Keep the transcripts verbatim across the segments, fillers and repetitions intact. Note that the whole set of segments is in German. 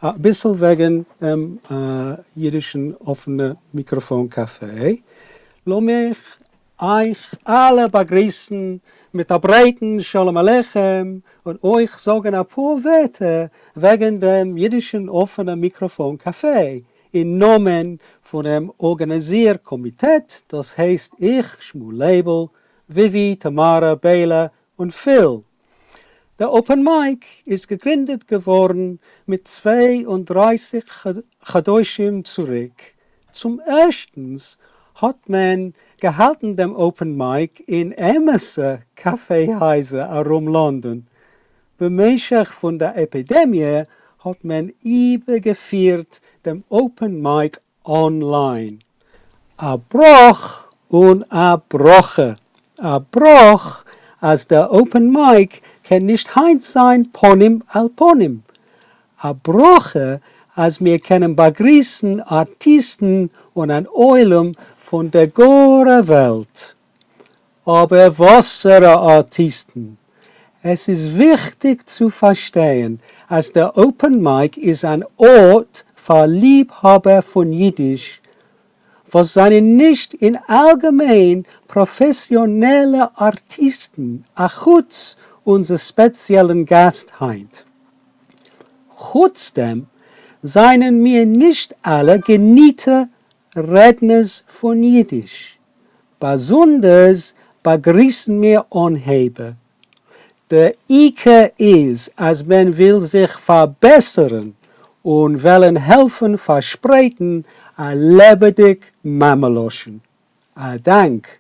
ein bisschen wegen dem äh, jüdischen offenen Mikrofoncafé. Lass mich euch alle begrüßen mit der breiten Shalom Aleichem und euch sagen ein paar Worte wegen dem jüdischen offenen Mikrofoncafé. In Namen von dem Organisierkomitee, das heißt ich, Shmuel Leibel, Vivi, Tamara, Bela und Phil. Der Open Mic ist gegründet geworden mit zweiunddreißig Chadoshim zurück. Zum ersten hat man gehalten dem Open Mic in Emerson Kaffeehäuser herum London. Bemäßigt von der Epidemie hat man übergeführt dem Open Mic online. A Bruch und a Broche. A Bruch, als der Open Mic kann nicht heint sein, ponim al ponim. A Broche, als wir können begrüßen Artisten und ein Eulum von der ganzen Welt. Aber was für Artisten? Es ist wichtig zu verstehen, als der Open Mic ist ein Ort für Liebhaber von Jiddisch, was seien nicht in allgemein professionelle Artisten, achutz unser speziellen Gast heint. Trotzdem seien wir nicht alle geniete Redners von Jiddisch. Besonders begrüßen wir Anheber. Der Ike ist, als man will sich verbessern und wollen helfen verspreiten, a lebendig Mameloschen. A Dank.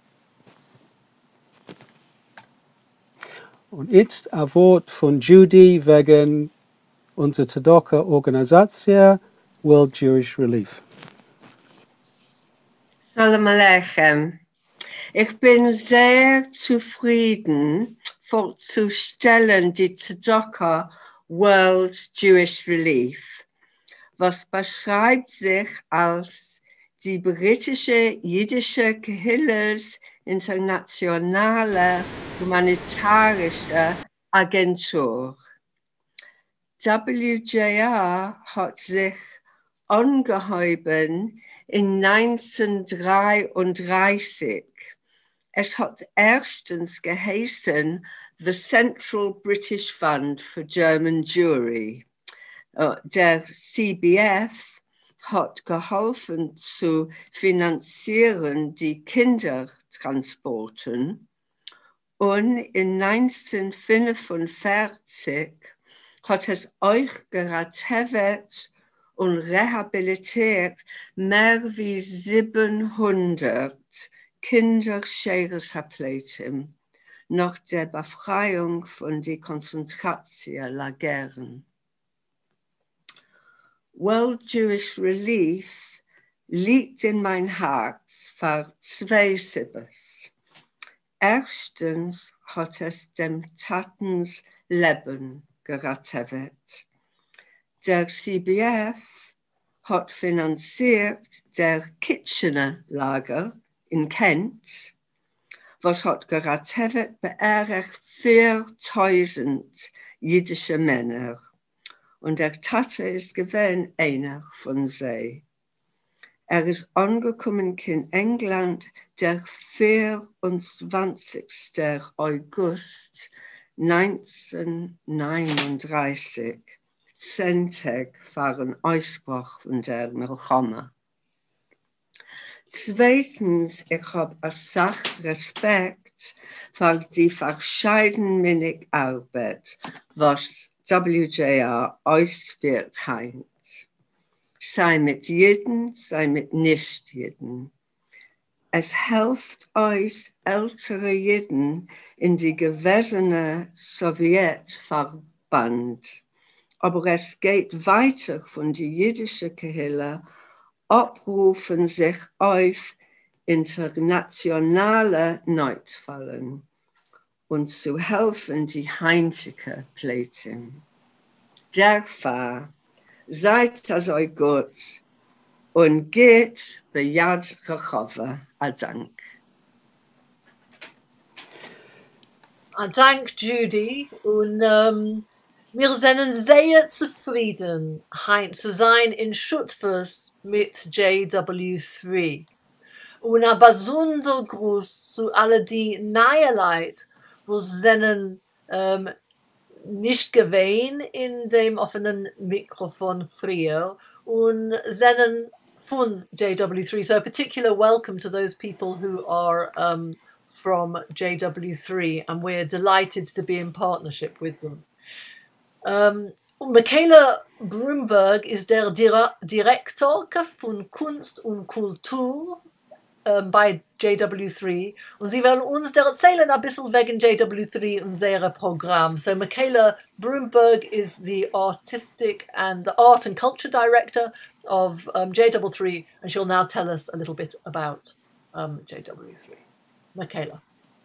Und jetzt ein Wort von Judy wegen unserer Tzedakah Organisation World Jewish Relief. Shalom Aleichem. Ich bin sehr zufrieden, vorzustellen die Tzedakah World Jewish Relief, was beschreibt sich als die britische jüdische Kehillas internationale humanitarische Agentur. W J R hat sich angehoben in neunzehnhundertdreiunddreißig. Es hat erstens geheißen The Central British Fund for German Jewry. Der C B F hat geholfen zu finanzieren die Kindertransporten und in neunzehnhundertfünfundvierzig hat es euch gerettet und rehabilitiert mehr wie siebenhundert Kinderscheresapletim nach der Befreiung von den Konzentrationslagern. World Jewish Relief liegt in mein Herz für zwei Sibbes. Erstens hat es dem Tatens Leben gerettet. Der C B F hat finanziert der Kitchener Lager in Kent, was hat gerettet beerdigt viertausend jüdische Männer. Und der Tate ist gewesen einer von sie. Er ist angekommen in England der vierundzwanzigsten August neunzehnhundertneununddreißig, zehn Tage vor dem Ausbruch von der Milchama. Zweitens, ich habe eine Sache Respekt für die verschiedenminnig Arbeit, was W J R ausführt heint. Sei mit jedem, sei mit nicht jedem. Es hilft euch ältere Jeden in die gewesene Sowjetverband. Aber es geht weiter von die jüdische Kehille, abrufen sich auf internationale Notfällen und zu helfen die heintige Plätze. Dafür seid es euch gut und geht bejad Rechove. A Dank. A Dank, Judy. Und ähm, Wir sind sehr zufrieden, heim zu sein in Schutfers mit J W drei. Und ein besonderer Gruß zu allen die neue Leute, wo sind ähm, nicht gewesen in dem offenen Mikrofon früher und sind von J W drei. So a particular welcome to those people who are um, from J W drei, and we're delighted to be in partnership with them. Um, und Michaela Brumberg ist der Dire Direktor von Kunst und Kultur um, bei J W drei und sie werden uns erzählen ein bisschen wegen J W drei und ihrer Programm. So Michaela Brumberg is the artistic and the art and culture director of um, J W drei, and she'll now tell us a little bit about um, J W drei. Michaela.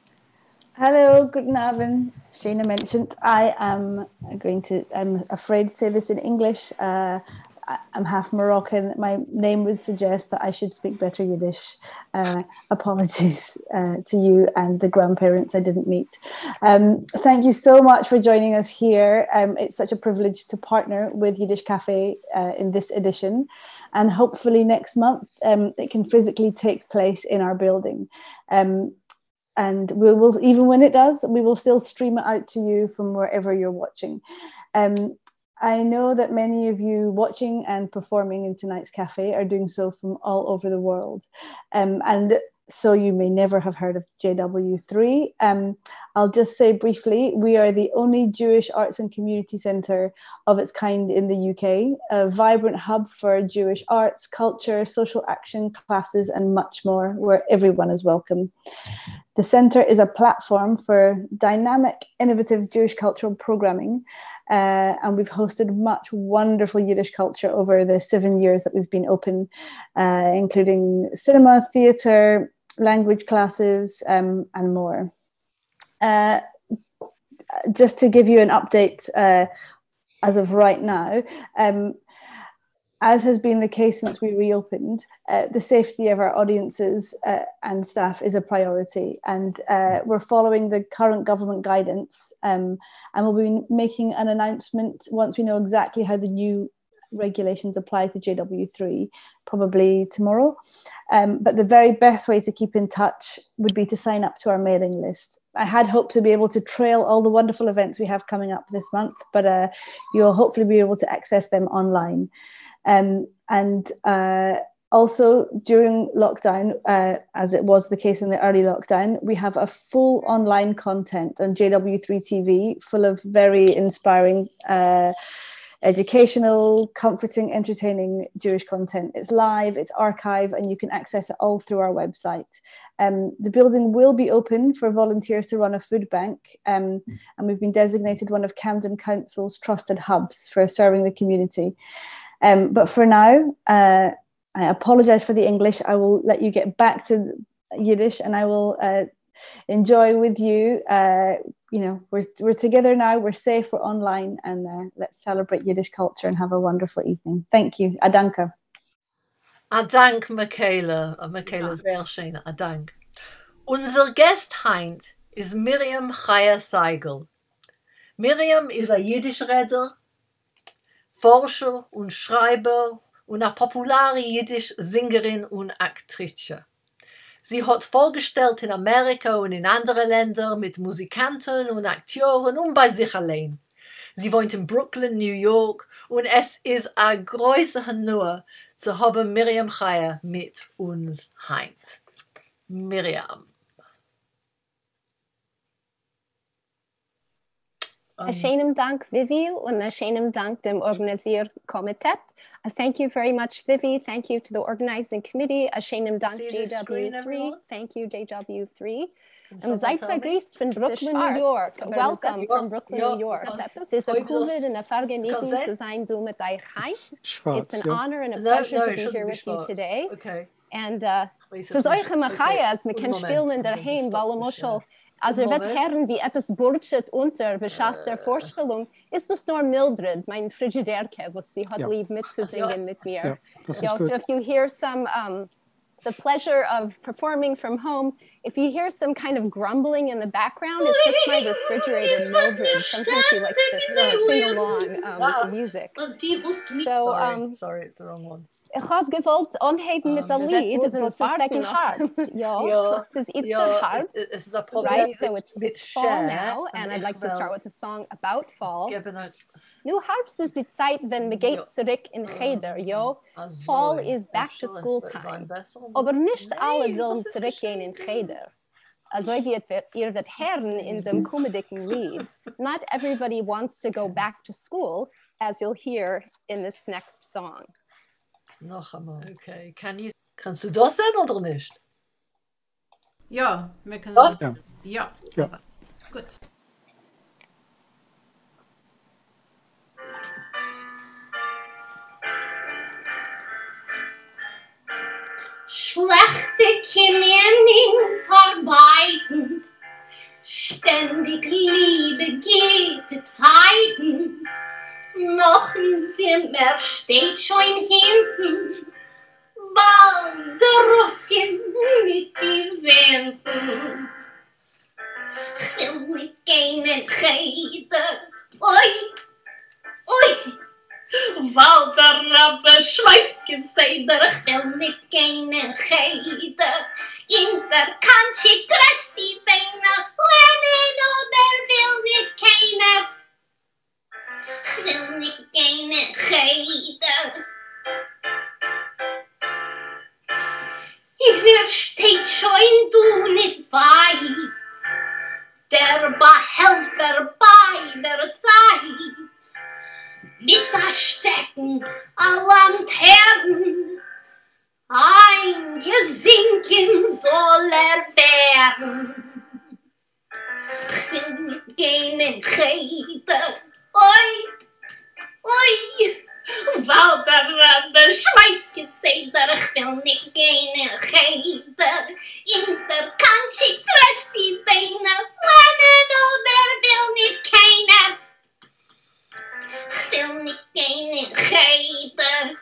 Hello, guten Abend. Shana mentioned I am going to, I'm afraid to say this in English. Uh, I'm half Moroccan. My name would suggest that I should speak better Yiddish. Uh, apologies uh, to you and the grandparents I didn't meet. Um, thank you so much for joining us here. Um, it's such a privilege to partner with Yiddish Cafe uh, in this edition. And hopefully next month um, it can physically take place in our building. Um, And we will, even when it does, we will still stream it out to you from wherever you're watching. Um, I know that many of you watching and performing in tonight's cafe are doing so from all over the world. Um, and so you may never have heard of J W drei. Um, I'll just say briefly, we are the only Jewish arts and community centre of its kind in the U K, a vibrant hub for Jewish arts, culture, social action, classes, and much more, where everyone is welcome. The centre is a platform for dynamic, innovative Jewish cultural programming, uh, and we've hosted much wonderful Yiddish culture over the seven years that we've been open, uh, including cinema, theatre, language classes, um, and more. Uh, just to give you an update uh, as of right now, um, as has been the case since we reopened, uh, the safety of our audiences uh, and staff is a priority. And uh, we're following the current government guidance, um, and we'll be making an announcement once we know exactly how the new regulations apply to J W drei, probably tomorrow. Um, but the very best way to keep in touch would be to sign up to our mailing list. I had hoped to be able to trail all the wonderful events we have coming up this month, but uh, you'll hopefully be able to access them online. Um, and uh, also during lockdown, uh, as it was the case in the early lockdown, we have a full online content on J W drei T V full of very inspiring, uh, educational, comforting, entertaining Jewish content. It's live, it's archived, and you can access it all through our website. Um, the building will be open for volunteers to run a food bank, um, and we've been designated one of Camden Council's trusted hubs for serving the community. Um, but for now, uh, I apologize for the English. I will let you get back to Yiddish, and I will uh, enjoy with you. Uh, you know, we're, we're together now, we're safe, we're online, and uh, let's celebrate Yiddish culture and have a wonderful evening. Thank you. Adanka. Adank, Michaela. Michaela, sehr schön. Adank. Unser Gast heint ist Miriam Chaya Seigel. Miriam ist ein Jiddisch-Redder, Forscher und Schreiber und eine populare Jiddisch-Singerin und Aktrice. Sie hat vorgestellt in Amerika und in anderen Ländern mit Musikanten und Akteuren und bei sich allein. Sie wohnt in Brooklyn, New York, und es ist ein großer Honor zu haben Miriam Chaya mit uns heint. Miriam. A shenem dank, Vivi, and a shenem dank dem Organisierkomitee. Uh, thank you very much, Vivi. Thank you to the organizing committee. A shenem dank, J W drei. Thank you, J W drei. And seid begrüßt von Brooklyn, New York. Welcome from Brooklyn, New York. Es ist ein Coolheit und eine Vergnügen zu sein, du mit euch heint. It's an honor and a pleasure to be here with you today. Okay. And uh, es ist euch immer Chayas, wir können spielen in der Heim, weil Moschel. Also wird hören, wie etwas burschet unter Beschass der Vorstellung, ist es nur Mildred, mein Frigiderke, was sie hat ja. lieb mitzusingen ja. mit mir. Ja, yeah, so if you hear some um, the pleasure of performing from home. If you hear some kind of grumbling in the background, it's just my refrigerator, Mildred. Sometimes she likes to sing along um, with the music. So, um, sorry, it's the wrong one. Ich had gewollt aangeven met dat lied, was is wegen hard. Ja, this is iets te hard. This is a problem. Right, so it's, it's fall now, and I'd like to start with a song about fall. Nu Herbst is die Zeit, wenn man geht zurück in Cheder, ja. Fall is back to school time. Aber nicht alle wollen zurückgehen in Cheder. Also wie ihr wird hören in dem komödigen Lied, not everybody wants to go back to school, as you'll hear in this next song. Noch einmal. Okay. Can you, kannst du das sehen oder nicht? Ja, wir können. Ja. Ja. Ja. Gut. Schlechte Chemien vermeiden, ständig Liebe gute Zeiten. Noch ein Zimmer steht schon hinten, bald der Rosschen mit die Wänden. Ich will nicht gehen in Cheder, oi, oi. Weil der Rabbe schweißt Geseder, ich will nicht gehen in Cheder. In der Kantschi crasht die Beine, lernen oder will nicht keiner. Ich will nicht gehen in Cheder. Hier steht schon du nicht weit, der Behelfer bei der Seite. Mit der Stecken a Lanternen, eingesinken soll er werden. Ich will nicht gehen in Cheder, oi, oi, weil der Rabbe schmeißt Geseder, ich will nicht gehen in Cheder. In der Kantschi crasht die Beine, lernen oder will nicht keiner. Ich will nicht gehen in Cheder.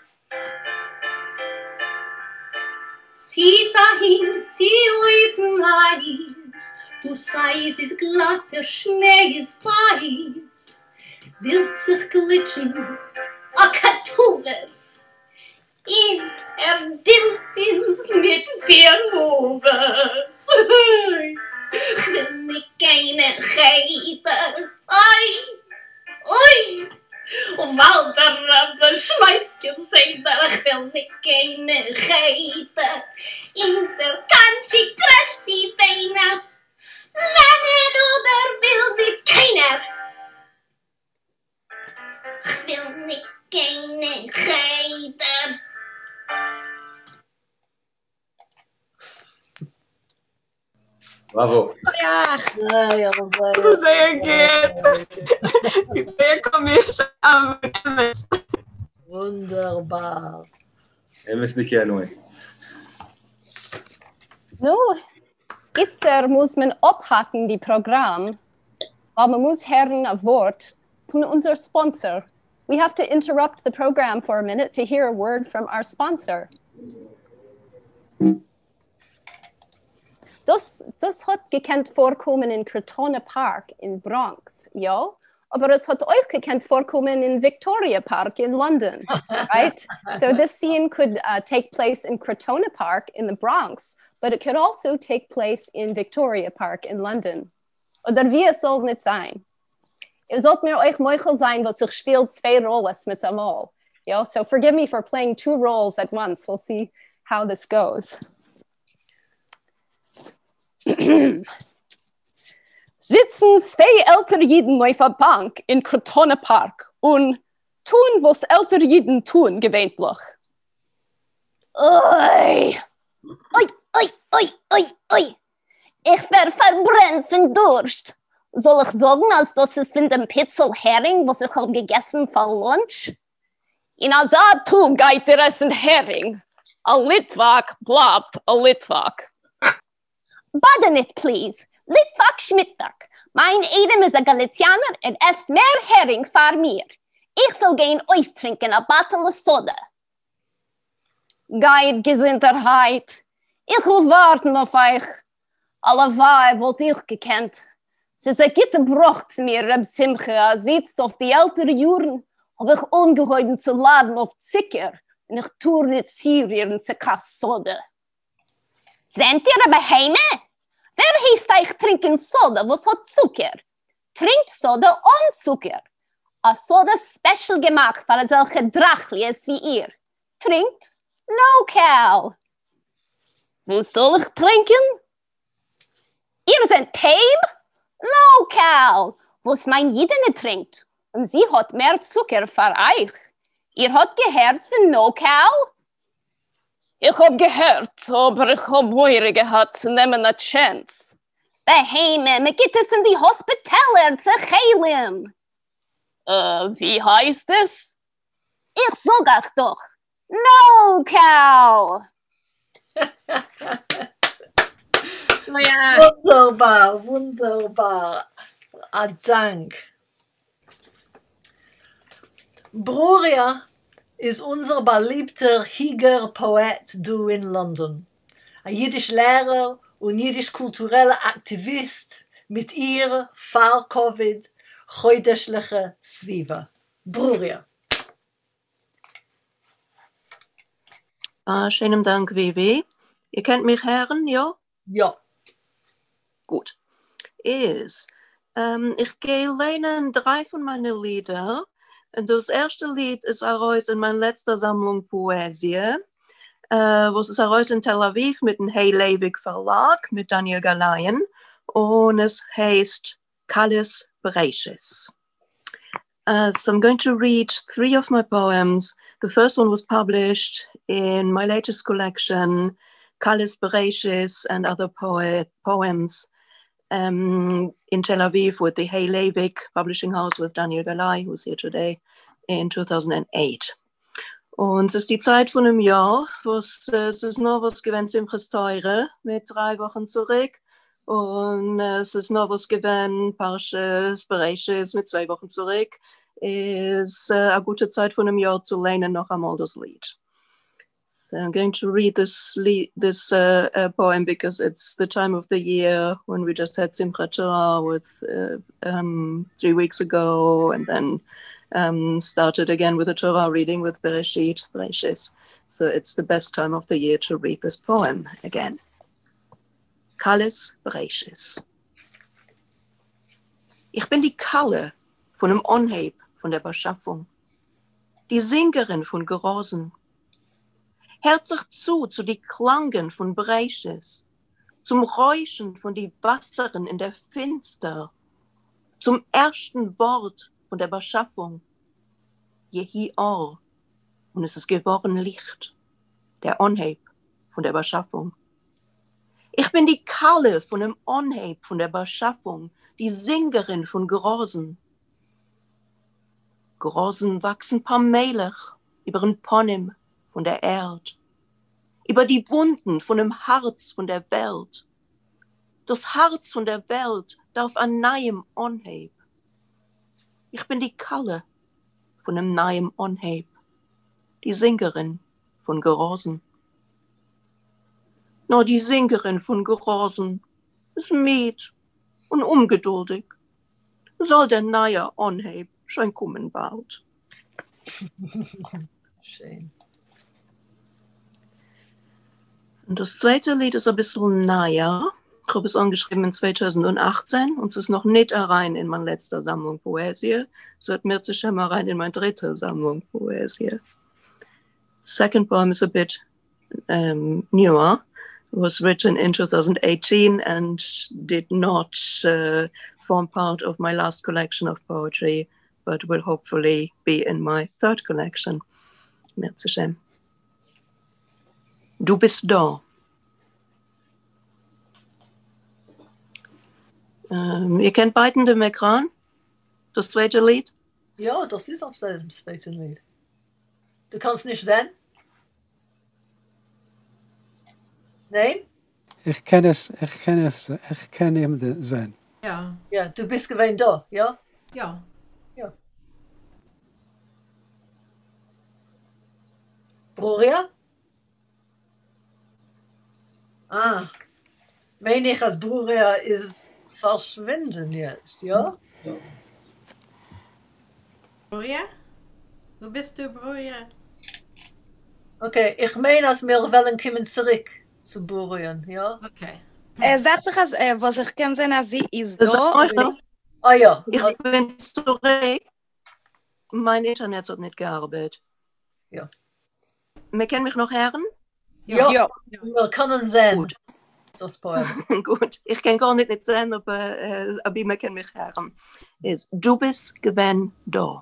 Zieh dahin, zieh auf den Eis, du Seis ist glatt, der Schnee ist weiß. Wild sich glitschen, a Katuves, in er Dilfins mit vier Moves. Ich will nicht gehen in Cheder, oi, oi. Weil der Rabbe schmeißt Geseder, ich will nicht gehen in Cheder. In der Kantschi crasht die Beine, lernen oder will nicht keiner. Ich will nicht gehen in Cheder. Bravo. Ja, Ja, ja, das war das ist sehr gut. Ich bin komisch am M S. wunderbar. M S nicht gerne. Nu, jetzt uh, muss man abhaken die Programm, aber man muss hören ein Wort von unser Sponsor. We have to interrupt the program for a minute to hear a word from our sponsor. Das, das hat gekannt vorkommen in Crotona Park in Bronx, ja? Aber es hat euch gekannt vorkommen in Victoria Park in London, right? So this scene could uh, take place in Crotona Park in the Bronx, but it could also take place in Victoria Park in London. Oder wie es soll nicht sein. Ihr sollt mir euch Meuchel sein, was ich spiele zwei Rollen mit einmal. Yeah? So forgive me for playing two roles at once. We'll see how this goes. Sitzen zwei ältere Jiden auf der Bank in Crotona Park und tun, was ältere Jiden tun, gewöhnlich. Oi! Oi, oi, oi, oi, oi! Ich werde verbrennt von Durst. Soll ich sagen, als das ist von dem Pitzel Hering, was ich habe gegessen für Lunch? In Azatu geht der Essen Hering. A Litvak bleibt a Litvak. Bade nicht, please. Litvak Schmittag. Mein Edem ist ein Galizianer und esst mehr Hering für mir. Ich will gehen euch trinken, a bottle of soda. Geid Gesinterheit. Ich will warten auf euch. Alleweil wollte ich gekannt. Sie ist ein Gitte brocht mir, Reb Simcha, sitzt auf die ältere Juren, hab ich ungeheuer zu laden auf Zicker, und ich tue nicht Syrien zu Kassode. Seid ihr aber heime? Wer heißt euch trinken Soda, was hat Zucker? Trinkt Soda ohne Zucker. A Soda special gemacht für solche Drachlies wie ihr. Trinkt no cow. Wo soll ich trinken? Ihr seid Tabe? No cow. Was mein Jidene trinkt. Und sie hat mehr Zucker für euch. Ihr habt gehört von no cow? Ich hab gehört, aber ich hab Weire gehabt, nehmen a chance. Beheime, me geht es in die Hospitaler zu heilen. Äh, wie heißt es? Ich sag euch doch. No cow. Ja. Wunderbar, wunderbar. Ah, Dank. Bruria ist unser beliebter Higer-Poet du in London. Ein Jiddisch-Lehrer und jiddisch-kultureller Aktivist mit ihr vor Covid chodeschliche Sviva. Bruria. Uh, schönen Dank, Vivi. Ihr kennt mich, Herren, ja? Ja. Gut. Ist, ähm, ich gehe lernen drei von meinen Lieder. Und das erste Lied ist heraus in meiner letzten Sammlung Poesie, äh, was ist heraus in Tel Aviv mit dem Hey Leibig Verlag mit Daniel Galayan. Und es heißt Kalles Bereiches. Uh, so I'm going to read three of my poems. The first one was published in my latest collection, Kalles Bereiches and Other poet, Poems, um, in Tel Aviv with the Hey Leibig Publishing House with Daniel Galay, who's here today, in two thousand eight. Und es ist die Zeit von einem Jahr, wo es, es ist noch was gewinnt im Teure mit drei Wochen zurück. Und es ist noch was gewinnt, Parches, Bereiches mit zwei Wochen zurück. Ist äh, eine gute Zeit von einem Jahr zu lernen noch einmal das Lied. So I'm going to read this lead, this uh, uh, poem because it's the time of the year when we just had Simchat Torah with uh, um, three weeks ago, and then um, started again with a Torah reading with Bereshit, Bereshis. So it's the best time of the year to read this poem again. Kalles Bereshis. Ich bin die Kalle von dem Onheb von der Beschaffung, die Singerin von Gerosen. Hört sich zu, zu die Klangen von Bereiches, zum Räuschen von die Wasseren in der Finster, zum ersten Wort von der Beschaffung. Jehi Or, und es ist geworden Licht, der Onheb von der Beschaffung. Ich bin die Kalle von dem Onheb von der Beschaffung, die Singerin von Gerosen. Gerosen wachsen paarmelig über den Ponym von der Erd, über die Wunden von dem Harz von der Welt. Das Harz von der Welt darf an neuem Onheb. Ich bin die Kalle von dem neuem Onheb, die Singerin von Gerosen. Nur die Singerin von Gerosen ist mied und ungeduldig. Soll der neue Onheb schon kommen bald. Schön. Und das zweite Lied ist ein bisschen neuer. Ich habe es angeschrieben in zweitausendachtzehn und es ist noch nicht rein in meine letzte Sammlung Poesie. Es wird mir sicher mal rein in meine dritte Sammlung Poesie. Second poem is a bit um, newer. It was written in two thousand eighteen and did not uh, form part of my last collection of poetry, but will hopefully be in my third collection. Merci schön. Du bist da. Ähm, ihr kennt beiden den Ekran? Das zweite Lied? Ja, das ist auf dem zweiten Lied. Du kannst nicht sehen? Nein? Ich kann es, ich kann es, ich kann ihm sehen. Ja. Ja, du bist gewesen da, ja? Ja. Ja. Bruria? meine ich, als Brüria ist verschwinden jetzt, ja? Ja. Brüria? Wo bist du, Brüria? Okay, ich meine, als wir wollen kommen zurück zu Brüria, ja? Okay. Äh, sag mich, als, äh, was ich kann sehen, als sie ist Das da. ist einfach- Ah ja. Ich bin zurück. Mein Internet hat nicht gearbeitet. Ja. Wir können mich noch hören? Ja, Ja. wir können sehen. Gut. Das Poem. Gut, ich kann gar nicht, nicht sehen, aber, äh, aber wir können mich hören. Ist, du bist gewesen da.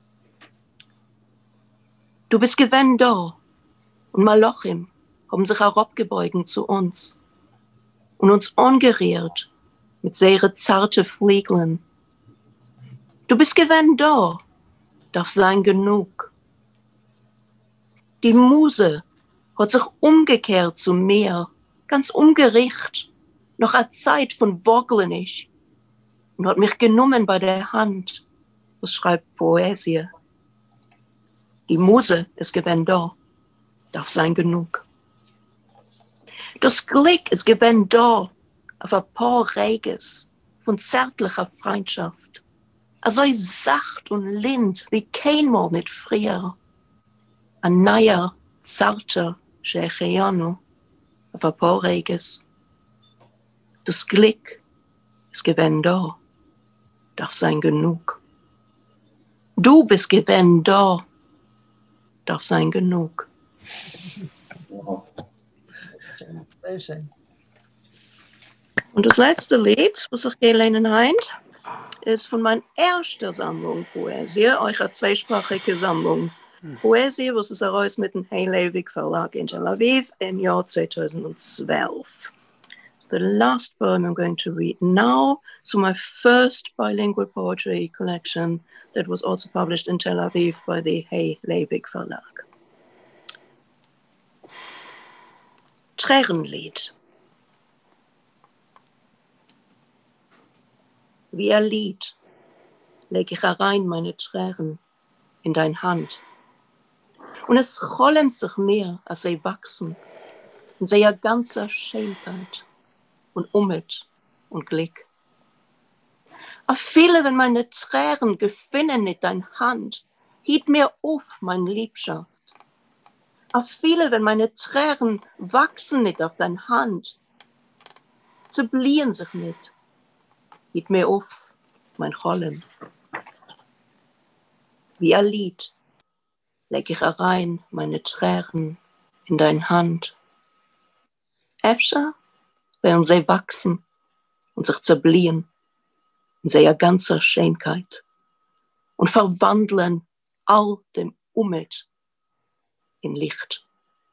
Du bist gewesen da. Und Malachim haben sich herabgebeugt zu uns und uns angerührt mit sehr zarten Flügeln. Du bist gewesen da, darf sein genug. Die Muse hat sich umgekehrt zu mir, ganz umgerichtet, noch eine Zeit von Woglenisch, und hat mich genommen bei der Hand, was schreibt Poesie. Die Muse ist gewesen da, darf sein genug. Das Glück ist gewesen da, auf ein paar Reges von zärtlicher Freundschaft, also sacht und lind wie keinmal nicht früher. Ein neuer, zarter Shecheanu auf ein paar Reges. Das Glück ist gewesen da, darf sein genug. Du bist gewesen da, darf sein genug. Wow. Sehr schön. Und das letzte Lied, was ich gelesen habe, ist von meiner ersten Sammlung Poesie, euch eine zweisprachige Sammlung Poesie, was es heraus mit dem Heilewig Verlag in Tel Aviv im Jahr zweitausendzwölf. The last poem I'm going to read now, so my first bilingual poetry collection that was also published in Tel Aviv by the Heilewig Verlag. Tränenlied. Wie ein Lied leg ich herein meine Tränen in dein Hand. Und es rollen sich mehr, als sie wachsen, in seiner ganzer Schönheit und Umut und Glück. A viele, wenn meine Tränen gefinnen nicht dein Hand, hielt mir auf, mein Liebschaft. A viele, wenn meine Tränen wachsen nicht auf dein Hand, zerbliehen sich nicht, hielt mir auf, mein Rollen. Wie ein Lied leg ich herein meine Tränen in dein Hand. Äfscher werden sie wachsen und sich zerbliehen in seiner ganzer Schönheit und verwandeln all dem Umut in Licht.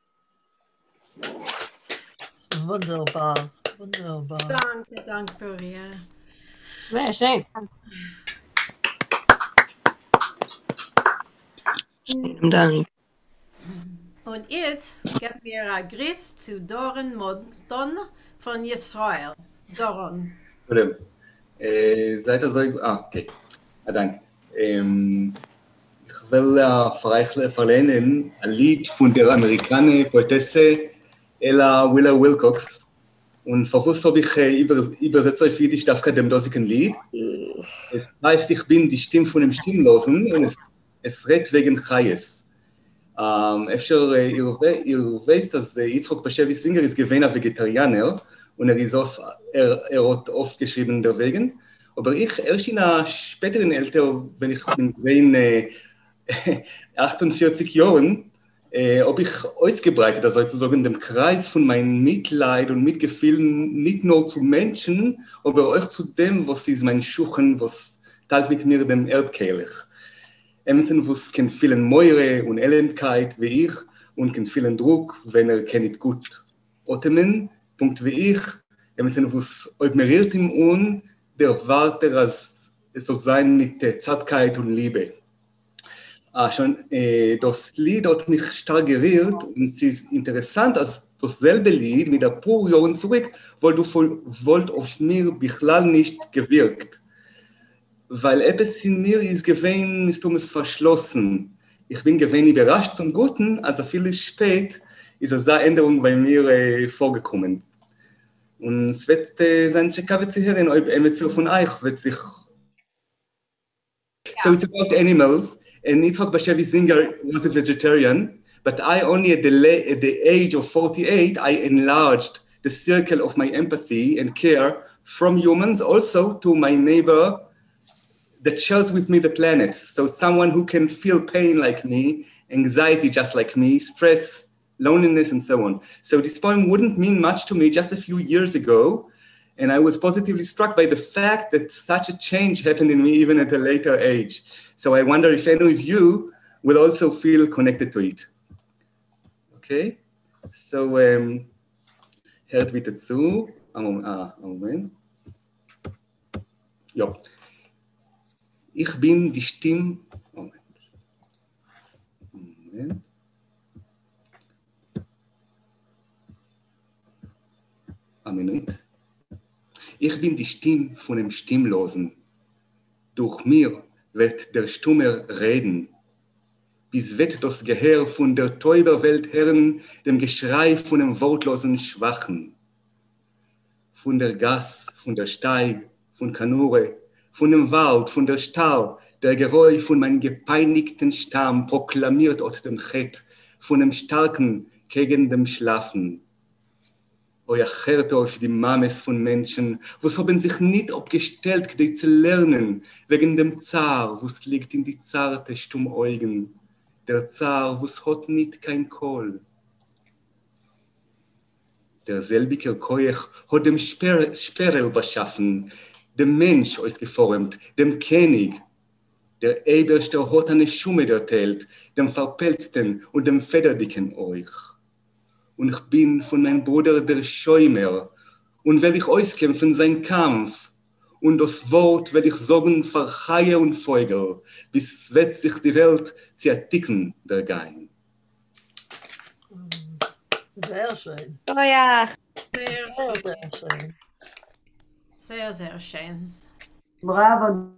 Wunderbar, wunderbar. Danke, danke, Brüria. Sehr schön. Vielen Dank. Und jetzt geben wir ein Gruß zu Doron Modon von Israel. Doron. Oder, äh, seid ihr so, ah, okay, ah, danke. Ähm, ich will äh, verlehnen ein Lied von der amerikanischen Poetesse Ella Wheeler Wilcox. Und verwusst habe ich äh, über, übersetzt auf Jiddisch Dafka dem dosigen Lied. Es heißt, ich bin die Stimme von dem Stimmlosen und es, es redet wegen Chayes. Ähm, efter, äh, ihr, ihr wisst, dass äh, Yitzchok Bashevis Singer ist gewesen ein Vegetarianer und er, ist oft, er, er hat oft geschrieben deswegen. Aber ich erst in einer späteren Alter, wenn ich bin äh, achtundvierzig Jahren, äh, habe ich ausgebreitet, also sozusagen den Kreis von meinem Mitleid und Mitgefühlen nicht nur zu Menschen, aber auch zu dem, was ist mein Schuchen, was teilt mit mir dem Erdkelch. Menschen, was kennt vielen Meure und Elendkeit wie ich und kennt vielen Druck, wenn er kennt gut. Otemen, Punkt wie ich, Menschen, was admiriert ihm und der wartet, dass es soll sein mit äh, Zartheit und Liebe. Ah, schon, äh, das Lied hat mich stark gerührt und es ist interessant, dass dasselbe Lied mit ein paar Jahren zurück, weil du voll, wollt auf mir bichlal nicht gewirkt. Weil etwas in mir ist gewesen, ist um verschlossen. Ich bin gewesen überrascht zum Guten, also viel spät ist eine Änderung bei mir äh, vorgekommen. Und es wird äh, sein Chekavet zu hören, ob jemand so von euch wird sich... Yeah. So it's about animals, and Yitzhak Bashevi Singer was a vegetarian, but I only at the, la- at the age of forty-eight, I enlarged the circle of my empathy and care from humans also to my neighbor that shares with me the planet. So someone who can feel pain like me, anxiety just like me, stress, loneliness, and so on. So this poem wouldn't mean much to me just a few years ago, and I was positively struck by the fact that such a change happened in me even at a later age. So I wonder if any of you will also feel connected to it. Okay? So, um, hört bitte zu. Ah, Moment. Ja. Ich bin die Stimme... Moment. Moment. Eine Minute. Ich bin die Stimme von dem Stimmlosen. Durch mir wird der Stumme reden. Bis wird das Gehör von der Täuberwelt hören, dem Geschrei von dem wortlosen Schwachen. Von der Gass, von der Steig, von Kanure, von dem Wald, von der Stall, der Geräusch von meinem gepeinigten Stamm proklamiert aus dem Chet, von dem Starken gegen dem Schlafen. Euer Hört auf die Mames von Menschen, was haben sich nicht abgestellt, die zu lernen, wegen dem Zar, was liegt in die zarte Stummäugen, der Zar, was hat nicht kein Kohl. Der selbiger Koech hat dem Sper Sperrel beschaffen, dem Mensch ausgeformt, dem König. Der Eberste hat eine Schumme erteilt, dem Verpelzten und dem Federdicken euch. Und ich bin von meinem Bruder der Schäumer und will ich auskämpfen sein Kampf. Und das Wort will ich sagen für Haie und Vögel, bis wird sich die Welt zu erticken bergein. Sehr schön. Oh ja. Sehr, sehr schön. Sehr, sehr schön. Bravo.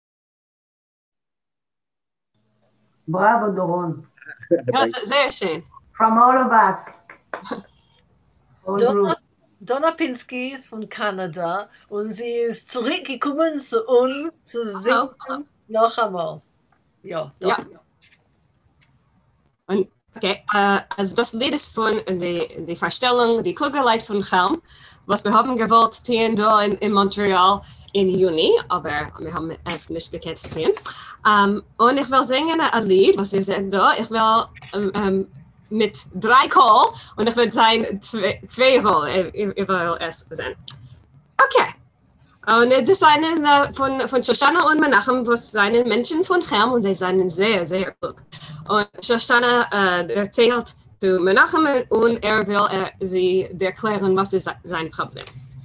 Bravo, Doron. Ja, sehr schön. From all of us. Donna, Donna Pinsky ist von Kanada und sie ist zurückgekommen zu uns zu singen. Oh. Noch einmal. Ja, ja. Und, okay, uh, also das Lied ist von der die Vorstellung, die Klugerleit von Chelm, was wir haben gewollt tun da in, in Montreal im Juni, aber wir haben es nicht gekannt zu tun. Um, und ich will singen ein Lied, was ihr seht da. Ich will um, um, mit drei Chor und ich will sein zwei, zwei Chor, ich, ich will es sehen. Okay. Und das ist einen uh, von, von Shoshana und Menachem, was seien Menschen von Chelm und sie seien sehr, sehr klug. Und Shoshana uh, erzählt zu Menachem und er will uh, sie erklären, was ist sein Problem.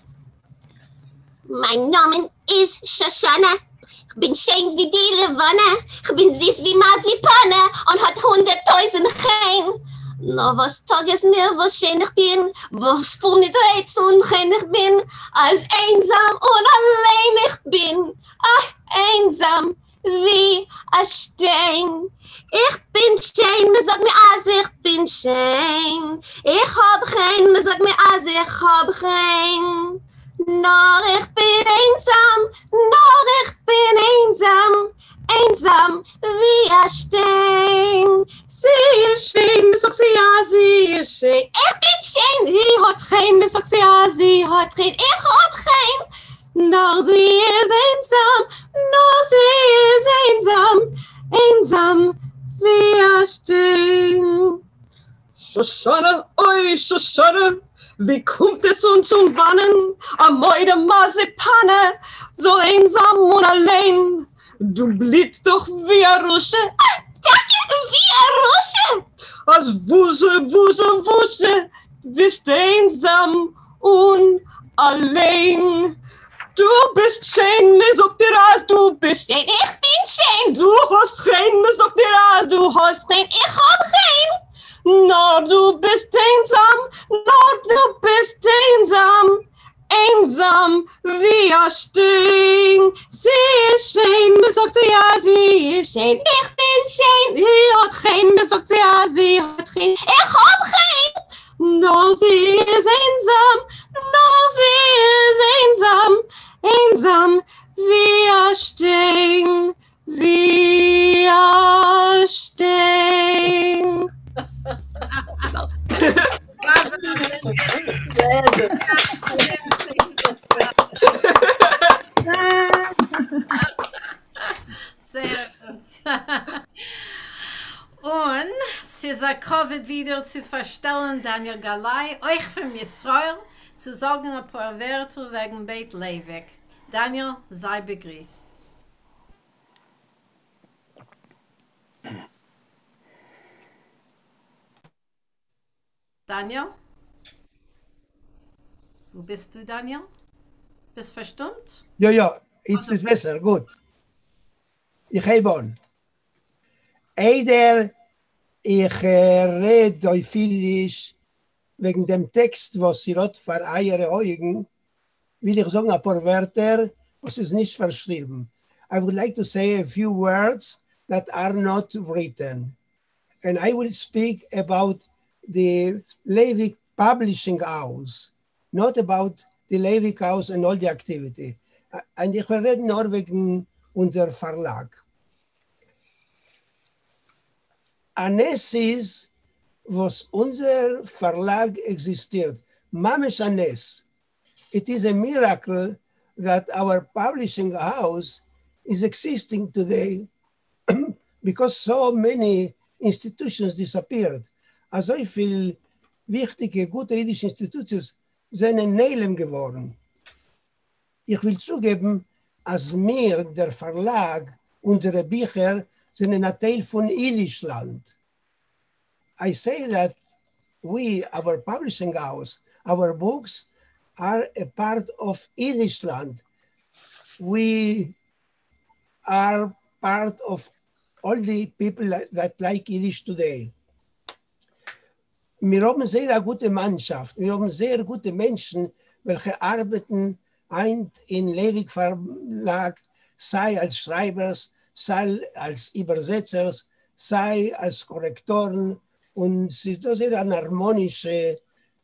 Mein Name ist Shoshana. Ich bin schön wie die Levane. Ich bin süß wie Marzipane und hat hunderttausend Chen. No, was tag es mir, was schön ich bin, was voll mit Reiz und Chen ich bin, als einsam und allein ich bin. Ach, einsam wie ein Stein. Ich bin schön, man sagt mir, als ich bin schön. Ich hab kein, man sagt mir, als ich hab kein. Nur ich bin einsam, nur ich bin einsam, einsam wie ein Stein. Sie ist schön, mir sagt sie, ja, sie ist schön. Ich bin schön, sie hat kein, mir sagt sie, ja, sie hat kein. Ich hab kein, nur sie ist einsam, nur sie ist einsam, einsam wie ein Stein. Shoshana, oi, Shoshana. Wie kommt es uns zum Wannen, am Mäude Marzipane, so einsam und allein? Du blickst doch wie ein Rusche, ah, danke, wie ein Rusche! Als Wusche, Wusche, Wusche, bist einsam und allein. Du bist schön, mir sagt dir alles, du bist schön, ich bin schön. Du hast kein, mir sagt dir alles, du hast kein, ich hab kein. Nur du bist einsam, nur du bist einsam, einsam wie ein Stein. Sie ist schön, mir sagt sie, ja, sie ist schön. Ich bin schön, sie hat kein, mir sagt sie, ja, sie hat kein. Ich hab kein. Nur sie ist einsam, nur sie ist einsam, einsam, wie ein Stein, wie ein Stein. Sehr gut. Und es ist ein Covid wieder zu verstellen, Daniel Galai, euch von Israel, zu sagen ein paar Wörter wegen Beit Leivik. Daniel, sei begrüßt. Daniel? Wo bist du, Daniel? Bist verstummt? Ja, ja, jetzt ist besser, gut. Ich habe an. Eider, ich äh, rede euch vieles wegen dem Text, was sie hat vor eure Augen, will ich sagen ein paar Wörter, was ist nicht verschrieben. I would like to say a few words that are not written. And I will speak about the Leivik Publishing House, not about the Leivik House and all the activity. Und ich will reden nur wegen unser Verlag. Anes ist, was unser Verlag existiert. Mamish Anes. It is a miracle that our publishing house is existing today because so many institutions disappeared. Also viel wichtige, gute jüdische Institutionen sind in Neilem geworden. Ich will zugeben, als mir, der Verlag, unsere Bücher sind ein Teil von Jüdischland. I say that we, our publishing house, our books are a part of Jüdischland. We are part of all the people that like Yiddish today. Wir haben sehr eine gute Mannschaft, wir haben sehr gute Menschen, welche arbeiten ein in Leivik Verlag, sei als Schreibers, sei als Übersetzers, sei als Korrektoren. Und es ist sehr ein harmonische,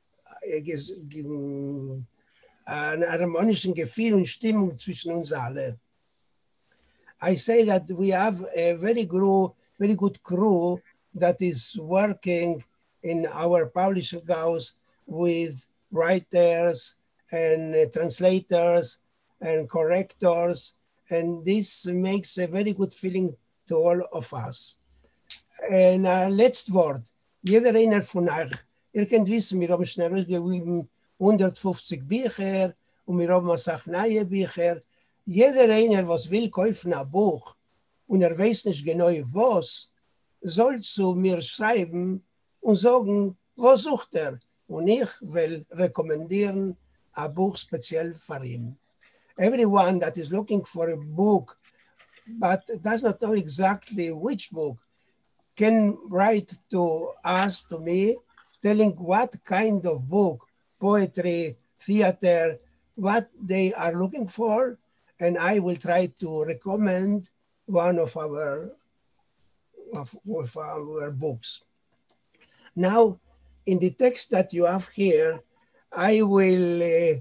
ein harmonischen Gefühl und Stimmung zwischen uns alle. I say that we have a very, grow, very good crew that is working in our publishing house with writers and uh, translators and correctors, and this makes a very good feeling to all of us. Und uh, letztes Wort, jeder einer von euch, ihr könnt wissen, wir haben schnell rausgegeben hundertfünfzig Bücher und wir haben auch neue Bücher. Jeder einer, was will kaufen ein Buch und er weiß nicht genau was, soll zu mir schreiben und sagen, was sucht er? Und ich will rekommendieren ein Buch speziell für ihn. Everyone that is looking for a book but does not know exactly which book can write to us, to me, telling what kind of book, poetry, theater, what they are looking for, and I will try to recommend one of our, of, of our books. Now, in the text that you have here, I will, uh,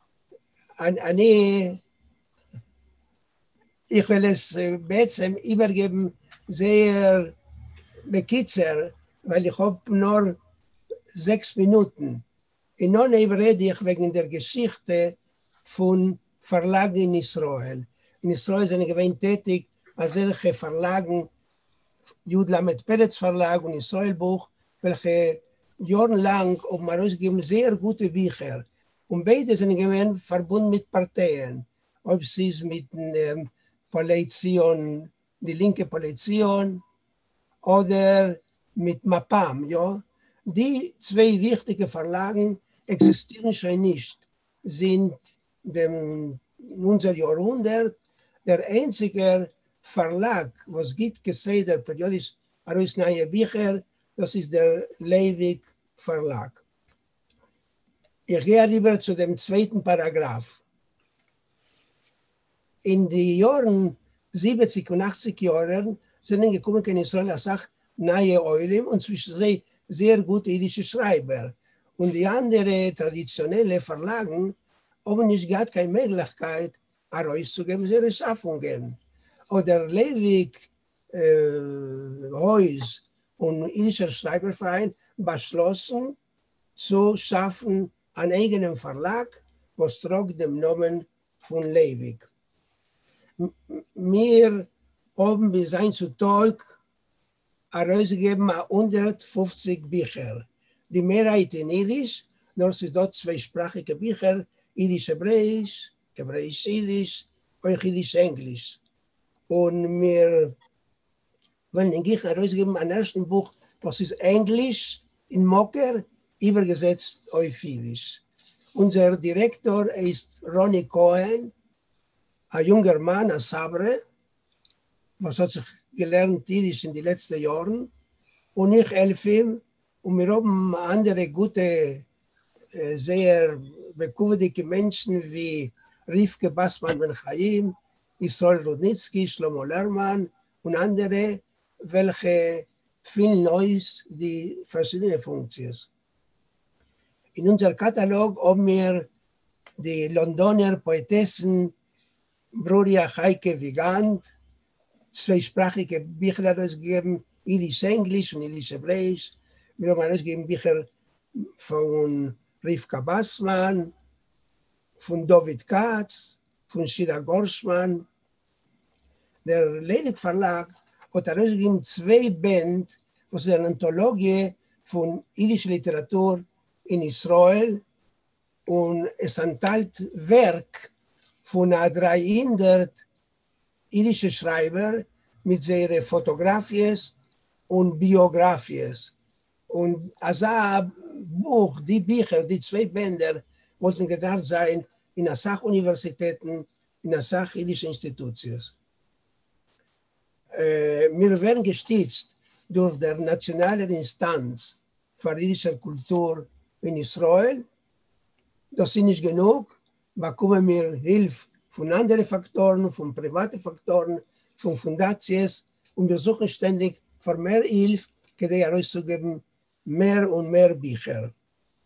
אני, ich will es בעצם übergeben sehr בקיצר, weil ich habe nur sechs Minuten. In nun rede ich wegen der Geschichte von Verlagen in Israel. In Israel sind gewähnt tätig, als solche Verlagen, Jud Lamed Peretz Verlag und Israel Buch, welche jahrelang haben wir ausgegeben sehr gute Bücher. Und beide sind gewähnt verbunden mit Parteien. Ob es ist mit ähm, Koalition, die linke Koalition, oder mit Mapam, ja. Die zwei wichtigen Verlagen existieren schon nicht, sind dem, in unser Jahrhundert der einzige Verlag, was gibt gesehen, der periodisch heraus neue Bücher, das ist der Leivik Verlag. Ich gehe rüber zu dem zweiten Paragraph. In den Jahren siebzig und achtzig Jahren sind gekommen in Israel als auch neue Eulim und zwischen sie sehr gute jüdische Schreiber. Und die anderen traditionellen Verlagen aber nicht gehabt keine Möglichkeit, herauszugeben, ihre Schaffungen. Oder Lewig äh, Heus und jüdischer Schreiberverein beschlossen, zu schaffen einen eigenen Verlag, was trug den Namen von Lewig. Wir haben bis ein zu Tag herausgegeben hundertfünfzig Bücher. Die Mehrheit in Jiddisch, nur sind dort zweisprachige Bücher, Jiddisch-Hebräisch, Hebräisch-Jiddisch, auch Jiddisch-Englisch. Und wir wollen den Gich herausgeben ein erstes Buch, was ist Englisch in Mocker, übergesetzt auf Jiddisch. Unser Direktor ist Ronny Cohen, ein junger Mann aus Sabre, was hat sich gelernt Jiddisch in den letzten Jahren. Und ich helfe ihm. Und wir haben andere gute, sehr bekuftige Menschen wie Rivke Bassmann Ben Chaim, Israel Rudnitzki, Shlomo Lerman und andere, welche viel Neues, die verschiedene Funktionen. In unserem Katalog haben wir die Londoner Poetessen Bruria Heike Vigand, zweisprachige Bücher herausgegeben, Jiddisch-Englisch und Jiddisch-Hebräisch. Wir haben herausgegeben Bücher von Rivka Bassmann, von David Katz, von Shira Gorschmann. Der Lewig Verlag hat herausgegeben zwei Bände, was ist eine Anthologie von jiddischer Literatur in Israel, und es enthält Werk von dreihundert jiddische Schreiber mit ihren Fotografien und Biografien. Und als ein Buch, die Bücher, die zwei Bänder, wollten gedacht sein in der Sachuniversitäten, in der Sachjiddischen Institutionen. Äh, wir werden gestützt durch die nationale Instanz für jiddische Kultur in Israel. Das ist nicht genug. Bekommen wir Hilfe von anderen Faktoren, von privaten Faktoren, von Fundations, und wir suchen ständig für mehr Hilfe, die herauszugeben, mehr und mehr Bücher.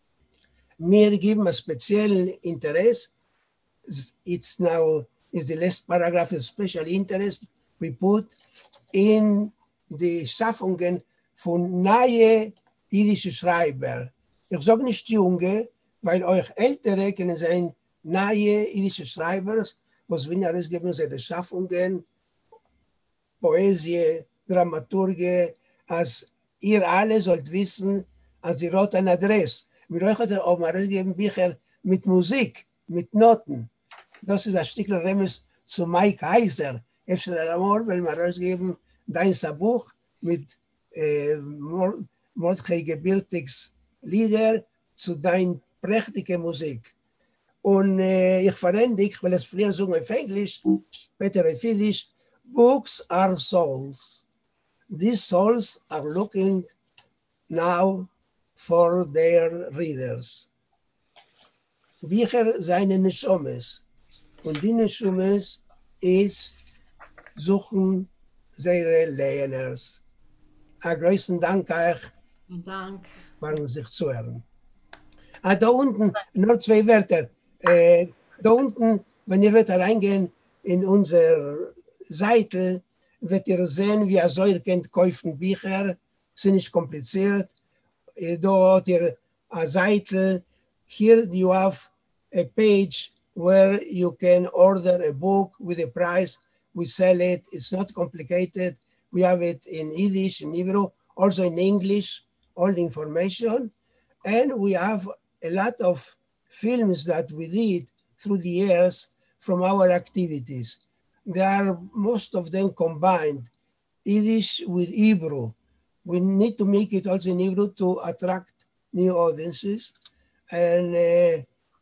Wir geben ein spezielles Interesse. It's now is the last paragraph of special interest we put in die Schaffungen von neuen jiddischen Schreiber. Ich sage nicht junge, weil euch Ältere können sein neue jiddische Schreiber, was wir herausgeben, seine Schaffungen, Poesie, Dramaturgie, als ihr alle sollt wissen, als ihr habt eine Adresse. Wir euch auch herausgeben Bücher mit Musik, mit Noten. Das ist ein Stück Remes zu Mike Heiser. Efter einmal, weil wir herausgeben, dein Buch mit äh, Mordechai Gebirtigs Lieder zu dein prächtige Musik. Und äh, ich verwende, ich will es früher sagen auf Englisch, später auf Jiddisch, Books are souls. These souls are looking now for their readers. Bücher seien Neshomes. Und die Neshomes ist suchen seine Lehners. Einen großen Dank euch. Dank. Waren sich zu hören. Ah, da unten, nur zwei Wörter. Äh, da unten, wenn ihr wird reingehen in unsere Seite, wird ihr sehen, wie ihr so ihr könnt kaufen Bücher. Sind nicht kompliziert. Äh, da hat ihr eine Seite. Here you have a page where you can order a book with a price. We sell it. It's not complicated. We have it in Yiddish, in Hebrew, also in English, all the information. And we have a lot of films that we did through the years from our activities. They are, most of them combined, Yiddish with Hebrew. We need to make it also in Hebrew to attract new audiences. And uh,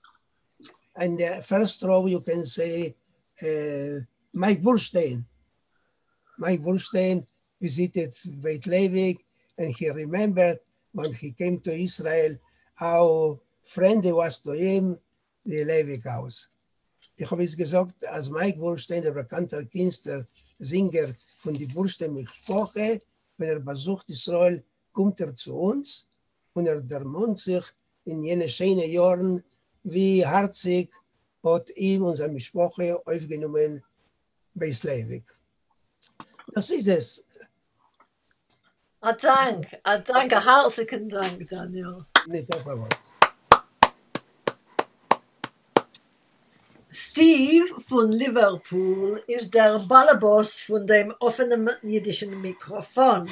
in the first row, you can say uh, Mike Burstein. Mike Burstein visited Beit Levik, and he remembered when he came to Israel how friendly was to him the Levik house. Ich habe es gesagt, als Mike Burstein, der bekannte Künstler, Singer von die Burstein-Sprache, wenn er besucht Israel, kommt er zu uns und er dermont sich in jene schönen Jahren, wie herzig hat ihm und seine Sprache aufgenommen bei Slavik. Das ist es. A Dank, a Dank, a herzlichen Dank, Daniel. Nicht auf einmal. Steve von Liverpool ist der Ballerboss von dem offenen jiddischen Mikrofon.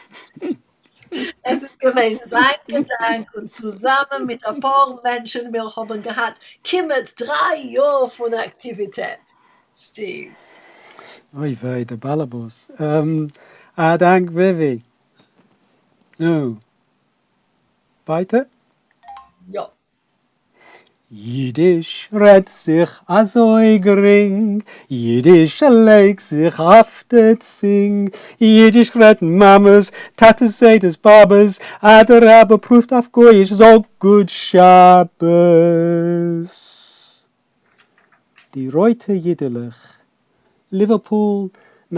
Es ist gewesen sein Gedanke und zusammen mit ein paar Menschen wir haben gehabt, kümmert drei Jahre von Aktivität. Steve. Oi wei, der Ballerboss. Um, ah, dank Vivi. Nu. Weiter? Ja. Jiddisch redt sich a so gering, Jiddisch legt sich auf de Zing, Jiddisch redt Mamas, Tates Sedes Babas, Ader aber prüft auf Goyisch, so gut Schabes. Die Reute Jiddelich, Liverpool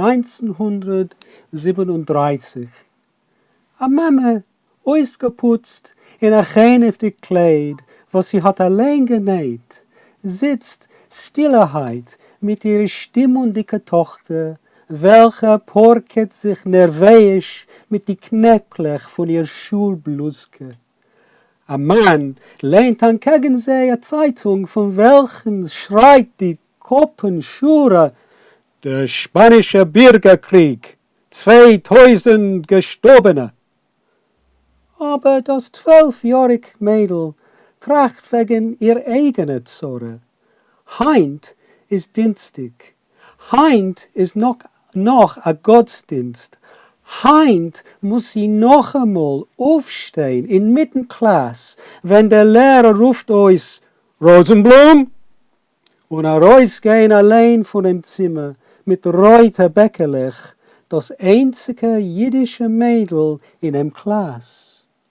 neunzehnhundertsiebenunddreißig. A Mama, ausgeputzt, in a chäneftig Kleid, was sie hat allein genäht, sitzt Stillerheit mit ihrer stimmundige Tochter, welche porket sich nervös mit die Knäcklech von ihr Schulbluske. A Mann lehnt an gegen sie a Zeitung, von welchen schreit die Koppenschure, der spanische Bürgerkrieg, zweitausend Gestorbene. Aber das zwölfjährige Mädel tracht wegen ihr eigener Zorre. Heint ist dienstig. Heint ist noch, noch a Gottesdienst. Heint muss sie noch einmal aufstehen in Mittenklasse, wenn der Lehrer ruft euch Rosenblum und er rausgehen allein von dem Zimmer mit Reuter Beckerlich, das einzige jiddische Mädel in dem Klasse.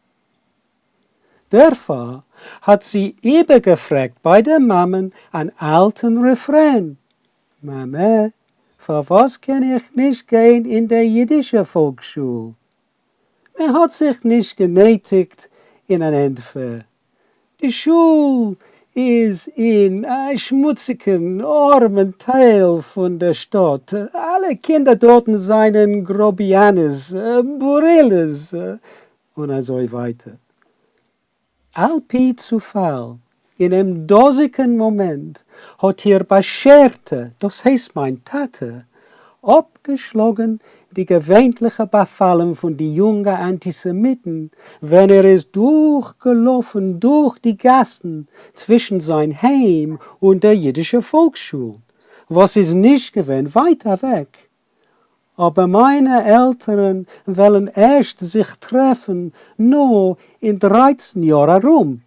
Därför hat sie eben gefragt bei der Mammen einen alten Refrain. Mama, für was kann ich nicht gehen in der jiddische Volksschule? Man hat sich nicht genötigt in ein Entfer. Die Schule ist in einem schmutzigen, armen Teil von der Stadt. Alle Kinder dort seien Grobianes, äh, Burilles äh, und so weiter. Alpi Zufall, in einem dosigen Moment, hat ihr Bescherte, das heißt mein Tate, abgeschlagen die gewöhnliche Befallen von die jungen Antisemiten, wenn er ist durchgelaufen durch die Gassen zwischen sein Heim und der jiddische Volksschule, was ist nicht gewesen, weiter weg. Aber meine Eltern wollen erst sich treffen, nur in dreizehn Jahren rum.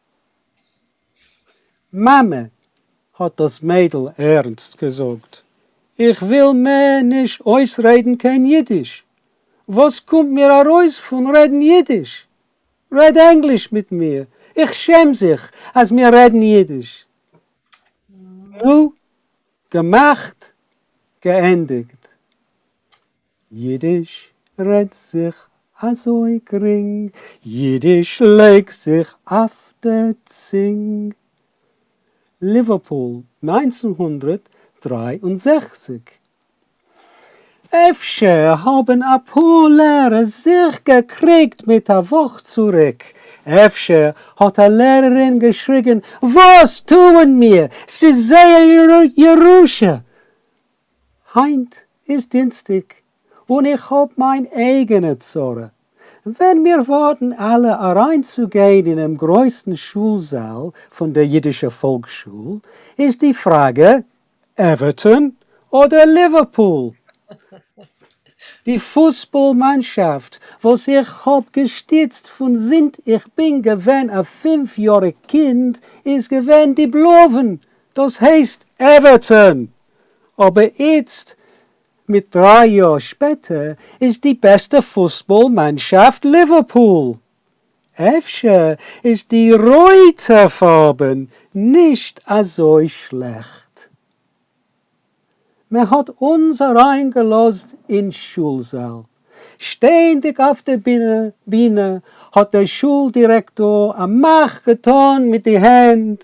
Mama, hat das Mädel ernst gesagt, ich will mehr nicht ausreden kein Jiddisch. Was kommt mir heraus von reden Jiddisch? Red Englisch mit mir. Ich schäm sich, als mir reden Jiddisch. Nu, gemacht, geendigt. Jiddisch redt sich a so gering, Jiddisch legt sich auf de Zing. Liverpool neunzehnhundertdreiundsechzig. Efter haben a paar Lehrer sich gekriegt mit a Woche zurück. Efter hat a Lehrerin geschrien, was tun wir? Sie sehen Jerusha. Heint ist dienstig. Und ich hab mein eigene Zorre. Wenn wir warten, alle reinzugehen in den größten Schulsaal von der jiddischen Volksschule, ist die Frage, Everton oder Liverpool? Die Fußballmannschaft, was ich hab gestützt von sind, ich bin gewesen ein fünfjähriges Kind, ist gewesen die Bloven. Das heißt Everton. Aber jetzt, mit drei Jahren später, ist die beste Fußballmannschaft Liverpool. Efter ist die Reuterfarben nicht so schlecht. Man hat uns reingelassen in Schulsaal. Ständig auf der Bühne, Bühne hat der Schuldirektor am Mach getan mit den Händen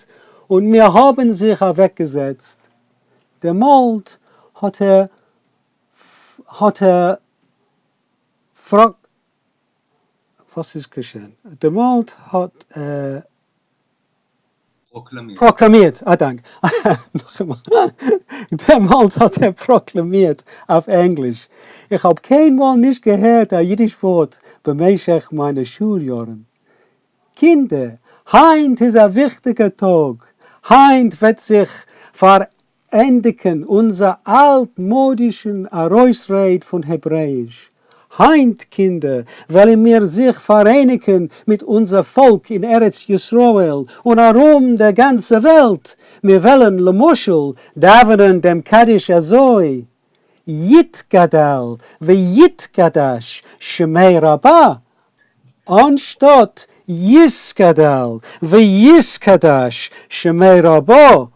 und wir haben sich weggesetzt. Der Mold hat er, hat er, frag, was ist geschehen? Der Mold hat äh, Proklamiert. Proklamiert, ah, danke. Noch einmal. Der Mold hat er proklamiert auf Englisch. Ich habe kein Mal nicht gehört ein jüdisches Wort bemäßigt meine Schuljahren. Kinder, heint ist ein wichtiger Tag. Heint wird sich verendigen unser altmodischen Aroisreit von Hebräisch. Heint, Kinder, wollen wir sich vereinigen mit unser Volk in Eretz Yisroel und herum der ganzen Welt. Wir wollen Lemoschel, davenen dem Kaddish Azoi. Yitgadal, ve Yitgadash, Shemei Rabbah. Anstatt Yiskadal, ve Yiskadash, Shemei Rabbah.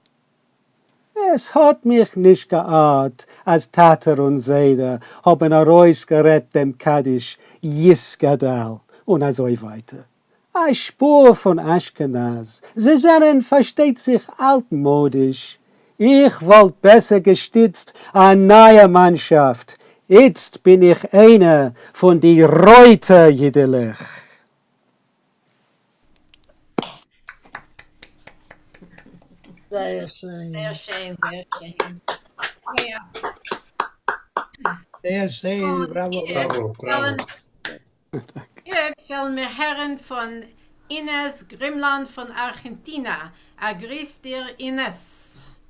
Es hat mich nicht geahnt, als Tater und Seide haben herausgerät dem Kaddish Yiskadal und so weiter. Eine Spur von Ashkenaz. Sie sind, versteht sich, altmodisch. Ich wollte besser gestützt eine neue Mannschaft. Jetzt bin ich einer von die Reuter Jiddelech. Sehr schön. Sehr schön, sehr schön. Ja. Sehr schön, bravo, bravo, bravo. Jetzt wollen wir hören von Ines Grimland von Argentina. A grüß dir, Ines.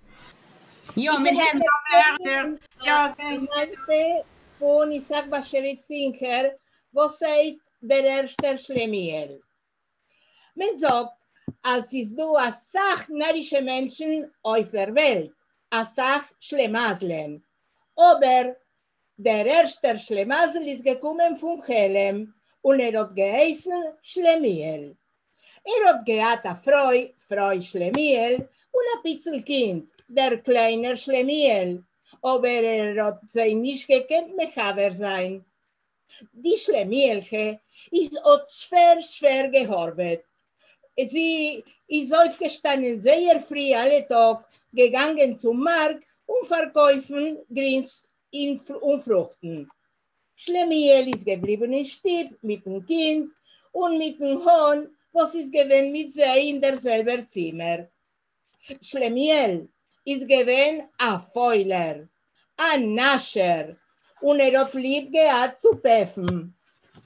Ja, mit Herrn Ja, okay. von Isaac Bashevis Singer, was heißt der erste Schlemiel. Man sagt, als ist du als Sach narische Menschen auf der Welt, als Sach Schlemazlen. Aber der erste Schlemazl ist gekommen von Helem und er hat geheißen Schlemiel. Er hat gehabt a Freu, Freu Schlemiel und ein bisschen Kind, der kleine Schlemiel. Aber er hat sich nicht gekannt, Mechaber sein. Die Schlemielche ist auch schwer, schwer gehorvet. Sie ist aufgestanden sehr früh alle Tag, gegangen zum Markt und verkaufen Grins und Fruchten. Schlemiel ist geblieben in Stieb mit dem Kind und mit dem Hahn, was ist gewesen mit sie in derselben Zimmer. Schlemiel ist gewesen ein Feuler, ein Nascher und er hat lieb gehabt zu päffen.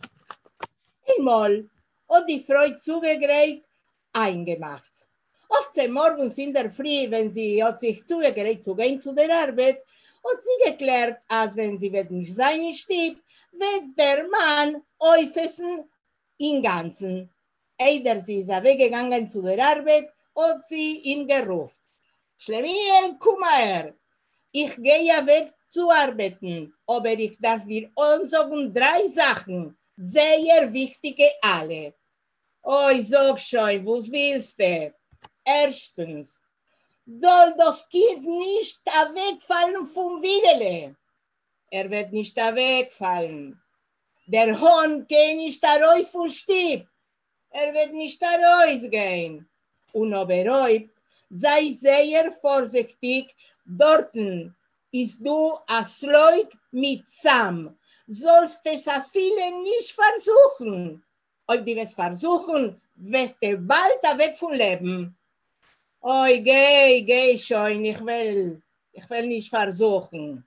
Einmal hat die Frau zugegräht, eingemacht. Oft sie morgens in der Früh, wenn sie hat sich zugegräht zu gehen zu der Arbeit, hat sie geklärt, als wenn sie wird nicht sein in Stieb, wird der Mann aufessen im Ganzen. Eider sie ist weggegangen zu der Arbeit, hat sie ihm gerufen. Schlemiel, komm her, ich gehe ja weg zu arbeiten, aber ich darf dir sagen drei Sachen, sehr wichtige alle. Oh, ich sag schon, was willst du? Erstens, soll das Kind nicht wegfallen vom Widele. Er wird nicht wegfallen. Der Hund geht nicht raus vom Stieb. Er wird nicht rausgehen. Und aber heute, sei sehr vorsichtig, dorten ist du a Sleug mit Sam. Sollst es a viele nicht versuchen. Ob die es versuchen, wirst du bald weg vom Leben. Oi, geh, geh schon, ich will, ich will nicht versuchen.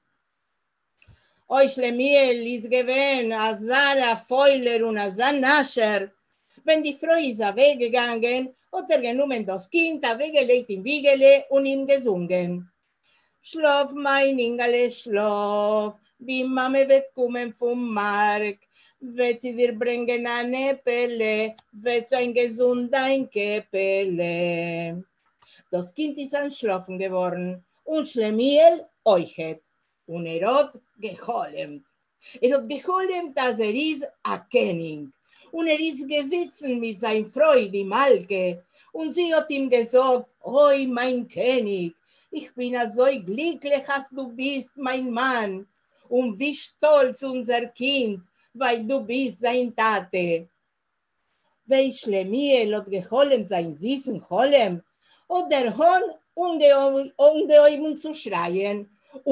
Oi, Schlemiel ist gewesen, a Zara Feuler und a Zanascher. Wenn die Frau ist weggegangen, hat er genommen das Kind, weggelegt im Wiegele und ihm gesungen. Schlaf, mein Ingele, schlaf, die Mama wird kommen vom Markt, wird sie dir bringen eine Pelle, wird sein gesund ein Käppele. Das Kind ist an Schlafen geworden und Schlemiel euchet. Und er hat geholmt. Er hat geholmt, dass er ist ein König. Und er ist gesessen mit seiner Frau, die Malke. Und sie hat ihm gesagt, oi, mein König, ich bin so glücklich, als du bist, mein Mann. Und wie stolz unser Kind, weil du bist sein Tate. Weil Schlemiel hat geholmt, sein süßen Cholem, Und der Hund ungeheuben zu schreien,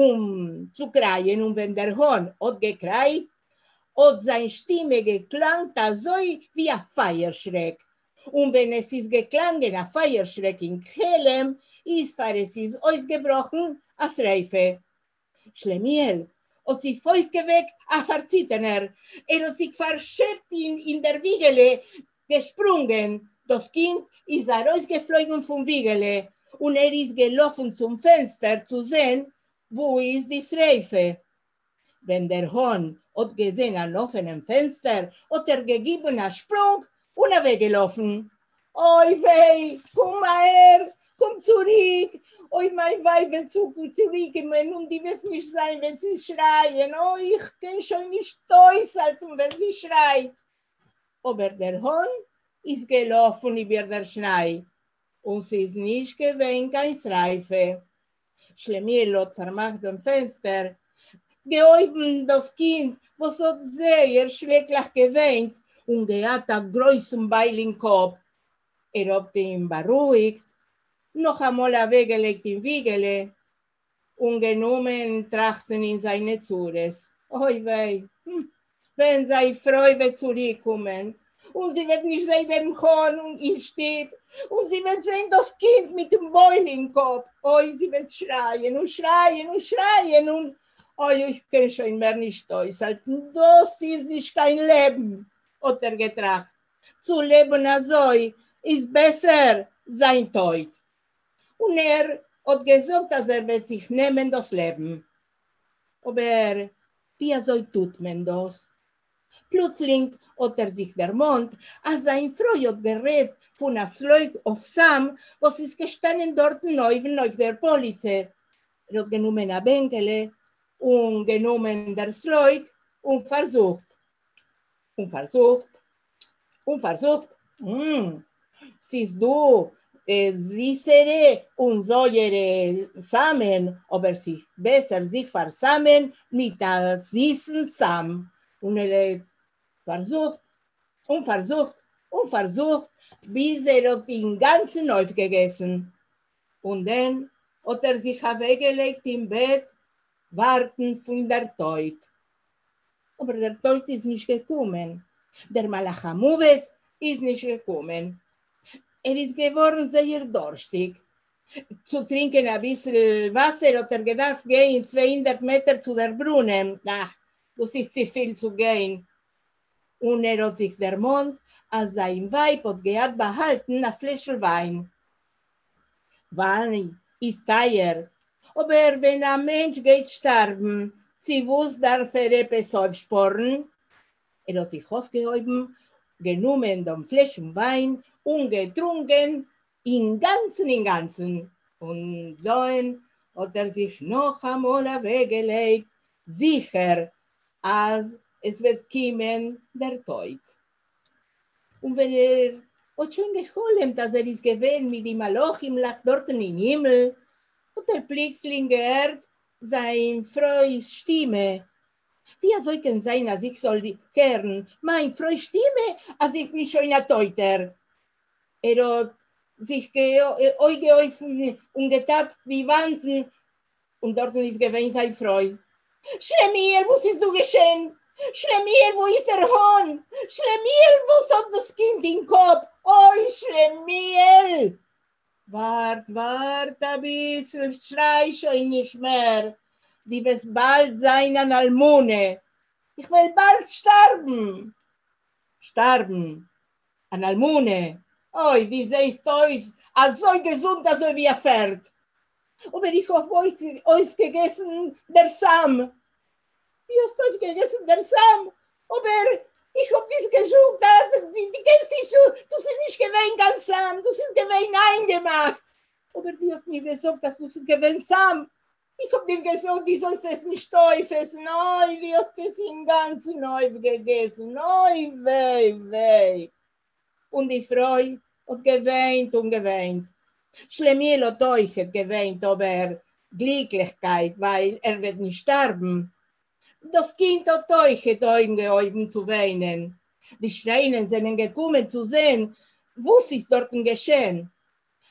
um zu kreien. Und wenn der Hund hat gekreit, hat seine Stimme geklangt, so wie ein Feierschreck. Und wenn es ist geklangen, ein Feierschreck in Kelem, ist, weil es ist ausgebrochen, als Reife. Schlemiel hat sich fortgeweckt, ein Verzittener. Er hat sich verschäbt in, in der Wiegele, gesprungen. Das Kind ist rausgeflogen vom Wiegele und er ist gelaufen zum Fenster zu sehen, wo ist die Reife. Wenn der Hund hat gesehen an offenem Fenster, hat er gegeben einen Sprung und er weggelaufen. Oi weh, komm mal her, komm zurück. Oi, mein Weib will zurückkommen und die wird nicht sein, wenn sie schreien. Oh, ich kann schon nicht durchhalten, wenn sie schreit. Aber der Hund ist gelaufen über der Schnee und sie ist nicht gewesen, kein Reife. Schlemiel hat vermacht am Fenster, geäuben das Kind, was hat sehr schrecklich geweint und gehabt einen großen Beil im Kopf. Er hat ihn beruhigt, noch einmal weggelegt in Wiegele und genommen trachten in seine Zures. Oi wei, hm. Wenn seine Freude zurückkommen und sie wird nicht sehen den Horn und ihn steht und sie wird sehen das Kind mit dem Beul im Kopf. Oi, sie wird schreien und schreien und schreien und oi, ich kann schon mehr nicht durchhalten. Das ist nicht kein Leben, hat er getracht. Zu leben so ist besser sein Tod. Und er hat gesagt, dass er wird sich nehmen das Leben. Aber wie so tut man das? Plötzlich hat er sich vermont, als sein Frau hat gerät von einer Sleug auf Sam, was ist gestanden dort neu auf der Polizei. Er hat genommen ein Bänkele und genommen der Sleug und versucht. Und versucht. Und versucht. Hm. Siehst du, süßere und säuere Samen, aber sich besser sich versammeln mit einem süßen Samen. Und er versucht und versucht und versucht, bis er hat den ganzen aufgegessen. Und dann hat er sich weggelegt im Bett, warten von der Tod. Aber der Tod ist nicht gekommen. Der Malach Hamuves ist nicht gekommen. Er ist geworden sehr durstig. Zu trinken ein bisschen Wasser hat er gedacht, gehen zweihundert Meter zu der Brunnen. Ach, das ist zu viel zu gehen. Und er hat sich vermont, als sein Weib hat gehabt behalten, ein Fläschchen Wein. Wein ist teuer. Aber wenn ein Mensch geht sterben, sie wusste, darf er etwas aufsporen. Er hat sich aufgehoben, genommen das Fläschchen Wein und getrunken, im Ganzen, im Ganzen. Und dann hat er sich noch einmal weggelegt, sicher, als es wird kommen, der Tod. Und wenn er hat schon geholt, dass er ist gewesen mit dem Malochim lag dort im Himmel, hat er plötzlich gehört seine Freu's Stimme. Wie soll es sein, als ich soll hören, meine Freu's Stimme, als ich mich schon erteuter. Er hat sich geöffnet und getappt wie Wanden und dort ist gewesen seine Freude. Schlemiel, was ist du geschehen? Schlemiel, wo ist der Hund? Schlemiel, was hat das Kind im Kopf? Oi, Schlemiel! Wart, wart ein bisschen, schrei schon nicht mehr. Die wird bald sein an Almune. Ich will bald sterben. Sterben. An Almune. Oi, wie seist euch, als so gesund, als wie ein Pferd. Aber ich habe euch, euch gegessen, der Sam. Ich habe euch gegessen, der Sam. Aber ich habe nicht gesagt, dass die, die kennst dich schon, du bist nicht gewesen, ganz Sam, du bist gewesen eingemacht. Aber die hast mir gesagt, dass du bist gewesen, Sam. Ich habe dir gesagt, die sollst es nicht aufessen. Nein, die hast es im Ganzen neu gegessen. Nein, weh, weh. Und die Frau hat geweint und geweint. Schlemiel hat euch geweint, aber Glücklichkeit, weil er wird nicht sterben. Das Kind hat euch geäuben zu weinen. Die Schreinen sind gekommen zu sehen, was ist dort geschehen.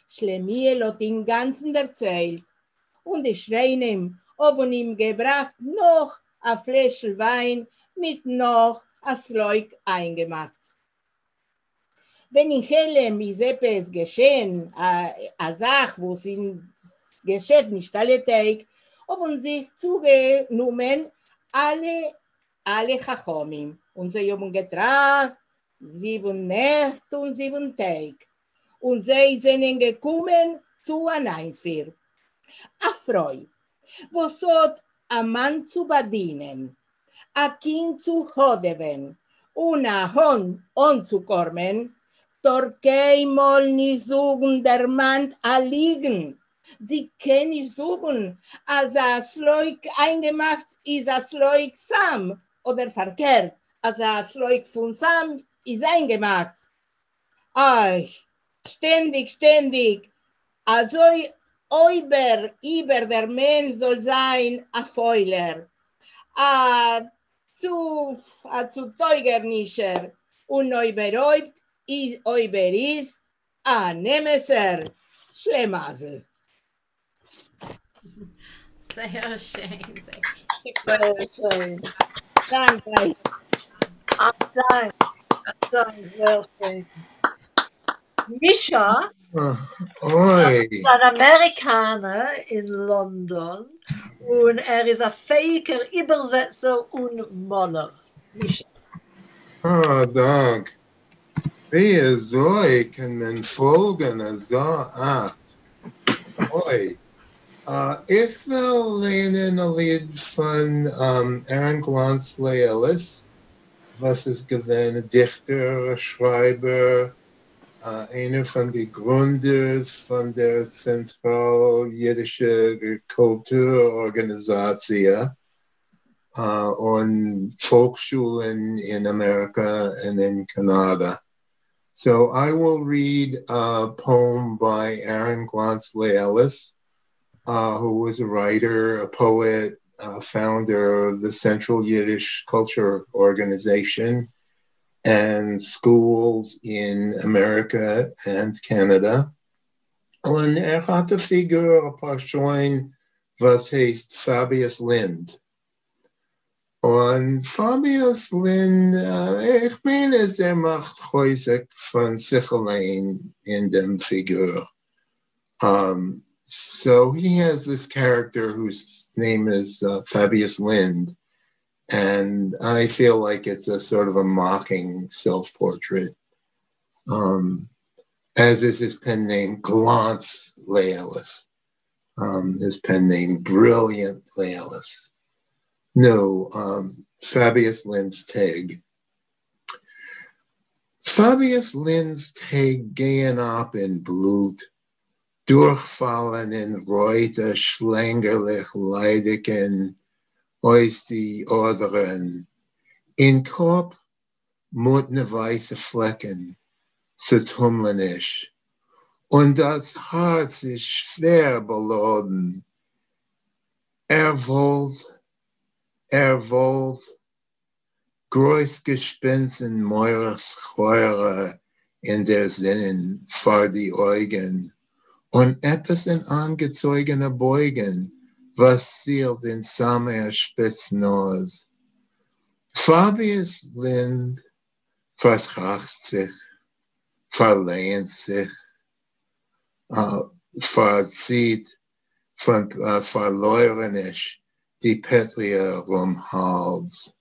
Schlemiel hat den Ganzen erzählt. Und die Schreinem haben ihm gebracht noch ein Fläschchen Wein mit noch ein Sleug eingemacht. Wenn in Helem ist etwas geschehen, eine Sache, wo es geschieht, nicht alle Tage, haben sich zugenommen alle, alle Chachomim. Und sie haben getragen sieben Nächte und sieben Tage. Und sie sind gekommen zu einem Einsfir. A Freu, wo sollt ein Mann zu bedienen, ein Kind zu hoden und ein Hund anzukommen, dort keinmal nicht suchen der Mann liegen. Sie können nicht suchen, als ein Sleug eingemacht ist ein Sleug Sam oder verkehrt, als ein Sleug von Sam ist eingemacht. Ach, ständig, ständig, also Oiber, über der Mensch soll sein a Feuler, a zu, a zu Teugernischer, und Oiber Oib, Oiber ist a Nemeser, Schlemazel. Sehr schön, Sehr schön. Danke. Danke, danke, sehr schön. Mischa, Oi. ist ein Amerikaner in London und er ist ein fähiger Übersetzer und Maler. Mischa. Ah, dank. Wie so, ich kann man folgen, so acht. Oi. Uh, ich will lernen ein Lied von um, Aaron Glansley Ellis, was ist gewesen, Dichter, Schreiber, Uh, einer von den Gründers von der Zentral-Jiddische Kulturorganisation uh, und Volksschulen in Amerika and in Canada. So I will read a poem by Aaron Glansley Ellis, uh, who was a writer, a poet, uh, founder of the Central Yiddish Culture Organization and schools in America and Canada. Und er hat eine Figur, ein paar Schoen, was heißt Fabius Lind. Und Fabius Lind, uh, ich meine, er macht häufig von sich allein in dem Figur. Um, so he has this character whose name is uh, Fabius Lind. And I feel like it's a sort of a mocking self-portrait, um, as is his pen name, Glansley Ellis. Um, his pen name, Brilliantly Ellis. No, um, Fabius Lind's Tag. Fabius Lind's Tag gehen ab in Blut, durchfallen in Reute, schlängерlich leidigen, aus die Orderen, in Korb mutne weiße Flecken, zertumlenisch, und das Herz ist schwer beladen. Er wollt, er wollt, Großgespensten Meures Chöre in der Sinnen vor die Augen, und etwas in angezogene Beugen, was zielt in Samer Spitznose. Fabius Lind vertracht sich, verlehnt sich, uh, verzieht, von, uh, verleurenisch die Petlia um Hals.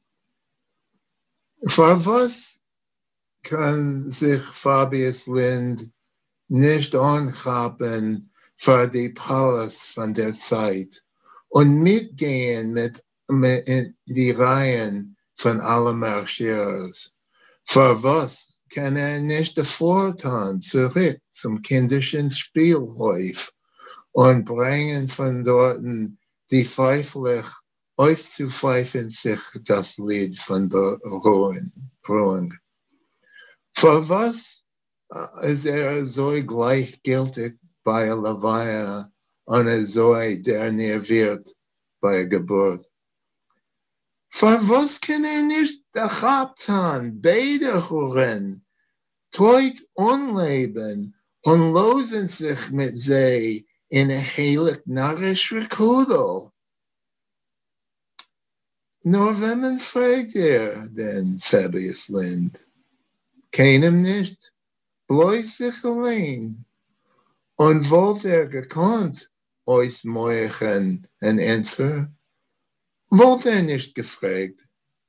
Für was kann sich Fabius Lind nicht anhaben für die Palace von der Zeit und mitgehen mit, mit in die Reihen von allen Marschierers. Für was kann er nicht vortan zurück zum kindischen Spielhof und bringen von dort die pfeiflich aufzupfeifen sich das Lied von Beruhung. Für was ist er so gleichgültig bei Levaya und er so derniert bei Geburt? Für was kann er nicht gehabt haben, beide Huren, teut unleben und losen sich mit sie in a heilig narrisch Rekudel. Nur wenn man fragt er, denn Fabius Lind, keinem nicht, bloß sich allein. Und wollt er gekonnt, euch morgen ein Entfer, wollt er nicht gefragt.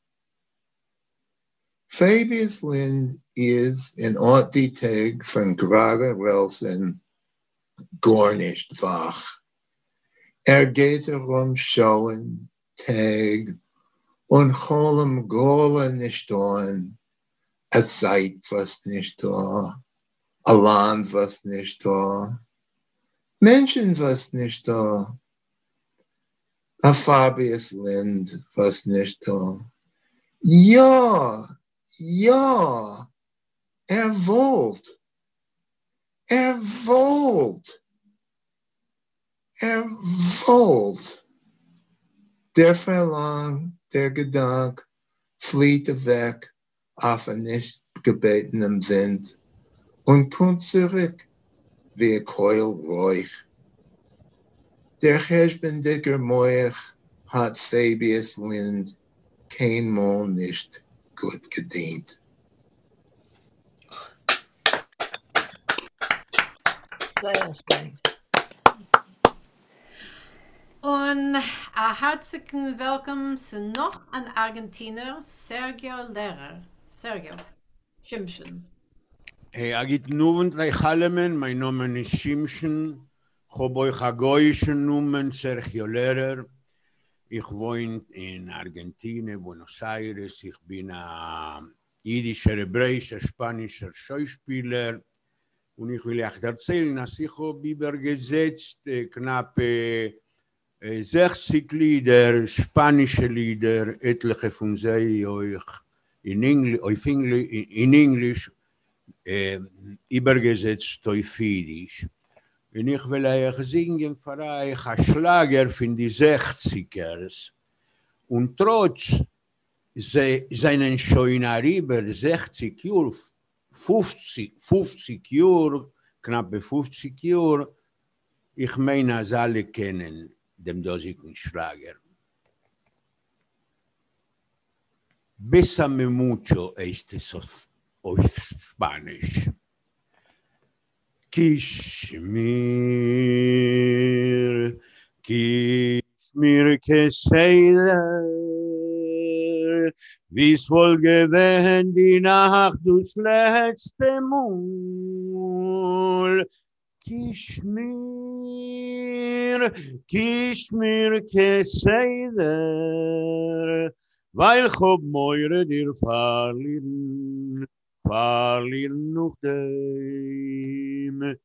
Fabius Lind is in ort die Tag von gerade Relsen gar nicht wach. Er geht herum schauen, Tag, und holem Gole nicht an, a Zeit was nicht da, a Land was nicht da, Menschen was nicht da, a Fabius Lind was nicht da. Ja, ja, er wollt, er wollt, er wollt. Der Verlang, der Gedanke flieht weg auf ein nicht gebetenem Wind und kommt zurück wie ein Keul ruhig. Der Hesbendicker Moich hat Fabius Lind kein Mal nicht gut gedient. Sehr schön. Und ein herzlichen Willkommen zu noch einem Argentinier, Sergio Lehrer. Sergio, Schimschen. Hey, agit nuvent leichalemen, mein Name ist Schimschen. Ich habe euch agoischen Namen Sergio Lehrer. Ich wohne in Argentinien, Buenos Aires. Ich bin ein jüdischer, hebräischer, spanischer Schauspieler. Und ich will euch erzählen, dass ich habe übergesetzt knapp sechzig Lieder, spanische Lieder, etliche von sie euch in Englisch, auf Englisch, in Englisch äh, übergesetzt auf Jiddisch. Und ich will euch singen für euch ein Schlager von den sechzigers. Und trotz se, seinen schon über sechzig Jahre, fünfzig, fünfzig Jahre, knappe fünfzig Jahre, ich meine, dass alle kennen dem dosigen Schlager. Bésame mucho este auf, auf Spanisch. Kishmir, Kishmir que seider, wie's wohl gewähnt die Nacht durchs letzte Mol. Kishmir, Kishmir que seider, weil chob moire dir verlieren, verlieren noch dem.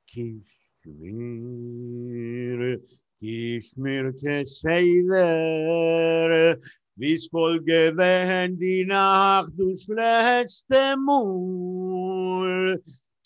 Kishmir, Kishmir que seider, wie's voll gewähnt die Nacht durchs letzte Mol.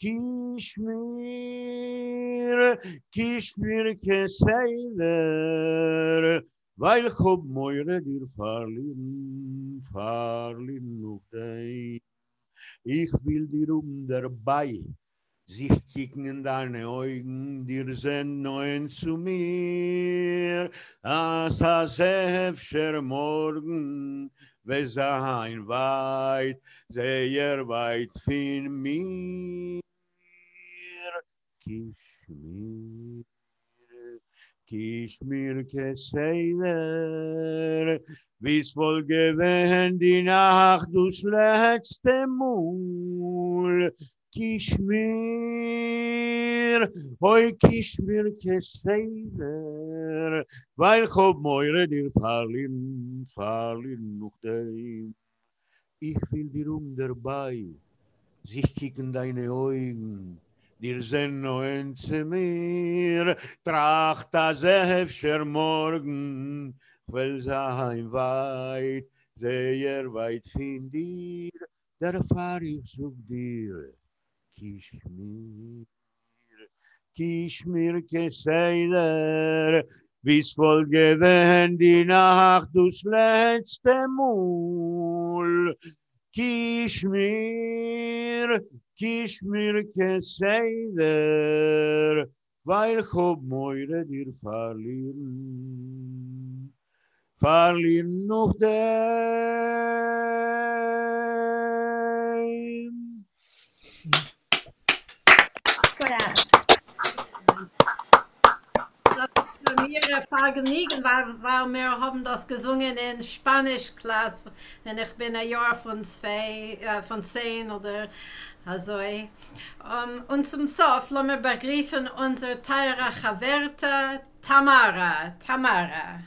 Kishmir, Kishmir que seider, weil chob moire dir verlieren, verlieren noch dein. Ich will dir um dabei, sich kicken in deine Augen, dir sind neuen zu mir, as a sefscher morgen, we sein weit, sehr weit von mir. Kishmir, Kishmir que seider, wie's wohl gewähnt die Nacht durchs letzte Mol. Kishmir, oi Kishmir que seider, weil chob moire dir verlieren, verlieren noch dein. Ich will dir um dabei, sich kicken deine Augen, dir sind neuen zu mir, tracht das efscher morgen, will sein weit, sehr weit von dir, der fahr ich zu dir. Kishmir, Kishmir que seider, wie's voll gewähnt die Nacht durchs letzte Mol. Kishmir, kies mir keseder, weil ich hab moire dir verlieren. Verlieren noch dem. Das ist für mich ein Vergnügen, weil, weil wir haben das gesungen in Spanischklasse, wenn ich bin ein Jahr von zwei, äh, von zehn oder also. Um, und zum Sof, lassen wir begrüßen unsere teure Chaverte Tamara. Tamara.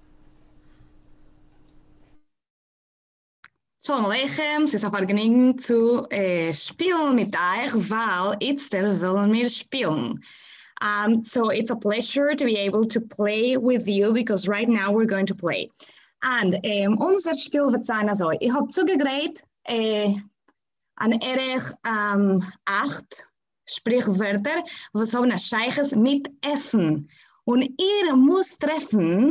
Shalom Aleichem, es ist ein Vergnügen zu äh, spielen mit euch, weil jetzt wollen wir spielen. Um, so it's a pleasure to be able to play with you because right now we're going to play. And um, unser Spiel wird sein also, ich habe zugegräht äh, an erich um, acht Sprichwörter, was haben ein Scheiches mit Essen. Und ihr müsst treffen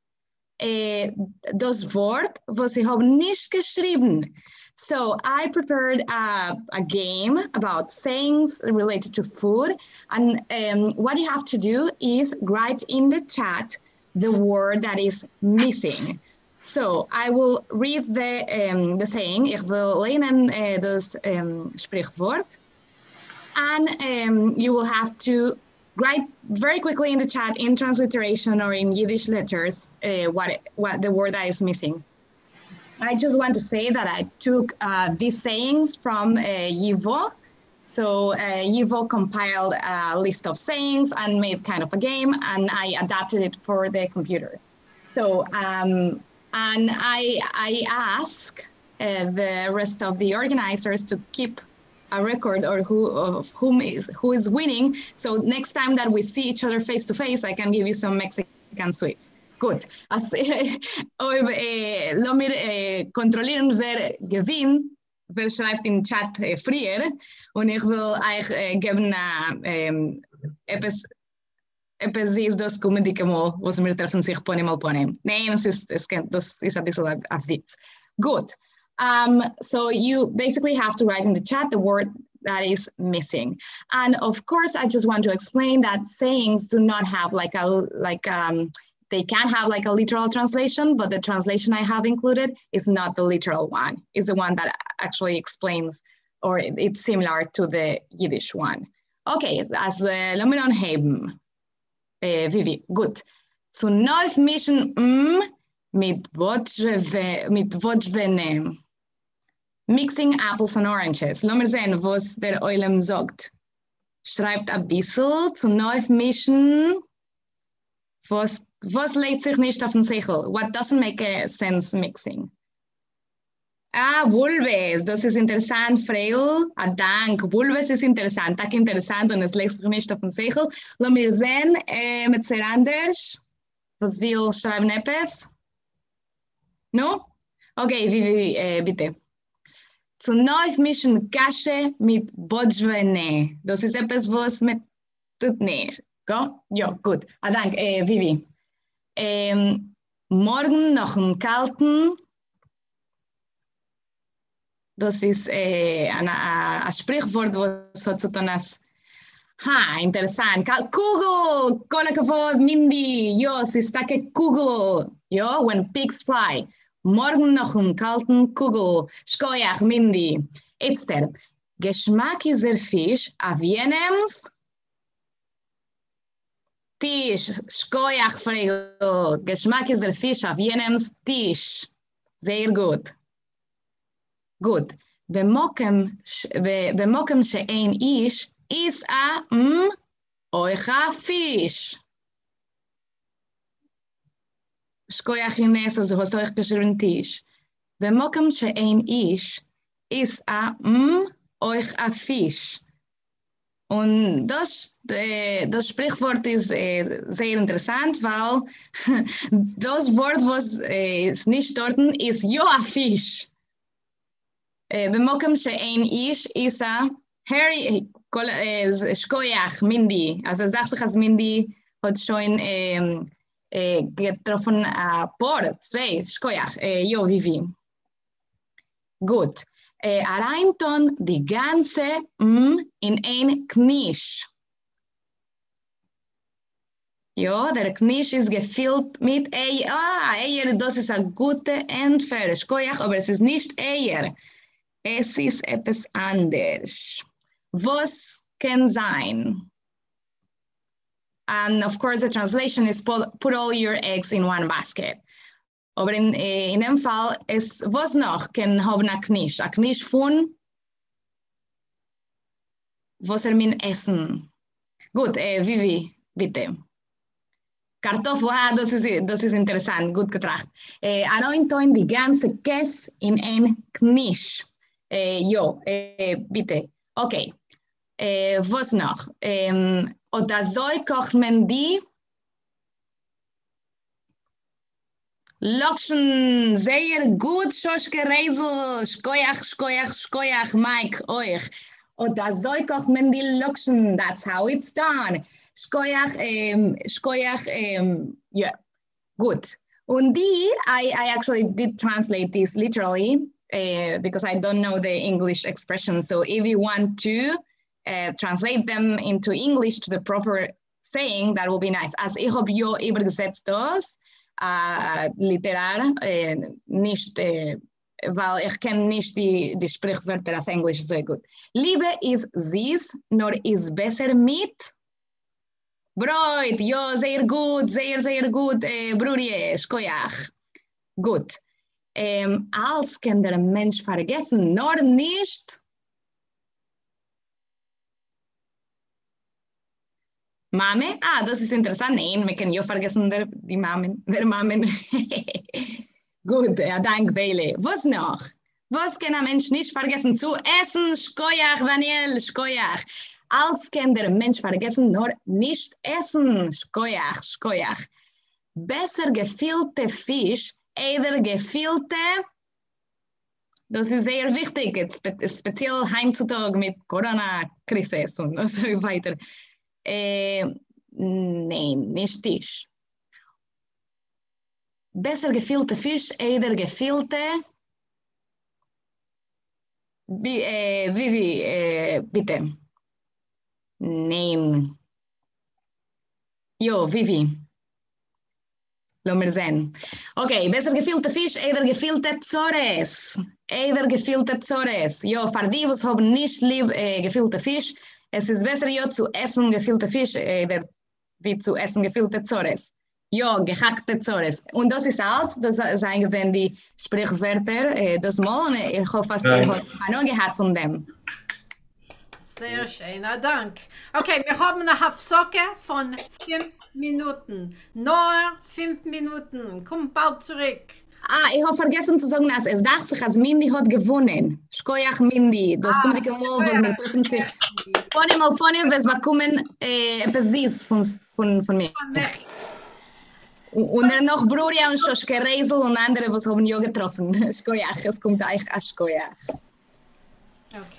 äh, das Wort, was ich habe nicht geschrieben. So I prepared a, a game about sayings related to food. And um, what you have to do is write in the chat the word that is missing. So I will read the, um, the saying. Ich will lehnen uh, das um, Sprichwort. And um, you will have to write very quickly in the chat in transliteration or in Yiddish letters uh, what, what the word that is missing. I just want to say that I took uh, these sayings from uh, Yivo. So uh, Yivo compiled a list of sayings and made kind of a game, and I adapted it for the computer. So, um, and I, I ask uh, the rest of the organizers to keep a record or who of whom is who is winning. So next time that we see each other face to face, I can give you some Mexican sweets. Gut, also, äh, äh, lassen wir äh, kontrollieren, wer gewinnt, wer schreibt im Chat äh, früher. Und ich will euch äh, geben äh, äh, etwas, etwas ist das kommende Mal, was wir treffen sich Pony mal Pony. Nein, das ist, das ist ein bisschen ein Witz. Gut, um, so you basically have to write in the chat the word that is missing. And of course, I just want to explain that sayings do not have like a, like, um, they can have like a literal translation, but the translation I have included is not the literal one. It's the one that actually explains, or it's similar to the Yiddish one. Okay, as lassen wir anheben. Äh, Vivi, gut. Zu neu mischen mm, mit Wodschwe, mit Wodschwene. Mixing apples and oranges. Lassen wir sehen, was der Eulam sagt. Schreibt ein bisschen zu neu mischen. Was, was legt sich nicht auf den Sichel? What doesn't make a sense mixing? Ah, Bulbes, das ist interessant, Freil. Ah, dank. Bulbes ist interessant, tak interessant und es legt sich nicht auf den Sichel. Lassen wir sehen, äh, mit sehr anders. Was will schreiben etwas? No? Okay, wie, wie, äh, bitte. Zu neu mischen Kasche mit Bodschwene. Das ist etwas, was mit tut nicht. Go? Ja, gut. Ah, danke, äh, Vivi. Ähm, morgen noch einen kalten. Das ist äh, ein, ein Sprichwort, was hat zu tun ist. Ha, interessant. Kugel, kolla kavod, Mindy. Ja, es ist eine Kugel. Ja, when pigs fly. Morgen noch einen kalten Kugel. Skoyach, Mindy. Jetzt der. Geschmack ist der Fisch, auf jenems. Tisch, Skoyach, Fregel. Geschmack ist der Fisch auf jenems Tisch. Sehr gut. Gut. Bemokem she'ein ish is a m oicha fish. Skoyach Ines, also hast du euch geschrieben Tisch. Bemokem she'ein ish is a m oicha fish. Und das, äh, das Sprichwort ist äh, sehr interessant, weil das Wort, was äh, nicht dort ist, ja, a Fisch. במוקם שאין איש איסה, Harry, Skoyach, Mindy, also sagt sich, als Mindy hat schon äh, äh, getroffen, äh, por, zwei, Skoyach, äh, jo, Vivi. Gut. äh, reintun die ganze M in ein Knisch. Ja, der Knisch ist gefüllt mit Eier. Ah, Eier, das ist eine gute Entfernung, aber es ist nicht Eier. Es ist etwas anderes. Was kann sein? And of course, the translation is put, put all your eggs in one basket. Aber in, in dem Fall ist, was noch kann haben ein Knisch? Ein Knisch von, was er mein Essen? Gut, äh, Vivi, bitte. Kartoffel, ah, das ist, das ist interessant, gut getracht. Äh, Arointoin die ganze Käse in ein Knisch. Äh, jo, äh, bitte. Okay. Äh, was noch? Ähm, oder so kocht man die Lokschen sehr gut, Schoschke Reisel, Schkoyach, Schkoyach, Schkoyach, Mike, euch. Oder so kocht man die Lokschen, that's how it's done. Schkoyach, ähm, Schkoyach, ähm, yeah, good. Und die, I, I actually did translate this literally, uh, because I don't know the English expression. So if you want to uh, translate them into English to the proper saying, that will be nice. Als ich habe ja übergesetzt das, uh, literar, äh, nicht, äh, weil ich kenne nicht die, die Sprichwörter auf Englisch sehr gut. Liebe ist süß, nur ist besser mit Brot. Ja, sehr gut, sehr, sehr gut, äh, Brudje, Schkoyach. Gut. Ähm, als kann der Mensch vergessen, nur nicht Mame? Ah, das ist interessant. Nein, wir können ja vergessen, der, die Mamen, der Mamen. Gut, ja, danke, Bele. Was noch? Was kann ein Mensch nicht vergessen? Zu essen, Schkoyach, Daniel, Schkoyach. Als kann der Mensch vergessen, nur nicht essen, Schkoyach, Schkoyach. Besser gefüllte Fisch, oder gefüllte, das ist sehr wichtig, spe speziell heutzutage mit Corona-Krise und so weiter. Äh, nein, nicht Tisch. Besser gefüllte Fisch, oder gefüllte, wie, äh, Vivi, äh, bitte. Nein. Jo, Vivi. Lass mir sehen. Okay, besser gefüllte Fisch, oder gefüllte Zores. Oder gefüllte Zores. Jo, für die, was haben nicht lieb äh, gefüllte Fisch, es ist besser jo zu essen gefüllte Fisch, oder wie zu essen gefüllte Zores. Jo, gehackte Zores. Und das ist alt, das sagen wenn die Sprichwörter, äh, das mal, und ich hoffe, dass ihr habt noch gehört von dem. Sehr schön, na dank. Okay, wir haben eine Hafsocke von fünf Minuten. Nur fünf Minuten. Komm bald zurück. Ah, ich habe vergessen zu sagen, dass es dachte sich, als Mindy hat gewonnen. Schkoyach Mindy. Das kommt die Mal, was wir treffen sich. Pony mal Pony, was wir kommen, äh, etwas süß von, von, von mir. Und dann noch Bruria und Schoschke Reisel und andere, was haben ja getroffen. Schkoyach, es kommt eigentlich als Schkoyach. Okay.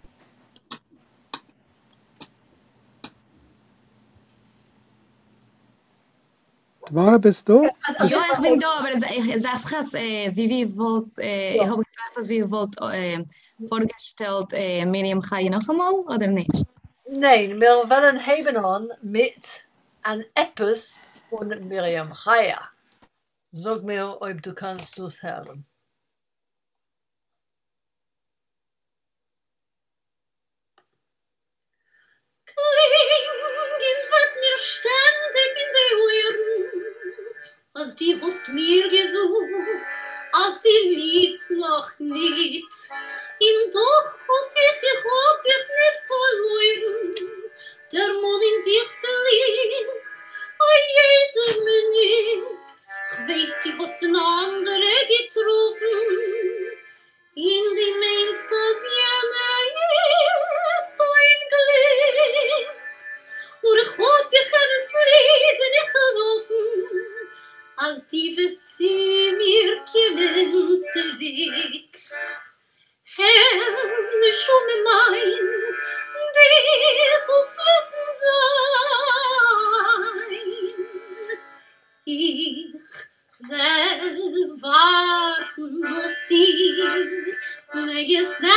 Tamara, bist du? Ja, ich bin da, aber ich sage es, äh, Vivi wollte, äh, ja. Ich habe gedacht, dass Vivi wollte äh, vorgestellt, äh, Miriam Chaya noch einmal, oder nicht? Nein, wir werden haben an mit ein Epos von Miriam Chaya. Sag mir, ob du kannst das hören. Klingen wird mir ständig in die Ohren, als die hast mir gesucht, als die liebst noch nicht. Und doch hoff ich, ich hab dich nicht verloren, der Mann in dich verliebt, a jeder Minute. Ich weiß, die hast eine andere getroffen, in die meinst, dass jener ist ein Glück. Nur ich hab dich an das Leben nicht gerufen, als die wird sie mir kommen zurück. Herr, nicht schon mit mein, dieses Wissen sein. Ich will warten auf dich, mag es nicht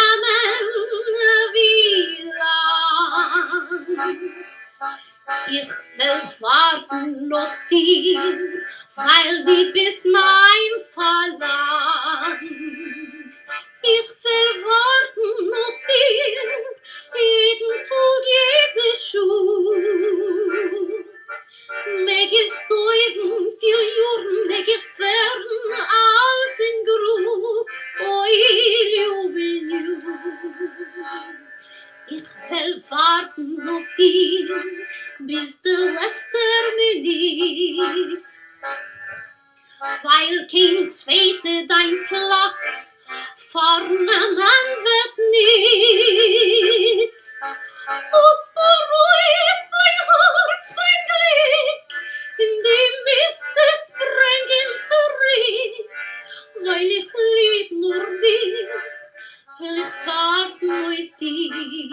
warten auf dich, weil du bist mein Verlangen. Ich will warten auf dich, jeden Tag, jede Schuh. Meg ich steigen, viel Juren, meg ich fern, alten Gru, oi, lieben Ju. Ich will warten auf dich, bis der letzte Minute. Weil kein zweite dein Platz vorne man wird nicht. Was beruhigt mein Herz, mein Glück, in die Mist es bringen zurück. Weil ich lieb nur dich, will ich warten auf dich.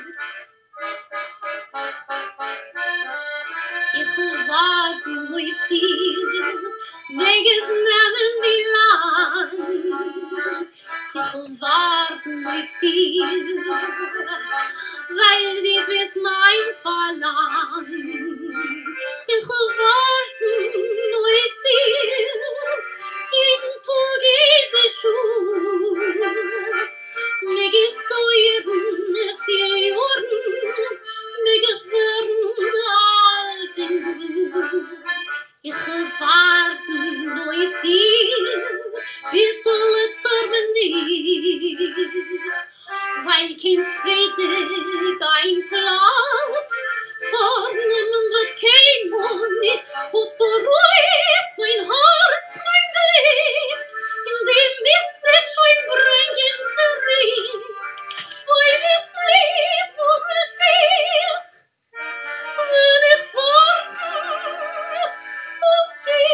Ich will warten auf dich, mag es nehmen wie lang. Ich will warten auf dich, weil du bist mein Verlangen. Ich will warten auf dich, jeden Tag, jede Schuh. Meg ich steuern, viel Jahren, meg ich werden alten Gru. Ich will warten auf dich, bis du letzter Minute. Weil kein zweite dein Platz vornehmen wird kein Mund. Was beruhigt mein Herz, mein Glück, in dem Mist es schon bringen zurück. Weil ich lieb nur dich, will ich warten auf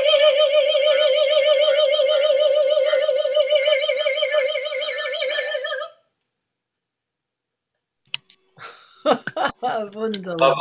dich. Wunderbar.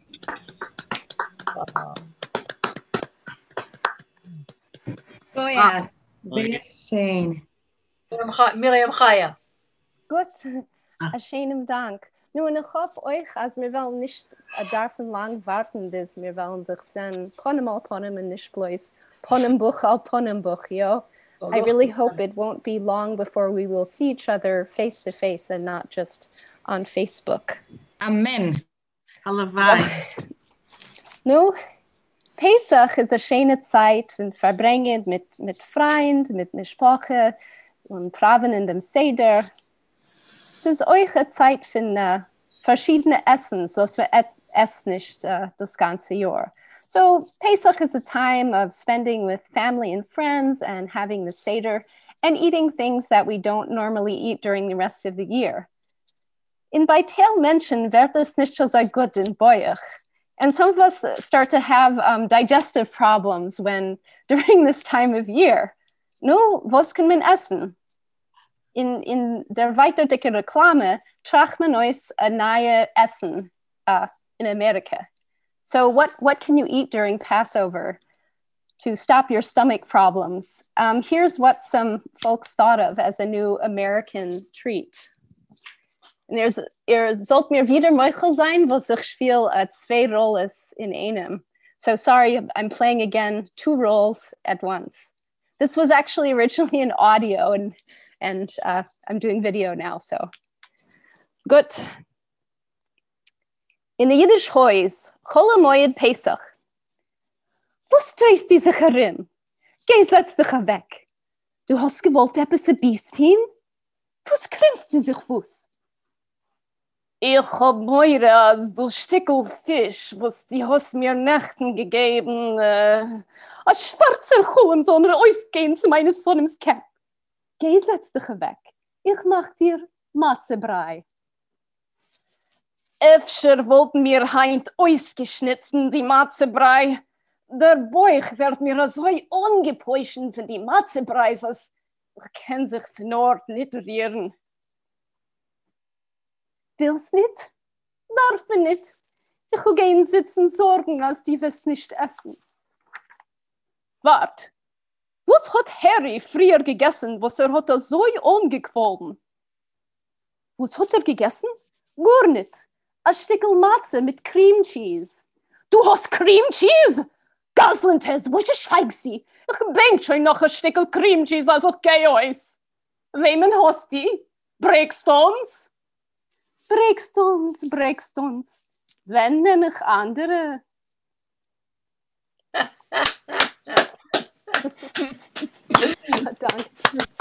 Oh ja, sehr schön. Miriam Chaya. Gut, schönen Dank. Nun, ich hoffe euch, als wir wollen nicht dürfen lang warten, bis wir wollen sich sehen, Ponem al Ponem und nicht bloß Ponem Buch al Ponem Buch, yo. I really hope it won't be long before we will see each other face to face and not just on Facebook. Amen. Alleweil. Nu, Pesach ist eine schöne Zeit, wir verbringen mit, mit Freunden, mit Mischpoche und Praven in dem Seder. Es ist euch eine Zeit für uh, verschiedene Essen, so dass wir et essen nicht uh, das ganze Jahr. So Pesach is a time of spending with family and friends and having the Seder and eating things that we don't normally eat during the rest of the year. In Beitel Menschen wird es nicht so gut in Beuch. And some of us start to have um, digestive problems when during this time of year. Nu, was kann man essen? In, in der weiterdicke Reklame tracht man uns ein neues Essen uh, in Amerika. So what, what can you eat during Passover to stop your stomach problems? Um, here's what some folks thought of as a new American treat. Und er, er sollt mir wieder Michael sein, was ich spiele uh, zwei Rollen in einem. So sorry, I'm playing again two roles at once. This was actually originally an audio, and, and uh, I'm doing video now, so. Good. In der Jiddisch Haus, Chol Moed Pesach. Was drehst du sich herin? Geh, setz dich weg. Du hast gewollt etwas ein Biest hin? Was krimmst du sich was? Ich hab Meure als du Stickel Fisch, was die hast mir Nächten gegeben, äh, als schwarzer Chulem soll er ausgehen zu meines Sonnems Käpp. Geh, setz dich weg. Ich mach dir Matzebrei. Öfscher wollten mir heint ausgeschnitzen, die Matzebrei. Der Bauch wird mir so ungepäuschen für die Matzebrei, als ich kann sich von Ort nicht rühren. Willst nicht? Darf man nicht. Ich will gehen sitzen sorgen, als die was nicht essen. Wart, was hat Harry früher gegessen, was er hat so umgequollen? Was hat er gegessen? Gar nicht. Ein Stückel Matze mit Cream Cheese. Du hast Cream Cheese? Gaslentes, wo ich feig sie. Ich denk schon noch ein Stückel Cream Cheese, als ich gehe aus. Wemen hast die? Breakstones? Breakstones, Breakstones. Wenn nämlich andere. Danke.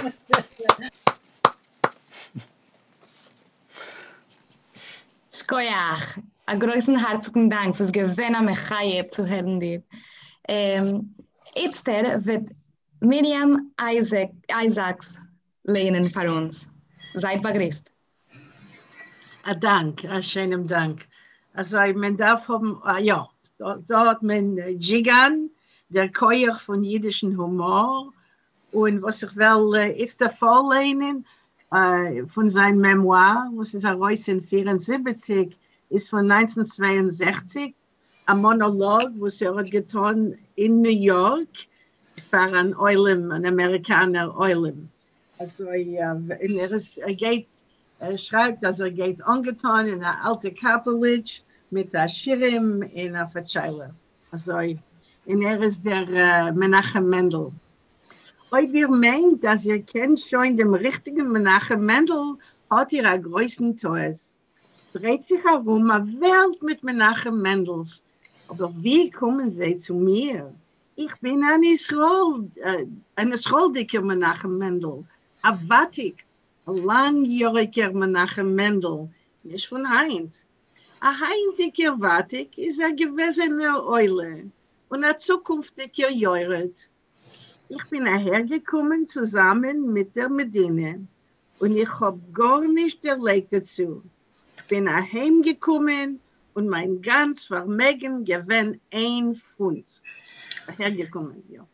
Shkoyach, einen großen herzlichen Dank fürs Gewinn am Mechaie zu hören dir. Ähm, jetzt wird Miriam Isaac, Isaacs lehnen für uns. Seid begrüßt. A Dank, a schönem Dank. Also man darf haben, uh, ja, dort, dort man uh, Jigan, der Koyach von jüdischen Humor, und was ich will, uh, ist der Vorlehnen uh, von seinem Memoir, was ist heraus in vierundsiebzig, ist von neunzehnhundertzweiundsechzig, ein Monolog, was er hat getan in New York, für ein Eulim, ein Amerikaner Eulim. Also uh, er, ist, er geht, er schreibt, dass er geht angetan in eine alte Kapelitsch mit der Schirim in der Verzeihler. Also, und er ist der uh, Menachem Mendel. Ob ihr meint, dass ihr kennt schon den richtigen Menachem Mendel, hat ihr einen größten Toes. Dreht sich herum eine Welt mit Menachem Mendels. Aber wie kommen sie zu mir? Ich bin ein Israel, äh, ein Israeldiker Menachem Mendel, ein Vatik, ein langjähriger Menachem Mendel, nicht von Heinz. Ein heintiger Vatik ist ein gewesener Eule und ein zukünftiger Jöret. Ich bin hergekommen zusammen mit der Medina und ich habe gar nicht erlegt dazu. Ich bin heimgekommen und mein ganz Vermögen gewinnt ein Pfund. Hergekommen, ja.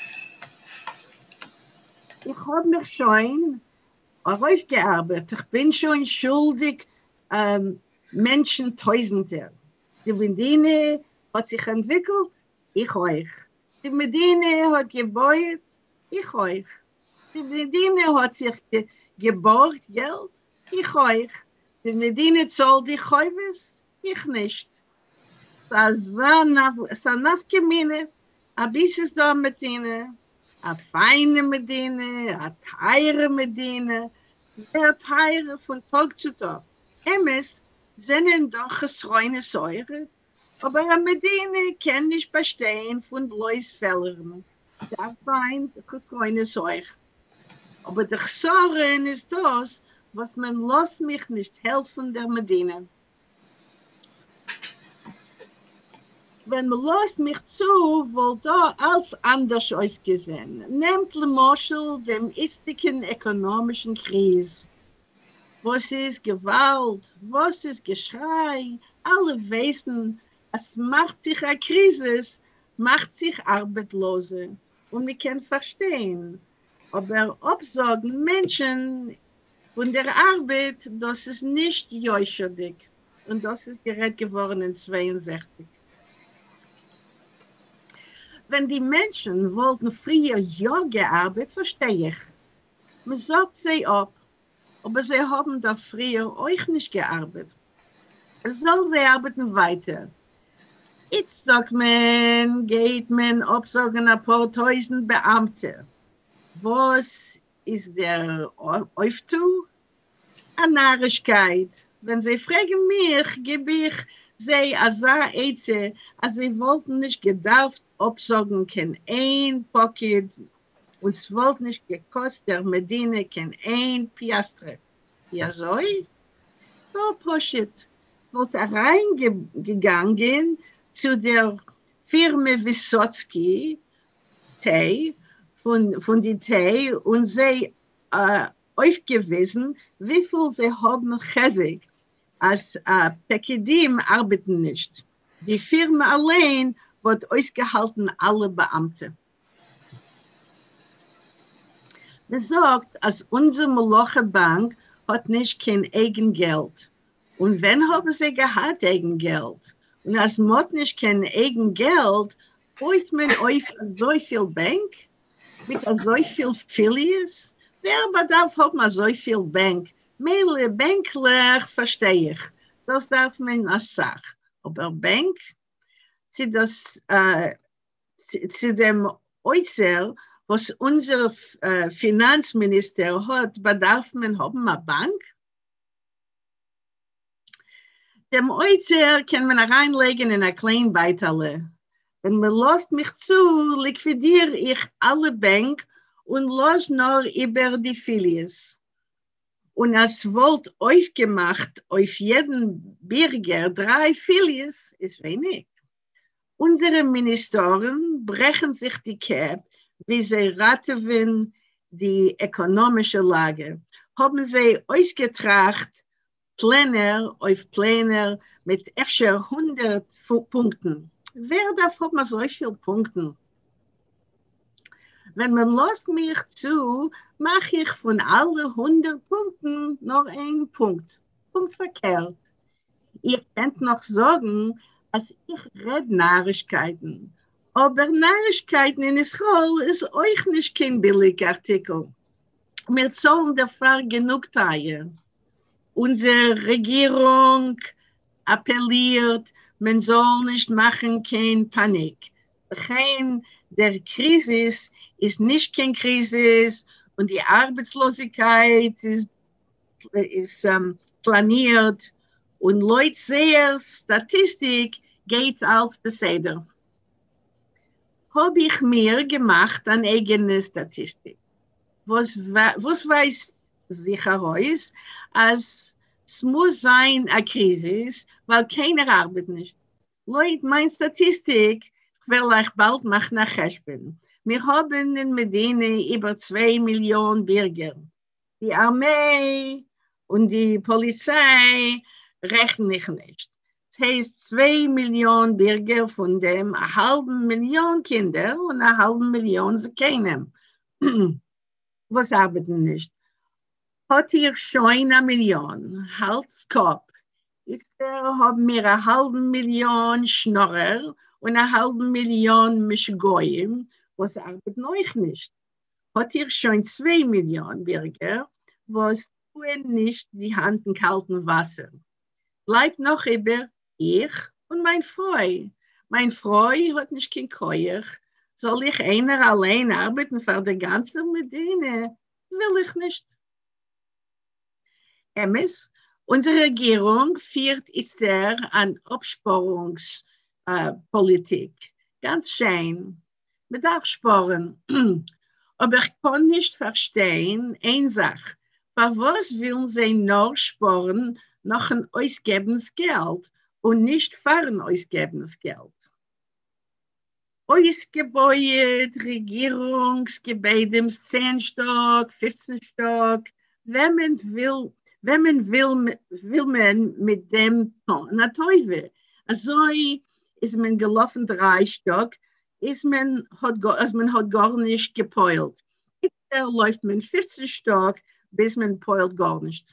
Ich habe mich schon aufgearbeitet. Ich bin schon schuldig ähm, Menschen Tausender. Die Medina hat sich entwickelt, ich euch. Die Medina hat gebaut, ich euch. Die Medina hat sich ge geborgt Geld, ich euch. Die Medina zahlt die Käufers, ich nicht. Das ist eine Nafgemine, ein bisschen da Medina, eine feine Medina, eine teure Medina, sehr teure von Tag zu Tag. Emes sind doch reine Säure, aber eine Medina kann nicht bestehen von Bläusfellern. Das ist reine Säure. Aber der Säure ist das, was man lässt mich nicht helfen der Medina. Wenn man lässt mich zu, wohl da als anders ausgesehen. Nehmt le Moschel dem istigen ökonomischen Krise. Was ist Gewalt? Was ist Geschrei? Alle wissen, es macht sich eine Krise, macht sich Arbeitslose. Und wir können verstehen. Aber absagen Menschen von der Arbeit, das ist nicht jäuscherdig. Und das ist gerät geworden in zweiundsechzig. Wenn die Menschen wollten früher ja gearbeitet, verstehe ich. Man sagt sie ab, aber sie haben da früher euch nicht gearbeitet. Es soll sie arbeiten weiter. Jetzt sagt man, geht man absagen ein paar tausend Beamte. Was ist der Auftu? Eine Narrigkeit. Wenn sie fragen mich, gebe ich sie als Eize, als sie wollten nicht gedarft absagen kein ein Pocket und es wollte nicht gekostet der Medina kein ein Piastre. Ja so? So Poschet. Wollte reingegangen zu der Firma Wysotsky Tee von, von die Tee und sie äh, aufgewiesen, wie viel sie haben Chesed, als äh, Pekidim arbeiten nicht. Die Firma allein wird ausgehalten alle Beamte. Man sagt, als unsere Moloche Bank hat nicht kein Eigengeld. Und wenn haben sie gehabt Eigengeld? Und als man nicht kein Eigengeld, holt man auf so viel Bank, mit so viel Filies. Wer bedarf hat man so viel Bank? Meine Bankler verstehe ich. Das darf man als Sache. Aber Bank? zu, das, äh, zu, zu dem Äußer, was unser äh, Finanzminister hat, bedarf man haben eine Bank? Dem Äußer kann man reinlegen in eine kleine Beitale. Wenn man lässt mich zu, liquidiere ich alle Bank und los nur über die Filies. Und es wird aufgemacht auf jeden Bürger drei Filies, ist wenig. Unsere Ministerien brechen sich die Cap, wie sie raten die ökonomische Lage. Haben sie ausgetragen, Pläne auf Pläne mit öfter hundert Punkten. Wer darf haben so viele Punkte? Wenn man lässt mich zu, mache ich von allen hundert Punkten noch einen Punkt. Punkt verkehrt. Ihr könnt noch sagen, dass ich rede Narrigkeiten. Aber Narrigkeiten in Israel ist euch nicht kein billiger Artikel. Wir sollen dafür genug teilen. Unsere Regierung appelliert, man soll nicht machen, keine Panik. Kein der Krise ist nicht keine Krise und die Arbeitslosigkeit ist, ist um, planiert und Leute sehen, Statistik geht als Beseder. Habe ich mir gemacht eine eigene Statistik. Was, was weiß sich heraus, als es muss sein eine Krise, weil keiner arbeitet nicht. Leute, meine Statistik, ich will euch bald machen nach Cheshbon. Wir haben in Medina über zwei Millionen Bürger. Die Armee und die Polizei rechnen ich nicht. Das heißt, zwei Millionen Bürger, von dem eine halbe Million Kinder und eine halbe Million sie kennen. Was arbeiten nicht? Hat ihr schon eine Million Halskopf? Ist er, haben wir eine halbe Million Schnorrer und eine halbe Million Mischgoyim, was arbeitet euch nicht? Hat ihr schon zwei Millionen Bürger, was tun nicht die Hand in kaltem Wasser? Bleibt noch über ich und mein Freund. Mein Freund hat nicht kein Keuch. Soll ich einer allein arbeiten für die ganze Medina? Will ich nicht. Emes, unsere Regierung führt jetzt an Absparungspolitik. Äh, Ganz schön. Man darf sparen. Aber ich kann nicht verstehen, eine Sache. Für was will sie noch sparen, noch ein ausgebendes Geld und nicht für ein ausgebendes Geld? Ausgebäude, Regierungsgebäude im zehn Stock, fünfzehn Stock, wenn man will, wenn man will, will man mit dem tun. Na Teufel. Also ist man gelaufen drei Stock, ist man hat, also man hat gar nicht gepeult. Da läuft man fünfzehn Stock, bis man peult gar nicht.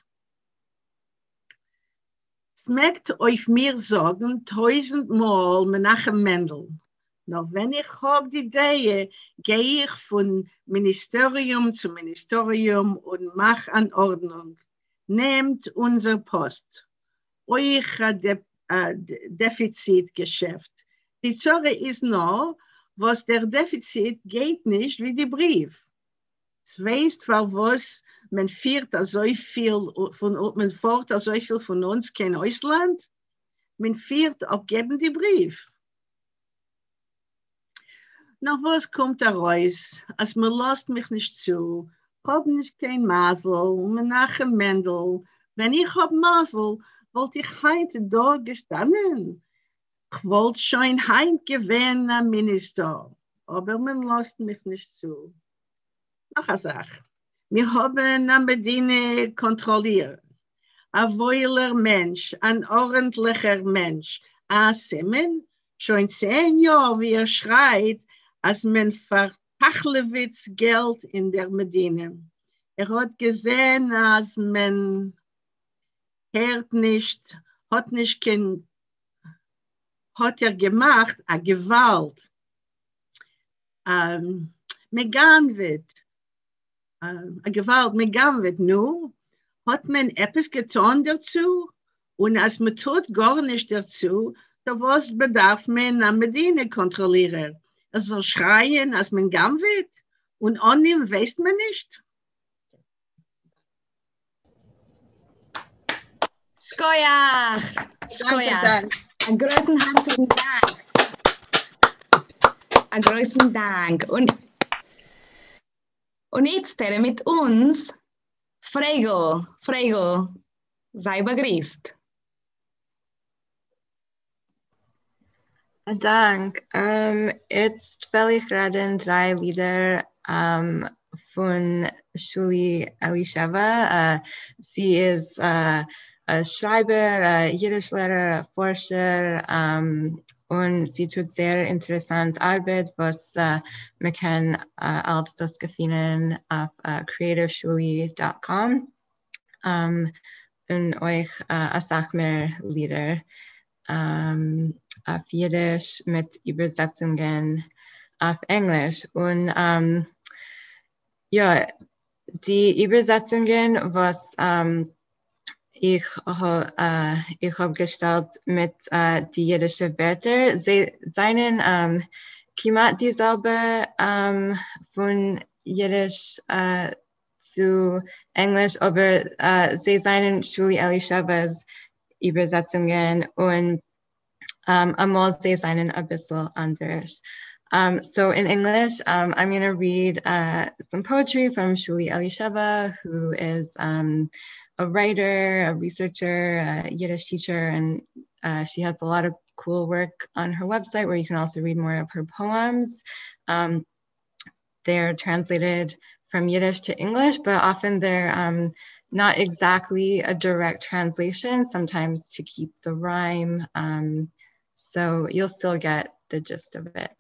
Es mögt euch mir sagen, tausendmal Menachem Mendel. Noch wenn ich habe die Idee, gehe ich von Ministerium zu Ministerium und mache an Ordnung. Nehmt unser Post, euch De äh, Defizitgeschäft. Die Sache ist noch, was der Defizit geht nicht wie die Brief. Es weiß, für was man fährt so viel von, man fährt so viel von uns kein Ausland. Man fährt abgeben die Brief. Nach was kommt da raus? Als man lässt mich nicht zu, hab nicht kein Masel, Menachem Mendel. Wenn ich hab Masel, wollte ich heute da gestanden. Ich wollte schon heute gewähnen am Minister, aber man lässt mich nicht zu. Noch eine Sache. Wir haben eine Medina kontrolliert. Ein wohler Mensch, ein ordentlicher Mensch. Ein Simen, schon zehn Jahre, wie er schreit, als man vertachlewitz Geld in der Medina. Er hat gesehen, als man hört nicht, hat nicht kein, hat er gemacht, a Gewalt. Um, Megan wird, um, a Gewalt, Megan wird nur, hat man etwas getan dazu und als man tut gar nicht dazu, Da was bedarf man am Medienekontrollierer? Er soll schreien, als man gamm wird? Und an ihm weiß man nicht? Skoyach! Skoyach! Einen großen herzlichen Dank. Einen großen Dank. Und, und jetzt mit uns, Fregel, Fregel, sei begrüßt. Dank. Um, jetzt will ich gerade drei Lieder um, von Shuli Elisheva. Uh, sie ist uh, ein Schreiber, ein Jiddischlehrer, ein Forscher um, und sie tut sehr interessante Arbeit, was uh, man kann uh, als das finden auf uh, creative shuli dot com um, und euch uh, eine Sache mehr Lieder um, auf Jiddisch mit Übersetzungen auf Englisch. Und um, ja, die Übersetzungen, was um, ich, uh, ich habe gestellt mit uh, die jiddischen Wörter, sie seien um, kimat dieselbe um, von Jiddisch uh, zu Englisch, aber uh, sie seien Shuli Elishevas Übersetzungen und um, einmal sie seien ein bisschen anders. Um, so in English, um, I'm going to read uh, some poetry from Shuli Elisheva, who is um, a writer, a researcher, a Yiddish teacher, and uh, she has a lot of cool work on her website where you can also read more of her poems. Um, they're translated from Yiddish to English, but often they're um, not exactly a direct translation, sometimes to keep the rhyme. Um, so you'll still get the gist of it.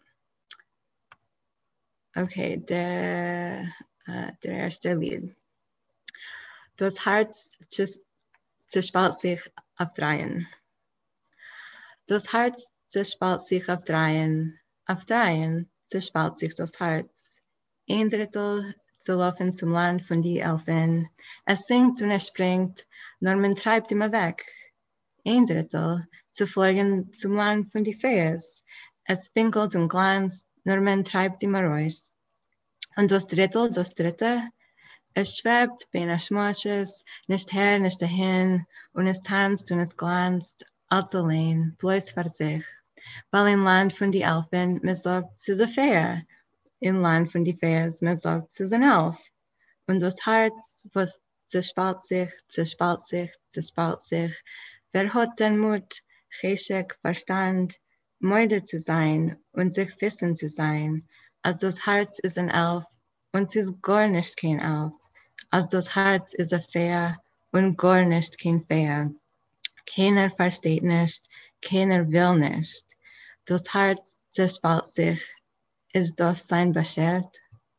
Okay, der, uh, der erste Lied. Das Herz zerspalt sich auf dreien. Das Herz zerspalt sich auf dreien. Auf dreien zerspalt sich das Herz. Ein Drittel zu laufen zum Land von die Elfen. Es singt und es springt, nur man treibt immer weg. Ein Drittel zu fliegen zum Land von die Fees. Es winkelt und glanzt, nur man treibt immer raus. Und das Drittel, das Dritte, es schwebt bei einer Schmaches, nicht her, nicht dahin, und es tanzt und es glanzt, als allein, bloß für sich. Weil im Land von die Elfen, man sagt, zu der Fee. Im Land von die Fees, man sagt, zu den Elf. Und das Herz, was zerspalt sich, zerspalt sich, zerspalt sich. Wer hat den Mut, Cheshek, Verstand, Mäude zu sein und sich wissen zu sein, als das Herz ist ein Elf und es ist gar nicht kein Elf, als das Herz ist ein Fee und gar nicht kein Fee. Keiner versteht nicht, keiner will nicht. Das Herz zerspalt sich, ist das sein beschert?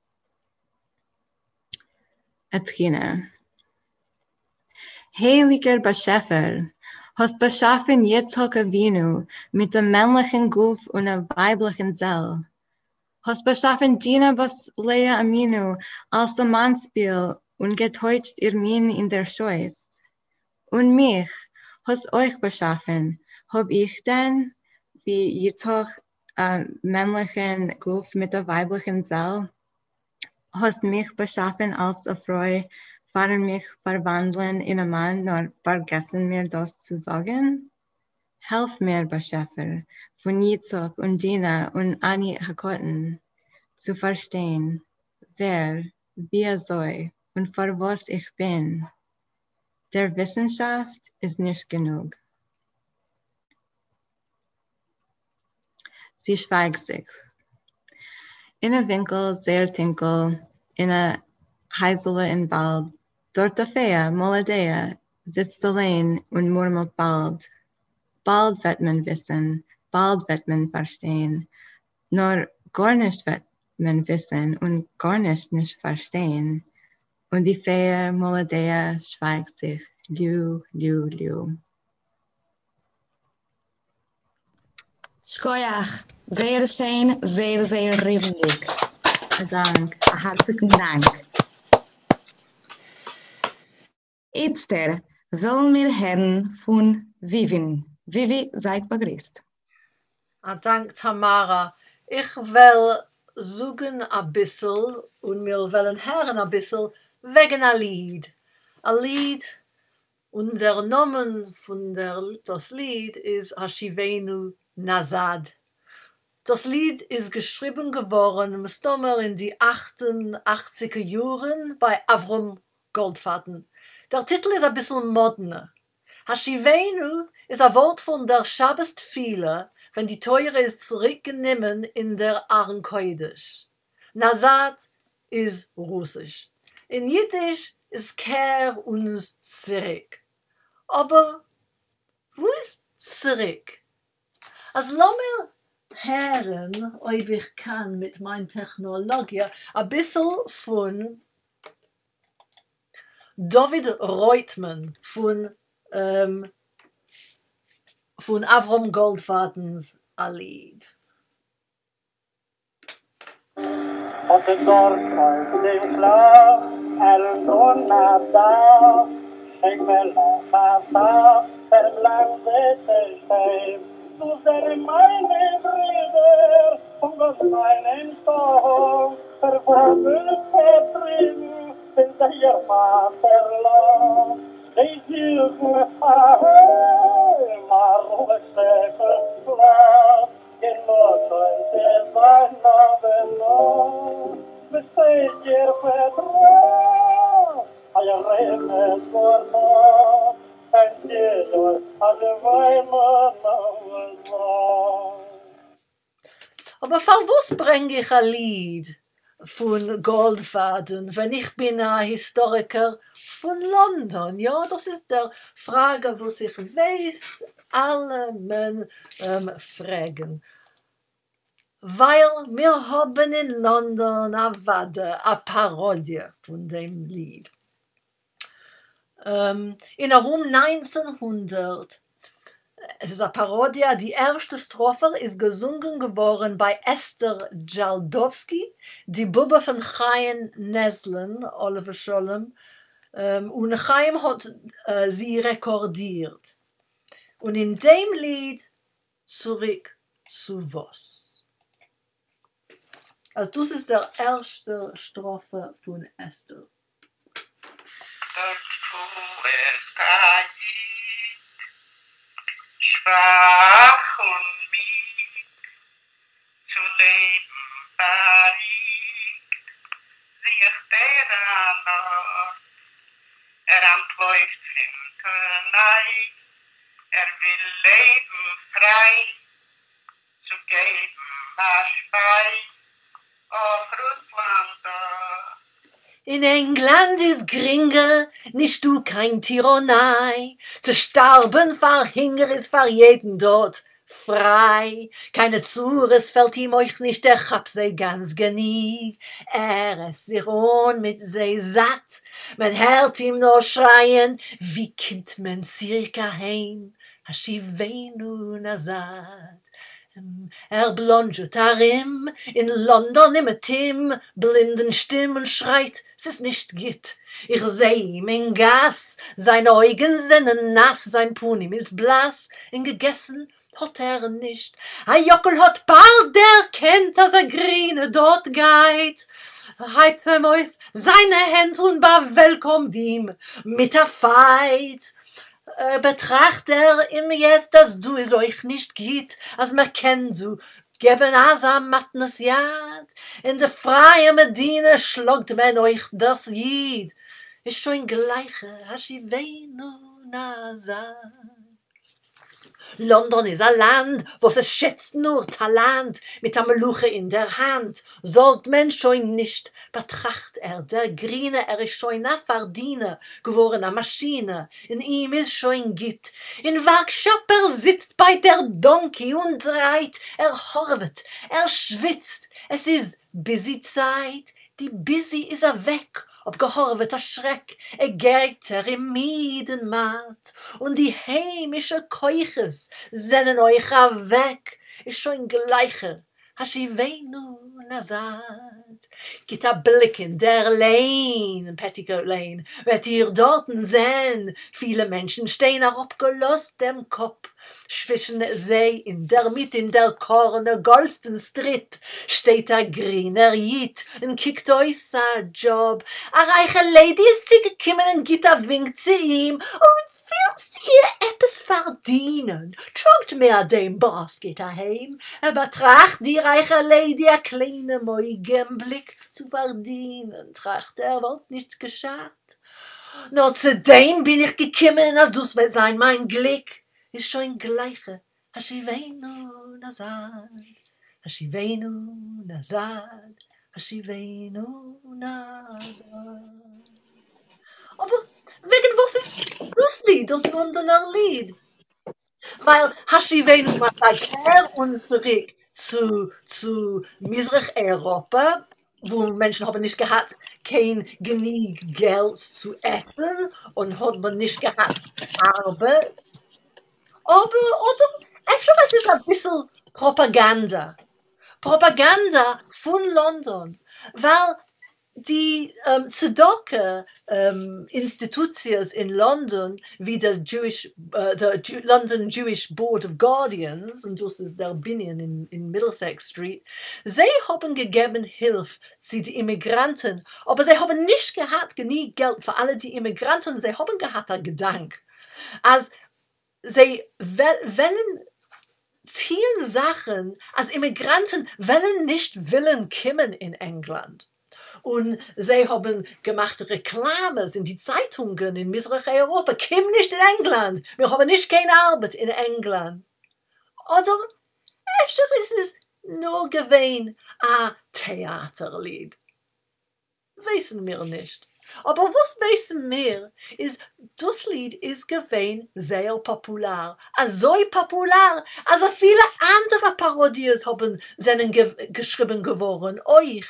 Athene. Heiliger Beschäfer, hast beschaffen Yitzchak Avinu mit dem männlichen Guf und der weiblichen Seel. Hast beschaffen Dina bas Lea Aminu als der Mannsbild und getäuscht ihr Min in der Scheuß. Und mich hast euch beschaffen, hab ich denn, wie Yitzchak äh, männlichen Guf mit der weiblichen Seel, hast mich beschaffen als eine Frau, fahren mich verwandeln in einen Mann, nur vergessen mir das zu sagen? Helf mir, Beschäfer, von Yitzchak und Dina und Ani Hakotten, zu verstehen, wer, wie er soll und für was ich bin. Der Wissenschaft ist nicht genug. Sie schweigt sich. In einem Winkel, sehr tinkel, in einer Heisele in Wald, dort der Fee, Moladea, sitzt allein und murmelt bald. Bald wird man wissen, bald wird man verstehen. Nur gar nicht wird man wissen und gar nicht nicht verstehen. Und die Fee, Moladea, schweigt sich, liu, liu, liu. Skoyach, sehr schön, sehr, sehr riesig. Dank. Herzlichen Dank. Jetzt wollen wir hören von Vivin. Vivi, seid begrüßt. Ah, dank Tamara. Ich will suchen a bissel und mir wollen hören a bissel wegen a Lied. A Lied und der Namen von der, das Lied ist Hashivenu Nazad. Das Lied ist geschrieben geworden im Sommer in die achtundachtziger Jahren bei Avrom Goldfaden. Der Titel ist ein bisschen moderner. Hashivenu ist ein Wort von der Shabbos Tfila, wenn die Teure ist zurückgenommen in der Aron Kodesh. Nazad ist Russisch. In Jiddisch ist Kehr und zurück. Aber wo ist zurück? Als Lommel Herren, ob ich kann mit meiner Technologie, ein bisschen von David Reutmann, von, ähm, von Avrom Goldfadens Lied. Und im Dorf auf dem Flach, ein Donnerstag, schenk mir noch Wasser, verblendete Stein. Zu sehr meine Brüder, und aus meinen Stoff, verwurzelt vertrieben, sind ihr Vaterland. Ich suche ahoi, Marwestekel Platz, in Norddeutsch sein Norden, besteht ihr Vertrag, euer Remes Wort, ein Tier, also meine Aber für was bringe ich ein Lied von Goldfaden, wenn ich bin ein Historiker von London? Ja, das ist der Frage, was ich weiß, alle Menschen ähm, fragen. Weil wir haben in London eine Wade, eine Parodie von dem Lied. Ähm, in herum neunzehnhundert, es ist eine Parodie, die erste Strophe ist gesungen geworden bei Esther Jaldowski, die Bube von Chaim Neslen, Oliver Scholem, ähm, und Chaim hat äh, sie rekordiert. Und in dem Lied zurück zu was. Also das ist der erste Strophe von Esther. Schwach und mied, zu leben verriegt, sich der noch. Er antwortet hinter Neid, er will leben frei, zu geben Aschbei auf Russland da. In England ist Gringe, nicht du kein Tyrannei. Zu sterben vor Hunger ist vor jeden dort frei. Keine Zures fällt ihm euch nicht, der hab sei ganz genieg. Er ist sich on mit sei satt, man hört ihm nur schreien, wie kommt man circa heim? Hashivenu Nazad. Er blonget darin, in London im Tim, blinden Stimmen schreit, es ist nicht gitt. Ich seh ihm in Gas, seine Augen sind nass, sein Punim ist blass, in gegessen hat er nicht. A Jockel hat bald erkennt, als er grine dort geht. Heibt ihm auf seine Hände und bewillkommt ihm mit der Feit. Äh, betracht er ihm jetzt, dass du es euch nicht geht, als man kennt du, geben Asa matnes Jad, in der freie Medine schlagt man euch das Jid, ist schon gleiche, Hashivenu Nazad. London ist ein Land, wo es schätzt nur Talent, mit einem Luche in der Hand. Sorgt man schon nicht, betracht er, der Grine, er ist schon ein Verdiener, geworden eine Maschine, in ihm ist schon Gitt. In Workshop er sitzt bei der Donkey und dreht, er horvet, er schwitzt, es ist busy Zeit, die busy ist er weg. Ob gehorvet a Schreck, er geht er im Miedenmaß, und die heimische Keuches sennen euch a weg, ist schon gleiche, Hashivenu Nazad. Git a Blick in der Lane, Petticoat Lane, wird ihr dorten sehen, viele Menschen stehen auch abgelost dem Kopf, zwischen See in der Mitte in der Korne Golston Street, steht a grüner Jid und kickt euch a Job. A reiche Lady ist sie gekommen und gibt a Wink zu ihm und willst ihr etwas verdienen? Trugt mir dem Basket daheim, aber tracht die reiche Lady a kleine Mäugenblick zu verdienen, tracht er wird nicht geschah. Nur zu dem bin ich gekommen, als du's wird sein mein Glück, ist schon gleiche, Hashivenu Nazad, Hashivenu Nazad, Hashivenu Nazad. Aber wegen was ist das Lied, das Londoner Lied? Weil Hashivenu Nazad kehrt uns zurück zu, zu Mitteleuropa, wo Menschen haben nicht gehabt, kein genug Geld zu essen und hat man nicht gehabt Arbeit. Aber, oder, es ist ein bisschen Propaganda. Propaganda von London, weil die ähm, Tzedakah ähm, Institutions in London, wie der Jewish, äh, der Ju London Jewish Board of Guardians, und das ist der Binyan in, in Middlesex Street, sie haben gegeben Hilfe zu den Immigranten, aber sie haben nicht gehabt genug Geld für alle die Immigranten, sie haben gehabt einen Gedanke. Als sie wollen ziehen Sachen, als Immigranten wollen nicht willen kommen in England. Und sie haben gemacht Reklames in die Zeitungen in Mitteleuropa. Komm nicht in England. Wir haben nicht keine Arbeit in England. Oder vielleicht ist es nur gewesen ein Theaterlied. Wissen wir nicht. Aber was wissen wir, ist, das Lied ist gewesen sehr populär. So populär, als viele andere Parodien haben seinen ge geschrieben geworden. Euch.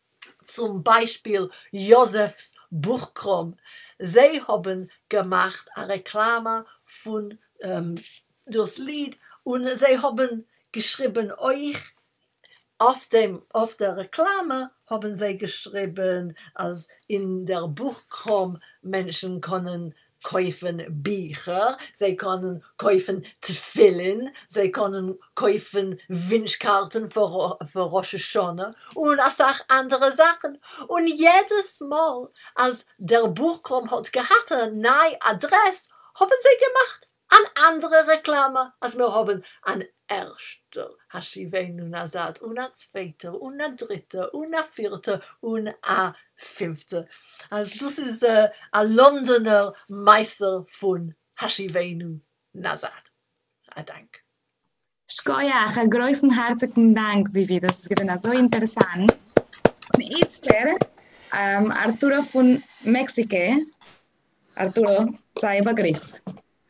Zum Beispiel Josefs Buchkram. Sie haben gemacht eine Reklame von ähm, das Lied und sie haben geschrieben, euch auf, dem, auf der Reklame haben sie geschrieben, als in der Buchkram Menschen können kaufen Bücher, sie können kaufen Tefillin, sie können kaufen Wunschkarten für, für Rosh Hashanah und auch andere Sachen. Und jedes Mal, als der Buchkram hat gehabt, eine neue Adresse, haben sie gemacht eine andere Reklame, als wir haben ein erster Hashivenu Nazad und ein zweiter und ein dritter und ein vierter und ein fünfter. Also das ist äh, ein Londoner Meister von Hashivenu Nazad. Ein Dank. Skoja, einen großen herzlichen Dank, Vivi, das ist gewesen so interessant. Und jetzt ähm, Arturo von Mexiko. Arturo, sei begrüßt.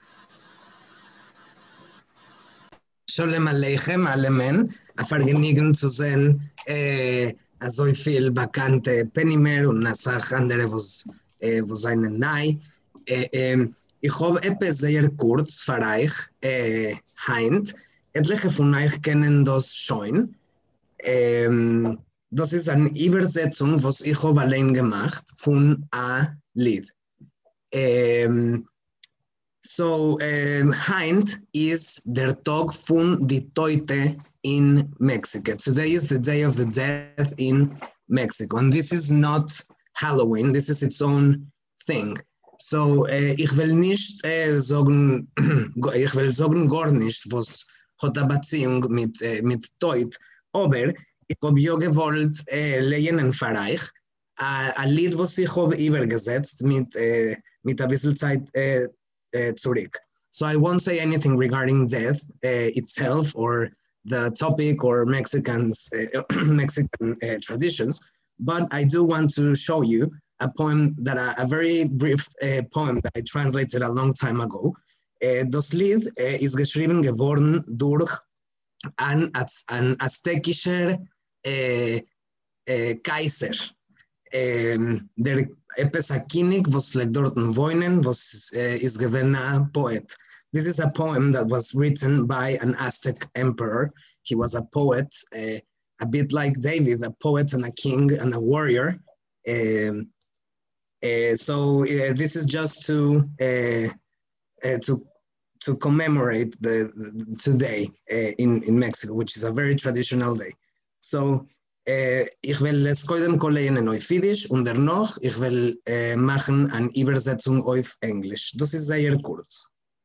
Sholem Aleichem, alle men, a vergnügen zu sehen, äh, so viel bekannte Pennymer und Nasach andere, was, äh, was einen nahe. Äh, äh, ich habe etwas sehr kurz für euch, äh, heint. Etliche von euch kennen das schon. Ähm, das ist eine Übersetzung, was ich habe allein gemacht, von einem Lied. Ähm, So, um, heint is der Tag von die Tote in Mexico. Today is the day of the death in Mexico. And this is not Halloween, this is its own thing. So, uh, ich will nicht uh, sagen, ich will sagen gar nicht, was hat eine Beziehung mit, uh, mit Tod, aber ich habe ja gewollt uh, lernen für euch, uh, ein Lied, was ich habe übergesetzt mit, uh, mit ein bisschen Zeit uh, Uh, zurück. So I won't say anything regarding death uh, itself or the topic or Mexicans, uh, Mexican uh, traditions, but I do want to show you a poem that I, a very brief uh, poem that I translated a long time ago. Uh, das Lied uh, ist geschrieben geworden durch ein, ein aztekischer uh, uh, Kaiser. Um, der etwas a König, was vielleicht dort wohnen, was uh, ist gewesen a poet. This is a poem that was written by an Aztec emperor. He was a poet uh, a bit like David, a poet and a king and a warrior. Um, uh, so uh, this is just to uh, uh, to to commemorate the, the today uh, in in Mexico, which is a very traditional day. So uh, ich will es koidem kol lernen auf Yiddish und danach ich will uh, machen eine Übersetzung auf Englisch. Das ist sehr kurz.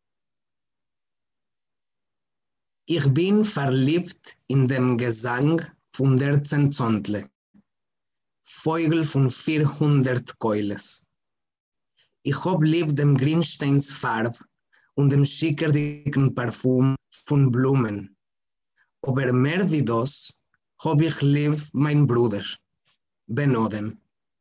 Ich bin verliebt in dem Gesang von der Zentzontle, Vogel von vierhundert Keules. Ich hab lieb dem Grünsteins Farb und dem schickerdicken Parfum von Blumen. Aber mehr wie das hab ich lieb mein Bruder, Ben Odem.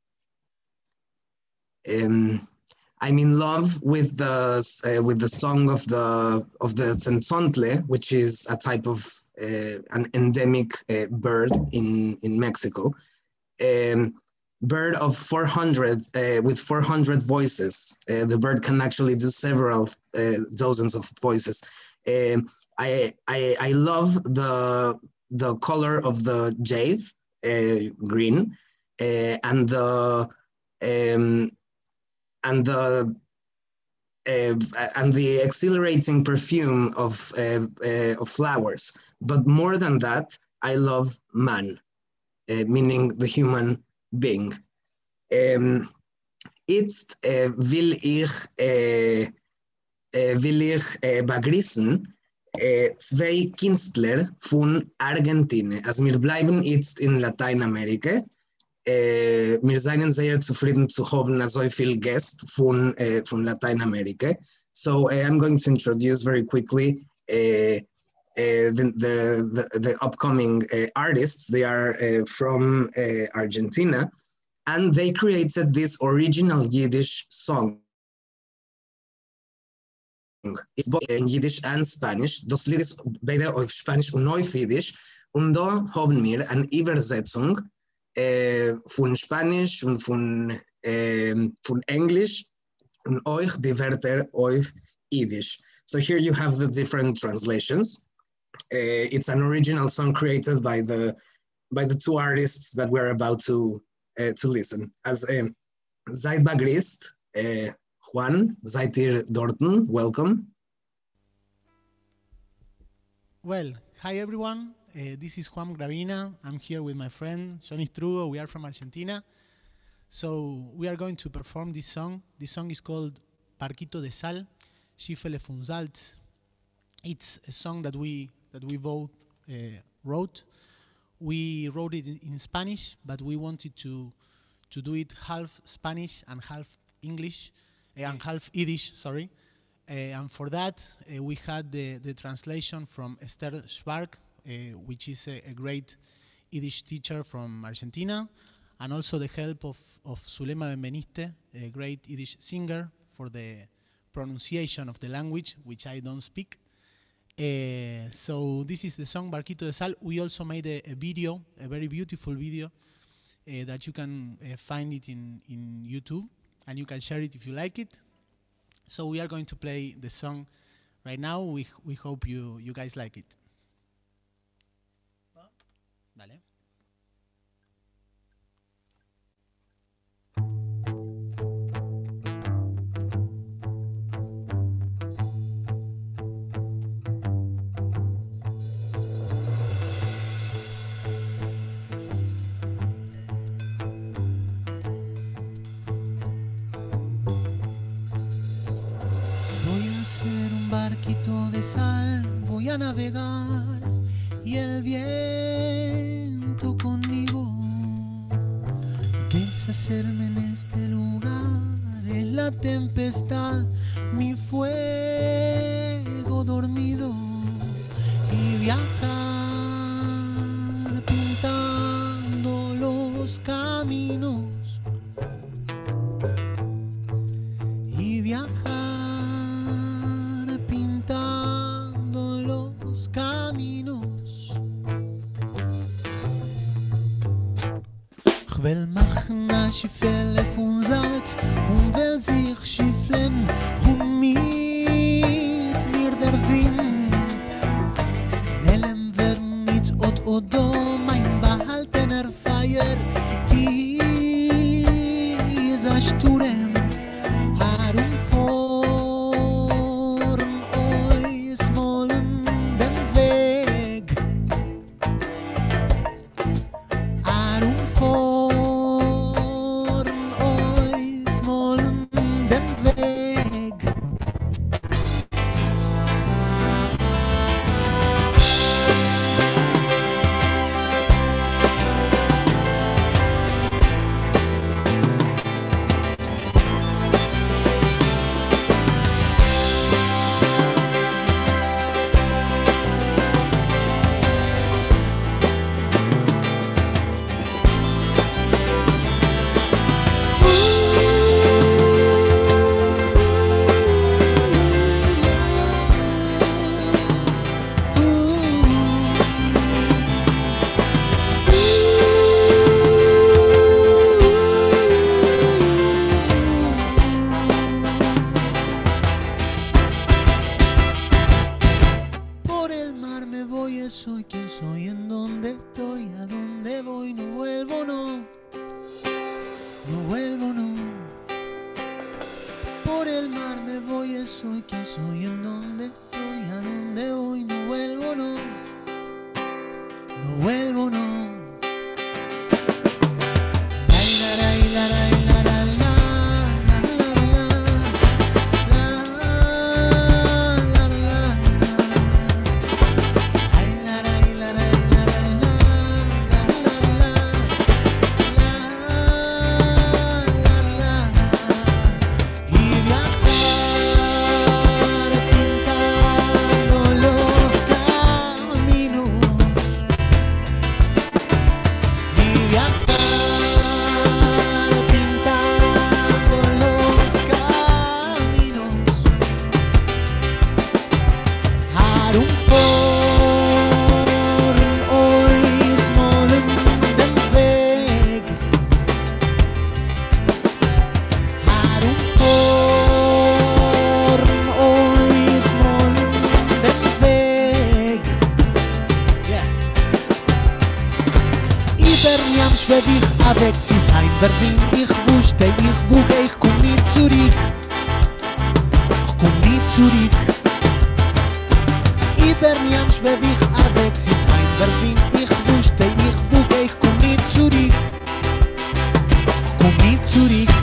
Um, I'm in love with the uh, with the song of the of the Zentzontle, which is a type of uh, an endemic uh, bird in in Mexico. Um, bird of four hundred uh, with four hundred voices. Uh, the bird can actually do several uh, dozens of voices. Um, I, I I love the the color of the jade, uh, green, uh, and the um, and the uh, and the exhilarating perfume of uh, uh, of flowers. But more than that, I love man, uh, meaning the human being. Um, jetzt uh, will ich uh, uh, will ich uh, begrüßen uh, zwei Künstler von Argentinien. Also wir bleiben jetzt in Lateinamerika. Uh, wir seien sehr zufrieden zu haben so viele Gäste von, uh, von Lateinamerika. So uh, I'm going to introduce very quickly uh, uh, the, the, the, the upcoming uh, artists. They are uh, from uh, Argentina, and they created this original Yiddish song. It's both in Yiddish and Spanish. Das Lied ist beide auf Spanisch und auf Yiddish. Und da haben wir eine Übersetzung Äh, von Spanisch und von, äh, von Englisch und euch die Wörter auf Yiddish. So here you have the different translations. Uh, it's an original song created by the by the two artists that we're about to uh, to listen. As uh, seid begrüßt, uh, Juan, seid ihr dorten? Welcome. Well, hi everyone. Uh, this is Juan Gravina. I'm here with my friend Johnny Strugo. We are from Argentina. So we are going to perform this song. This song is called Barquito de Sal, Schiffele von Salz. It's a song that we that we both uh, wrote. We wrote it in, in Spanish, but we wanted to to do it half Spanish and half English, uh, and half Yiddish, sorry. Uh, and for that, uh, we had the, the translation from Esther Schwark, Uh, which is a, a great Yiddish teacher from Argentina, and also the help of, of Zulema Benveniste, a great Yiddish singer, for the pronunciation of the language, which I don't speak. Uh, so this is the song Barquito de Sal. We also made a, a video, a very beautiful video, uh, that you can uh, find it in, in YouTube, and you can share it if you like it. So we are going to play the song right now. We, we hope you, you guys like it. Dale. Voy a hacer un barquito de sal, voy a navegar y el viento conmigo, deshacerme en este lugar, en la tempestad, mi fuego dormido, y viajar pintando los caminos, y viajar pintando los caminos. Ich will machen a Schiffele von Salz und will sich schiffeln und mit mir der Wind. Nellem wird nicht od odo mein Bad. soy quien soy, en dónde estoy, a dónde voy, no vuelvo, no, no vuelvo, no. Por el mar me voy, soy quien soy, en dónde estoy, a dónde voy, no vuelvo, no, no vuelvo, no. La, la, la, la, la, la, la. Weg, sie ist ein Berlin, ich wusste, ich wuge, ich komm nie zurück. Ich komm nie zurück. Über mir am schweb ich weg, sie ist ein Berlin, ich wusste, ich wuge, ich komm nie zurück. Ich komm nie zurück.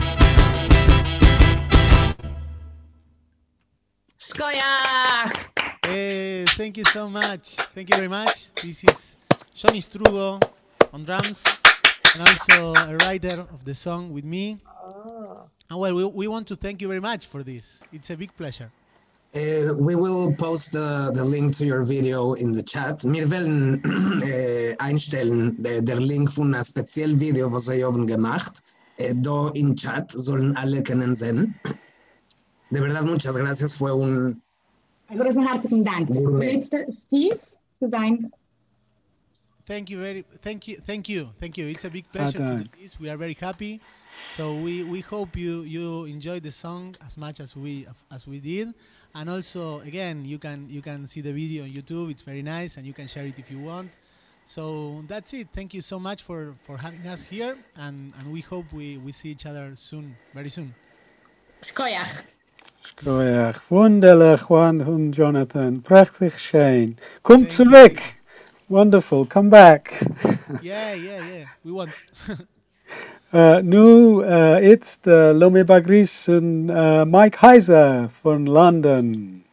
Skoyach! Hey, thank you so much. Thank you very much. This is Johnny Strugo on drums. And also a writer of the song with me. Oh. And well, we, we want to thank you very much for this. It's a big pleasure. Uh, we will post the, the link to your video in the chat. Wir werden äh, einstellen, der, der Link von einem speziellen Video, was wir haben gemacht. Äh, da im Chat sollen alle können sehen. De verdad, muchas gracias. Fue un... Großen herzlichen Dank. Steve, zu sein. Thank you very, thank you, thank you, thank you. It's a big pleasure to do this. We are very happy. So we, we hope you you enjoyed the song as much as we as we did. And also, again, you can you can see the video on YouTube. It's very nice, and you can share it if you want. So that's it. Thank you so much for, for having us here, and, and we hope we, we see each other soon, very soon. Skoyach. Skoyach. Wunderlich, Juan und Jonathan. Prachtig schön. Kommt zurück. Wonderful, come back. Yeah, yeah, yeah, we want. uh, nu, uh, it's the Lome Bagris and uh, Mike Heiser von London.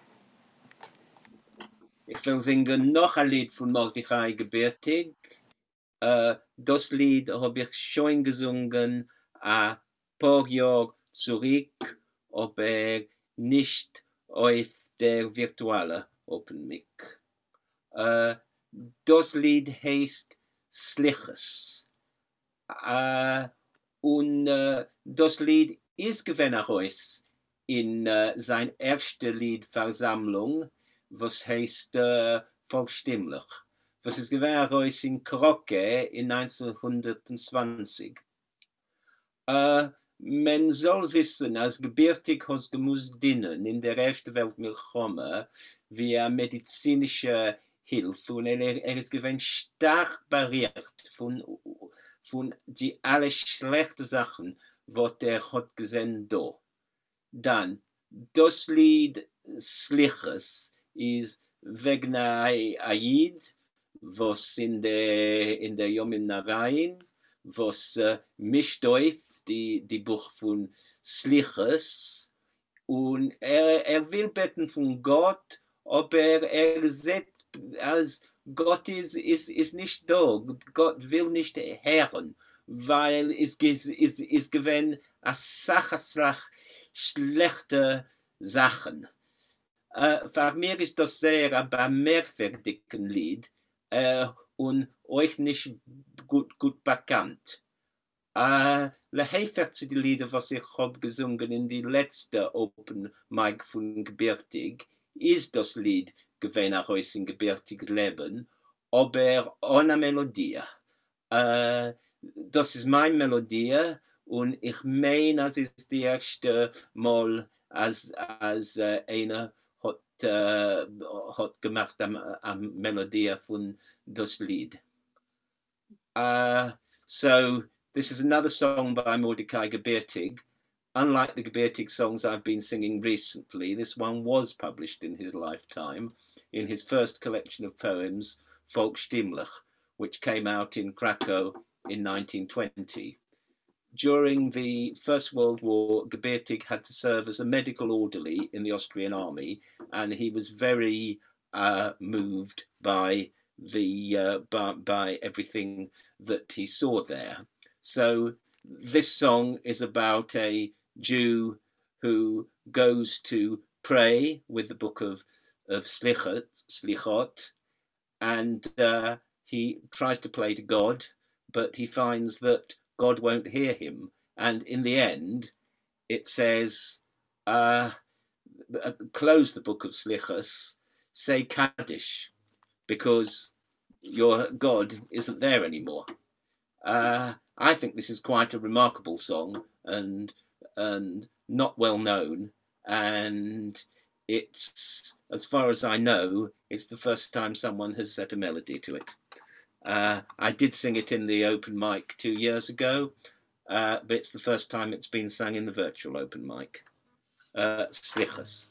Ich will singen noch ein Lied von Mordechai Gebärtig. Uh, das Lied habe ich schon gesungen ein paar Jahre zurück, aber nicht auf der virtuellen Open Mic. Uh, Das Lied heißt Sliches. Uh, und uh, das Lied ist gewesen raus in uh, sein erste Liedversammlung, was heißt uh, Volksstimmlich. Was ist gewesen raus in Krokke in neunzehnhundertzwanzig. Uh, man soll wissen, als Gebärtig has gemusst dienen in der Ersten Weltmilchome wie eine medizinische Hilfe, und er, er ist gewesen stark barriert von, von die alle schlechten Sachen, was er hat gesehen da. Dann, das Lied Sliches ist wegen Aid, was in der, in der Yom Narain, was uh, mischt auf die, die Buch von Sliches, und er, er will beten von Gott, aber er sieht, als Gott ist, ist, ist nicht da. Gott will nicht hören, weil es ist, ist, ist gewesen eine Sache, schlechte Sachen. Uh, für mich ist das sehr ein merkwürdiges Lied uh, und euch nicht gut, gut bekannt. Uh, Lehefer zu den Liedern, was ich habe gesungen in die letzte Open Mic von Gebärtig, ist das Lied gewesen auch aus dem gebärtigen Leben, aber ohne Melodie. Uh, das ist meine Melodie, und ich meine, es ist das erste Mal, als, als uh, einer hat äh, hat gemacht am, am Melodie von das Lied. Uh, so this is another song by Mordecai Gebirtig. Unlike the Gebirtig songs I've been singing recently, this one was published in his lifetime in his first collection of poems, Volksstimmlich, which came out in Krakow in nineteen twenty. During the First World War, Gebirtig had to serve as a medical orderly in the Austrian army, and he was very uh, moved by the uh, by, by everything that he saw there. So this song is about a Jew who goes to pray with the book of, of Slichot, Slichot, and uh, he tries to pray to God, but he finds that God won't hear him. And in the end, it says, uh, close the book of Slichos, say Kaddish, because your God isn't there anymore. Uh, I think this is quite a remarkable song and and not well known. And it's, as far as I know, it's the first time someone has set a melody to it. Uh, I did sing it in the open mic two years ago, uh, but it's the first time it's been sung in the virtual open mic. Uh, Slichos.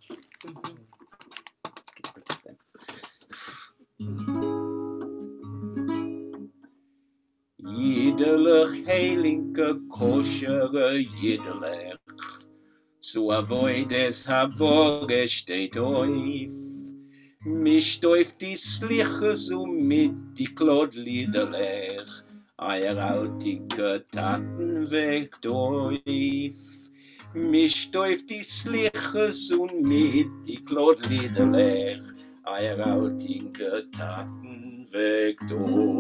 Yiderlich heilinke koshere Yiderlich, zu avoides havore steht oif, mischt auf die Sliches und mit die Klodliederlich, eier altike Taten weckt oif, mischt auf die Sliches und mit die Klodliederlich, eier altike Taten weckt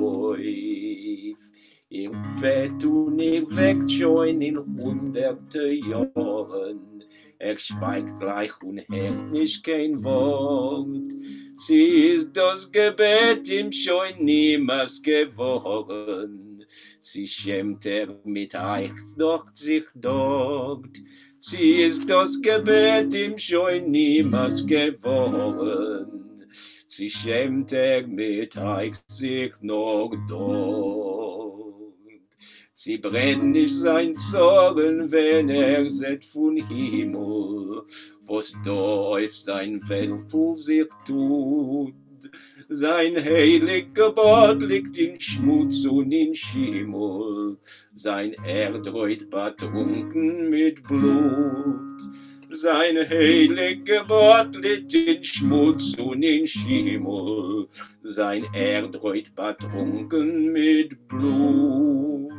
oif. Im Bett und ich weckt schon in hunderte Jahren. Er schweigt gleich und hört nicht kein Wort. Sie ist das Gebet ihm schon niemals geworden. Sie schämt er mit euch doch sich dort. Sie ist das Gebet ihm schon niemals geworden. Sie schämt er mit euch sich noch dort. Sie brennt nicht sein Sorgen, wenn er seht von Himmel, was da auf sein Weltpool sich tut. Sein heilig Gebot liegt in Schmutz und in Schimmel, sein Erdreut betrunken mit Blut. Sein heilig Gebot liegt in Schmutz und in Schimmel, sein Erdreut betrunken mit Blut.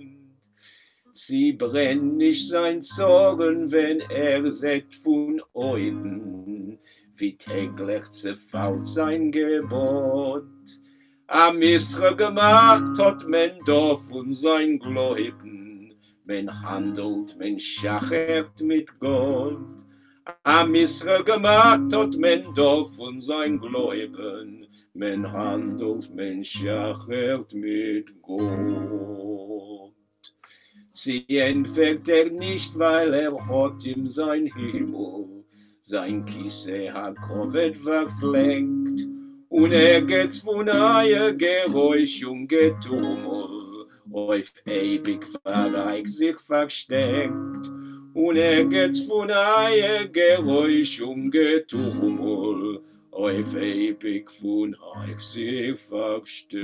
Sie brennt nicht sein Sorgen, wenn er sagt von Euden, wie täglich zerfällt sein Gebot. Am Israel gemacht hat man doch von sein Gläuben, man handelt, man schachert mit Gott. Am Israel gemacht hat man doch von sein Gläuben, man handelt, man schachert mit Gott. Sie entfällt er nicht, weil er hat ihm sein Himmel, sein Kissen hat Covid verfleckt, und er geht von eier Geräusch und Getummel, auf ewig Verreich sich versteckt, und er geht von eier Geräusch und Getummel, auf ewig von euch sich versteckt.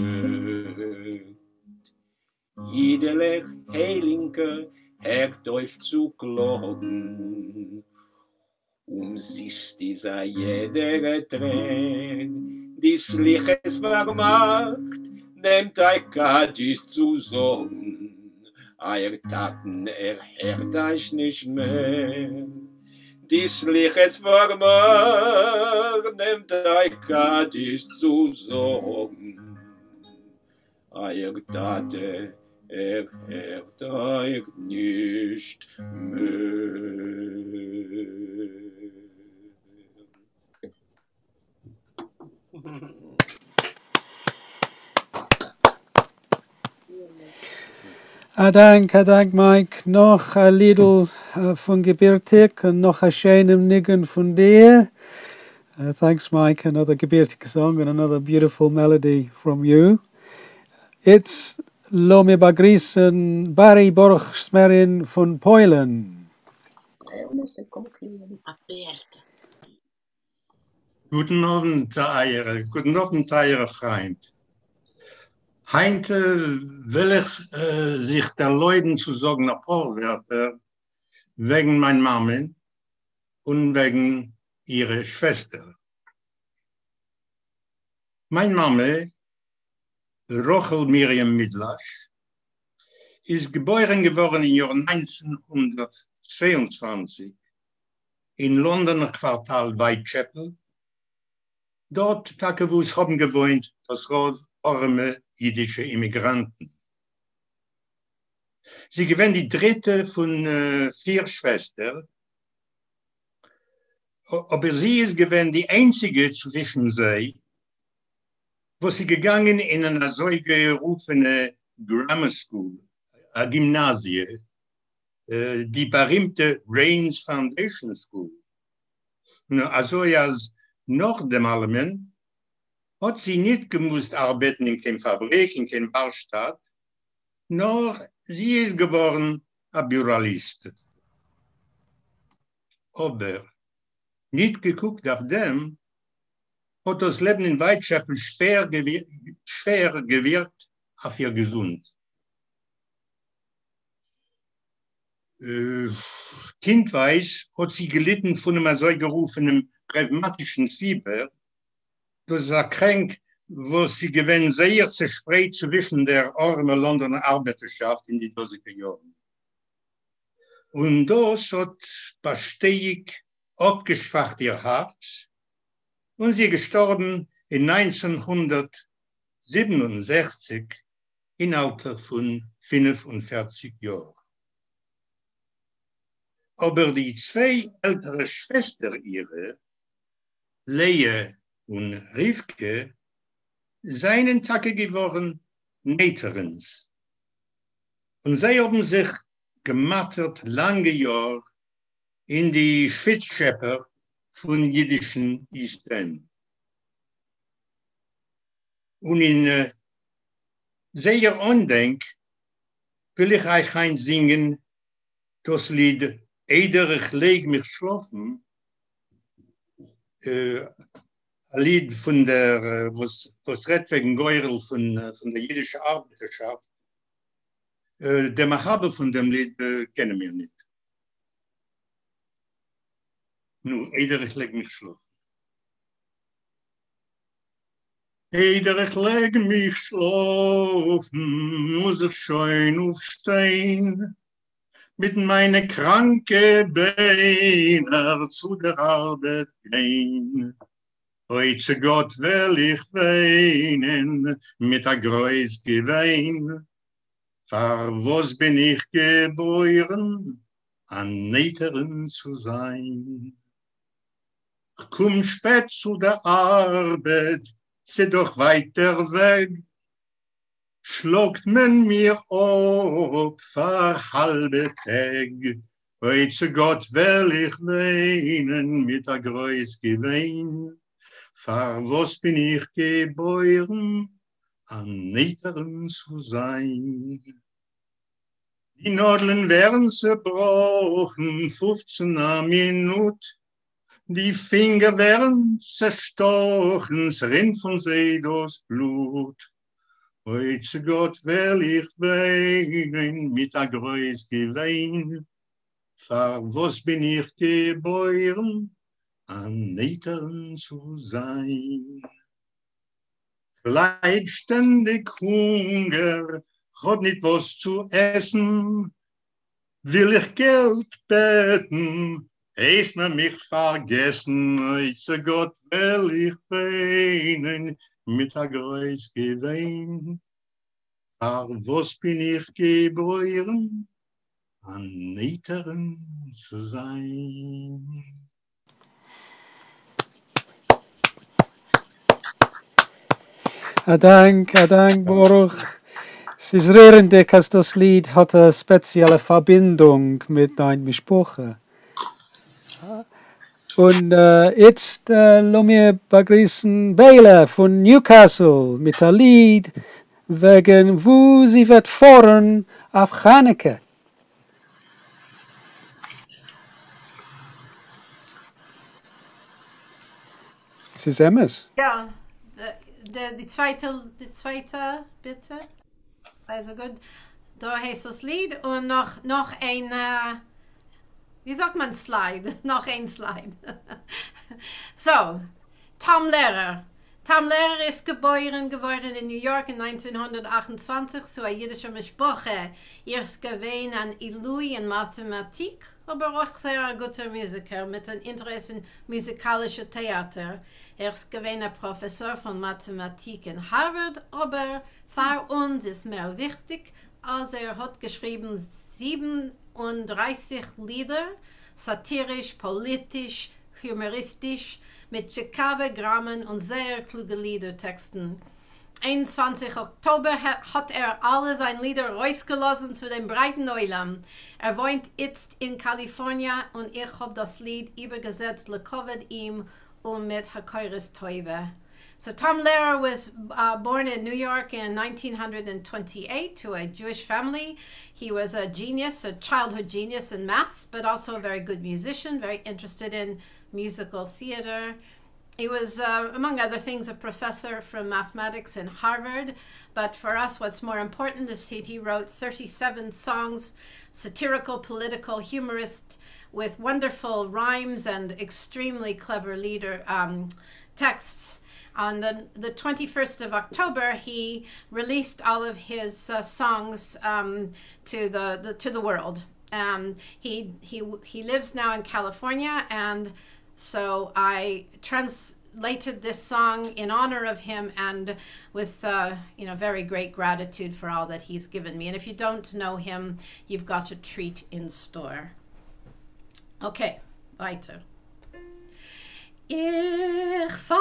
Yiderlich heilinke hört auf zu klagen, um siehst dieser jeder Tränen, die Sliches vermacht, nehmt ein Kaddisch zu sagen, euer Taten erhört euch nicht mehr. Die Sliches vermacht, nehmt ein Kaddisch zu sagen, euer Taten erhört euch nicht mehr. Ah, dank, ah, dank, Mike. Noch ein Lied uh, von Gebirtig und noch ein schönes Nicken von dir. Uh, thanks, Mike. Another gebürtige song and another beautiful melody from you. It's Lo me bagrisen Barry Borgsmerin von Polen. Guten Abend, Eire. Guten Abend, Eire Freund. Heinte will ich äh, sich der Leuten zu sagen, ein paar Wörter wegen meiner Mama und wegen ihrer Schwester. Meine Mama, Rochel Miriam Midlasch, ist geboren geworden im Jahr neunzehnhundertzweiundzwanzig in Londoner Quartal Whitechapel. Dort, wo es haben gewohnt, das arme jüdische Immigranten. Sie gewesen die dritte von äh, vier Schwestern, aber sie ist gewesen die einzige zwischen sie, wo sie gegangen in eine so gerufene Grammar School, eine Gymnasie, äh, die berühmte Rains Foundation School. Also als nach dem Allem hat sie nicht gemusst arbeiten in keiner Fabrik, in keiner Werkstatt, nur sie ist geworden eine Büralist. Aber nicht geguckt auf dem, hat das Leben in Whitechapel schwer, gewir schwer gewirkt auf ihr Gesund. Äh, kindweis hat sie gelitten von einem so gerufenen rheumatischen Fieber. Das ist ein Krank, wo sie gewinnt sehr zerspreit zwischen der armen Londoner Arbeiterschaft in die dreißiger Jahren. Und das hat beständig abgeschwacht ihr Herz und sie gestorben in neunzehnhundertsiebenundsechzig im Alter von fünfundvierzig Jahren. Aber die zwei ältere Schwestern ihre, Lea und Rivke, seien Tage geworden Näterens. Und sie haben sich gemattert lange Jahre in die Schwitzschäpper von jüdischen East End. Und in äh, sehr Andenk will ich euch ein singen, das Lied Eider, ich leg mich schlafen, äh, ein Lied von der, was, was redet wegen Geurl von, von der jüdischen Arbeiterschaft. Äh, der Machaber von dem Lied äh, kennen wir nicht. Nun, Eider, ich leg mich schlafen. Eider, ich leg mich schlafen, muss ich schön aufstehen, mit meine kranke Beine zu der Arbeit gehen. Heute Gott will ich weinen, mit der Größ gewein. Für was bin ich geboren, an Nähterin zu sein? Ich komm spät zu der Arbeit, sie doch weiter weg. Schluckt man mir ab für halbe Tag. Heute Gott will ich weinen, mit der Größ gewein. Für was bin ich geboren, an Nähterin zu sein? Die Nadeln werden zerbrochen, fünfzehn Minuten. Die Finger werden zerstochen, es rinnt von sie das Blut. Heute Gott will ich weinen, mit der Größ gewein. Für was bin ich geboren, an Nähterin zu sein? Leid ständig Hunger, hab nicht was zu essen. Will ich Geld beten, heißt man mich vergessen. Heute Gott will ich weinen, mit der Größ gewein. Für was bin ich geboren, an Nähterin zu sein? Dank, Dank, Baruch. Es ist rührend, dass das Lied hat eine spezielle Verbindung mit deinem Sprache. Und äh, jetzt äh, lassen wir begrüßen Bela von Newcastle mit einem Lied wegen wo sie wird fahren auf Chaneke. Sie sehen es. Ja, die, die, die zweite, die zweite, bitte. Also gut, da heißt das Lied und noch, noch ein, äh, wie sagt man Slide? Noch ein Slide. So, Tom Lehrer. Tom Lehrer ist geboren geworden in New York in neunzehnhundertachtundzwanzig zu einer jüdischen Mischproche. Er ist gewesen an Ilui in Mathematik, aber auch sehr ein guter Musiker mit einem Interesse in musikalisches Theater. Er ist gewesen ein Professor von Mathematik in Harvard, aber für uns ist mehr wichtig, als er hat geschrieben siebenunddreißig Lieder, satirisch, politisch, humoristisch, mit Chicago Grammen und sehr kluge Liedertexten. einundzwanzigsten Oktober hat er alle seine Lieder rausgelassen zu dem breiten Neulam. Er wohnt jetzt in Kalifornien und ich habe das Lied übergesetzt, Lekovet ihm und mit Hakoiris Teuve. So Tom Lehrer was uh, born in New York in nineteen twenty-eight to a Jewish family. He was a genius, a childhood genius in maths, but also a very good musician, very interested in musical theater. He was, uh, among other things, a professor from mathematics in Harvard. But for us, what's more important is that he wrote thirty-seven songs, satirical, political, humorist, with wonderful rhymes and extremely clever leader um, texts. On the, the twenty-first of October, he released all of his uh, songs um, to the, the to the world. Um, he he he lives now in California, and so I translated this song in honor of him, and with uh, you know very great gratitude for all that he's given me. And if you don't know him, you've got a treat in store. Okay, weiter. Ich feier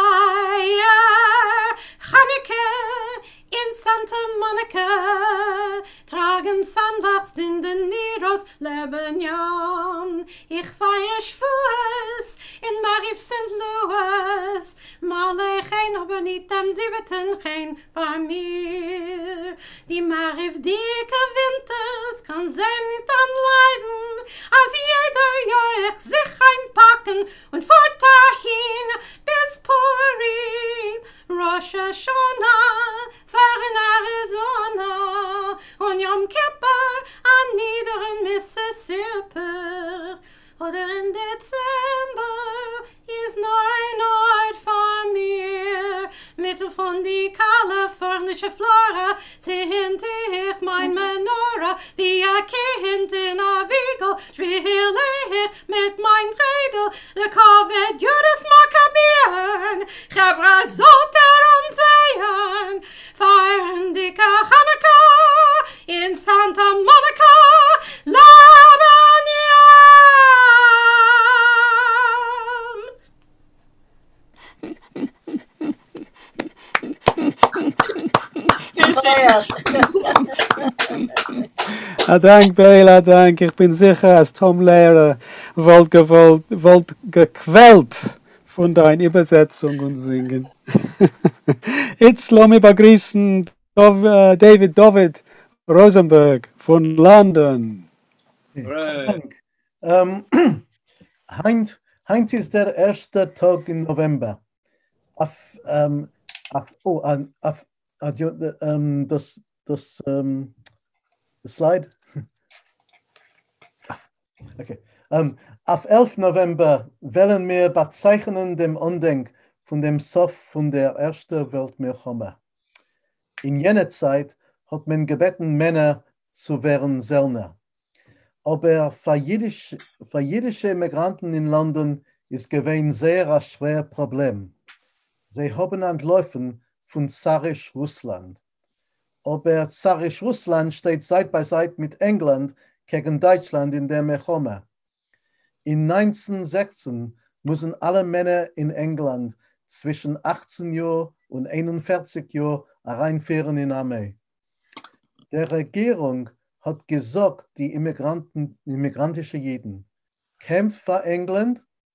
Chaneke in Santa Monica, tragen Sandwachs in den Niros leben jam. Ich feier Schwues in Marif Saint Louis, male geen aber nicht am siebten geen bei mir. Die Marif dicke Winters kann sie nicht anleiden, als jeder Jahr ich sich einpacken und fort dahin bis Purim, Rosh Hashanah, fahren Arizona und Yom Kippur an niederen Mississippi. Oder in Dezember ist nur ein Ort vor mir, mittel von die kalifornische Flora, zehnt ich mein Menorah, wie ein Kind in a Vigo, spiele ich mit mein Credo, le Kovet Judas Maccabeen, Chevra Zoter und Zion, feiern die Chanukah in Santa Monica, Labania. Ah, dank, Bela, dank. Ich bin sicher, als Tom Lehrer wollt, gewollt, wollt gequält von deiner Übersetzung und Singen. Jetzt lassen wir begrüßen David David Rosenberg von London. Dank. Ähm, heint, heint ist der erste Tag im November. Auf, ähm, auf, oh, auf, auf, ähm, das, das, ähm, das Slide. Okay. Ähm, auf elften November wollen wir bezeichnen dem Andenk von dem Sof von der Ersten Weltmilchome. In jener Zeit hat man gebeten, Männer zu werden Sellner. Aber für, jüdisch, für jüdische Immigranten in London ist gewesen sehr ein schweres Problem. Sie haben entlaufen von zarisch Russland. Aber zarisch Russland steht Seite bei Seite mit England gegen Deutschland in der Milchome. In neunzehnhundertsechzehn müssen alle Männer in England zwischen achtzehn Jahren und einundvierzig Jahren reinfahren in die Armee. Die Regierung hat gesagt, die Immigranten, immigrantische Juden, kämpft für England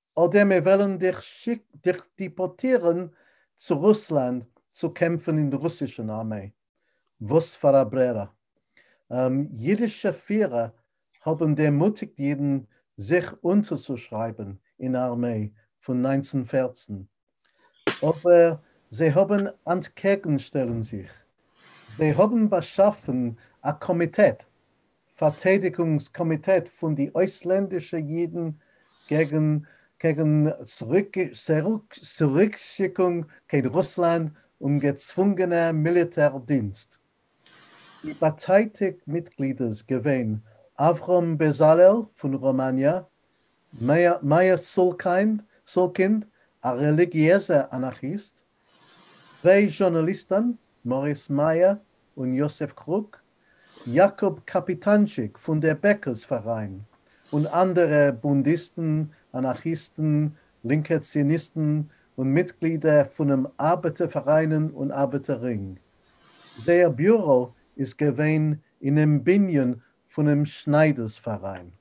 oder wir wollen dich, schick, dich deportieren zu Russland zu kämpfen in der russischen Armee. Was für eine Brera. Ähm, jüdische Führer haben ermutigt jeden, sich unterzuschreiben in der Armee von neunzehnhundertvierzehn. Aber sie haben entgegenstellen sich. Sie haben beschaffen ein Komitee, Verteidigungskomitee von den ausländischen Juden gegen, gegen Zurück, Zurück, Zurückschickung gegen Russland um gezwungener Militärdienst. Die Parteimitglieder gewesen Avram Bezalel von Romania, Meyer Solkind, Solkind, ein religiöser Anarchist, zwei Journalisten, Maurice Meyer und Josef Krug, Jakob Kapitanschik von der Bäckersverein und andere Bundisten, Anarchisten, linke Zionisten und Mitglieder von den Arbeitervereinen und Arbeiterring. Der Büro ist gewesen in dem Binien von dem Schneidersverein.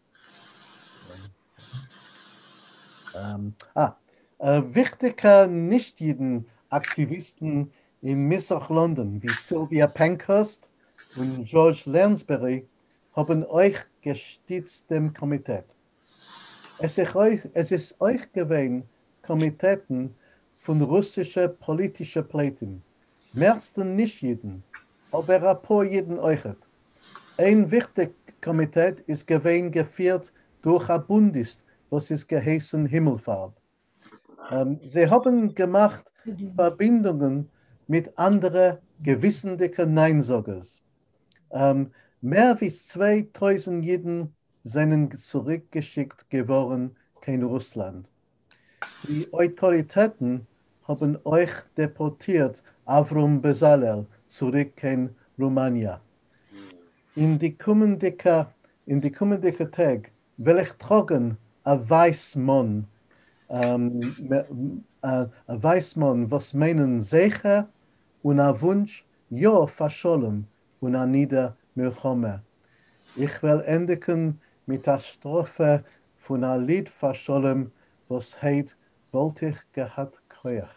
Ähm, ah, äh, wichtige Nicht-Jeden-Aktivisten in Missach London wie Sylvia Pankhurst und George Lansbury haben euch gestützt dem Komitee. Es ist euch, es ist euch gewesen, Komiteeten von russischen politischen Pläten. Meisten nicht jeden, aber ein paar jeden euch. Ein wichtiges Komitee ist gewesen geführt durch ein Bundist, was ist geheißen Himmelfarb. Ähm, sie haben gemacht Verbindungen mit anderen gewissentlichen Neinsagers. Ähm, mehr als zweitausend Juden sind zurückgeschickt geworden in Russland. Die Autoritäten haben euch deportiert, Avram Bezalel, zurück in Rumänien. In die kommenden in die kommenden Tage will ich tragen ein weißer Mann, ähm, ein weißer Mann, was meinen sicher und ein Wunsch, ja, verschollen und ein Nieder Milchome. Ich will endigen mit der Strophe von einem Lied verschollen, was heißt, wollte ich gehabt Kreuch.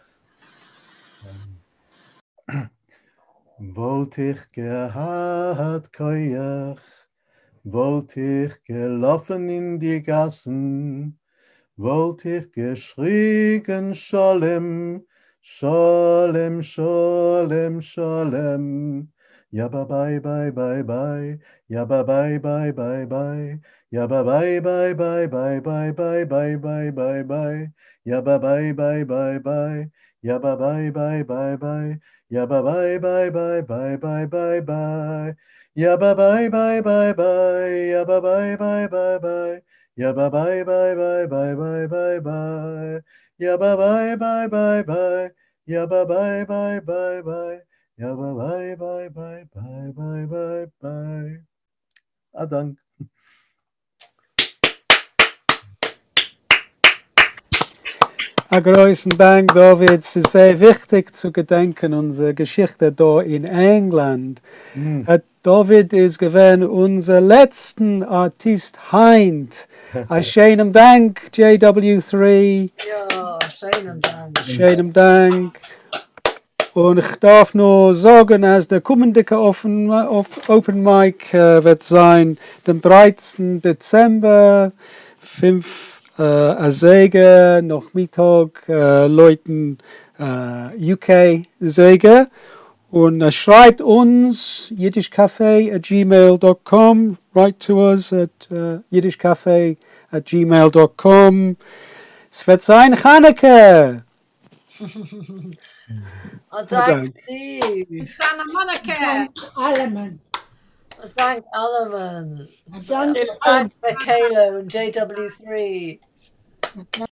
Wollte ich gehabt Kreuch, wollte ich gelaufen in die Gassen, wollte ich geschrien Scholem, Scholem, Scholem, Scholem. Ja, bye, bye, bye, bye, bye. Ja, bye, bye, bye, bye, bye. Ja, bye, bye, bye, bye, bye, bye, bye, bye, bye, bye, bye. Ja, bye, bye, bye, bye, bye. Ja, bye, bye, bye, bye, bye. Ja, bye, bye, bye, bye, bye, bye, bye, bye. Ja, bye, bye, bye, bye, bye. Ja, bye, bye, bye, bye, bye. Ja, bye, bye, bye, bye, bye, bye, bye, bye. Ja, bye, bye, bye, bye, bye. Ja, bye, bye, bye, bye, bye. Ja, bye, bye, bye, bye, bye, bye, bye, bye. Ah, dank. Ein großen Dank, David. Es ist sehr wichtig zu gedenken, unsere Geschichte hier in England. Mm. David ist gewesen unser letzter Artist heint. Ein schönen Dank, J W drei. Ja, schönen Dank. Schönen Dank. Und ich darf nur sagen, dass der kommende Open, Open Mic äh, wird sein, dem dreizehnten Dezember, fünf äh, Säge, noch Mittag, äh, Leuten äh, U K Säge. Und äh, schreibt uns jiddischcafé at gmail dot com, write to us at uh, jiddischcafé at gmail dot com. Es wird sein Chaneke. Und dank dir. Santa Monica. Allemann. Und dank Allemann. Und dank Michaela und J W drei.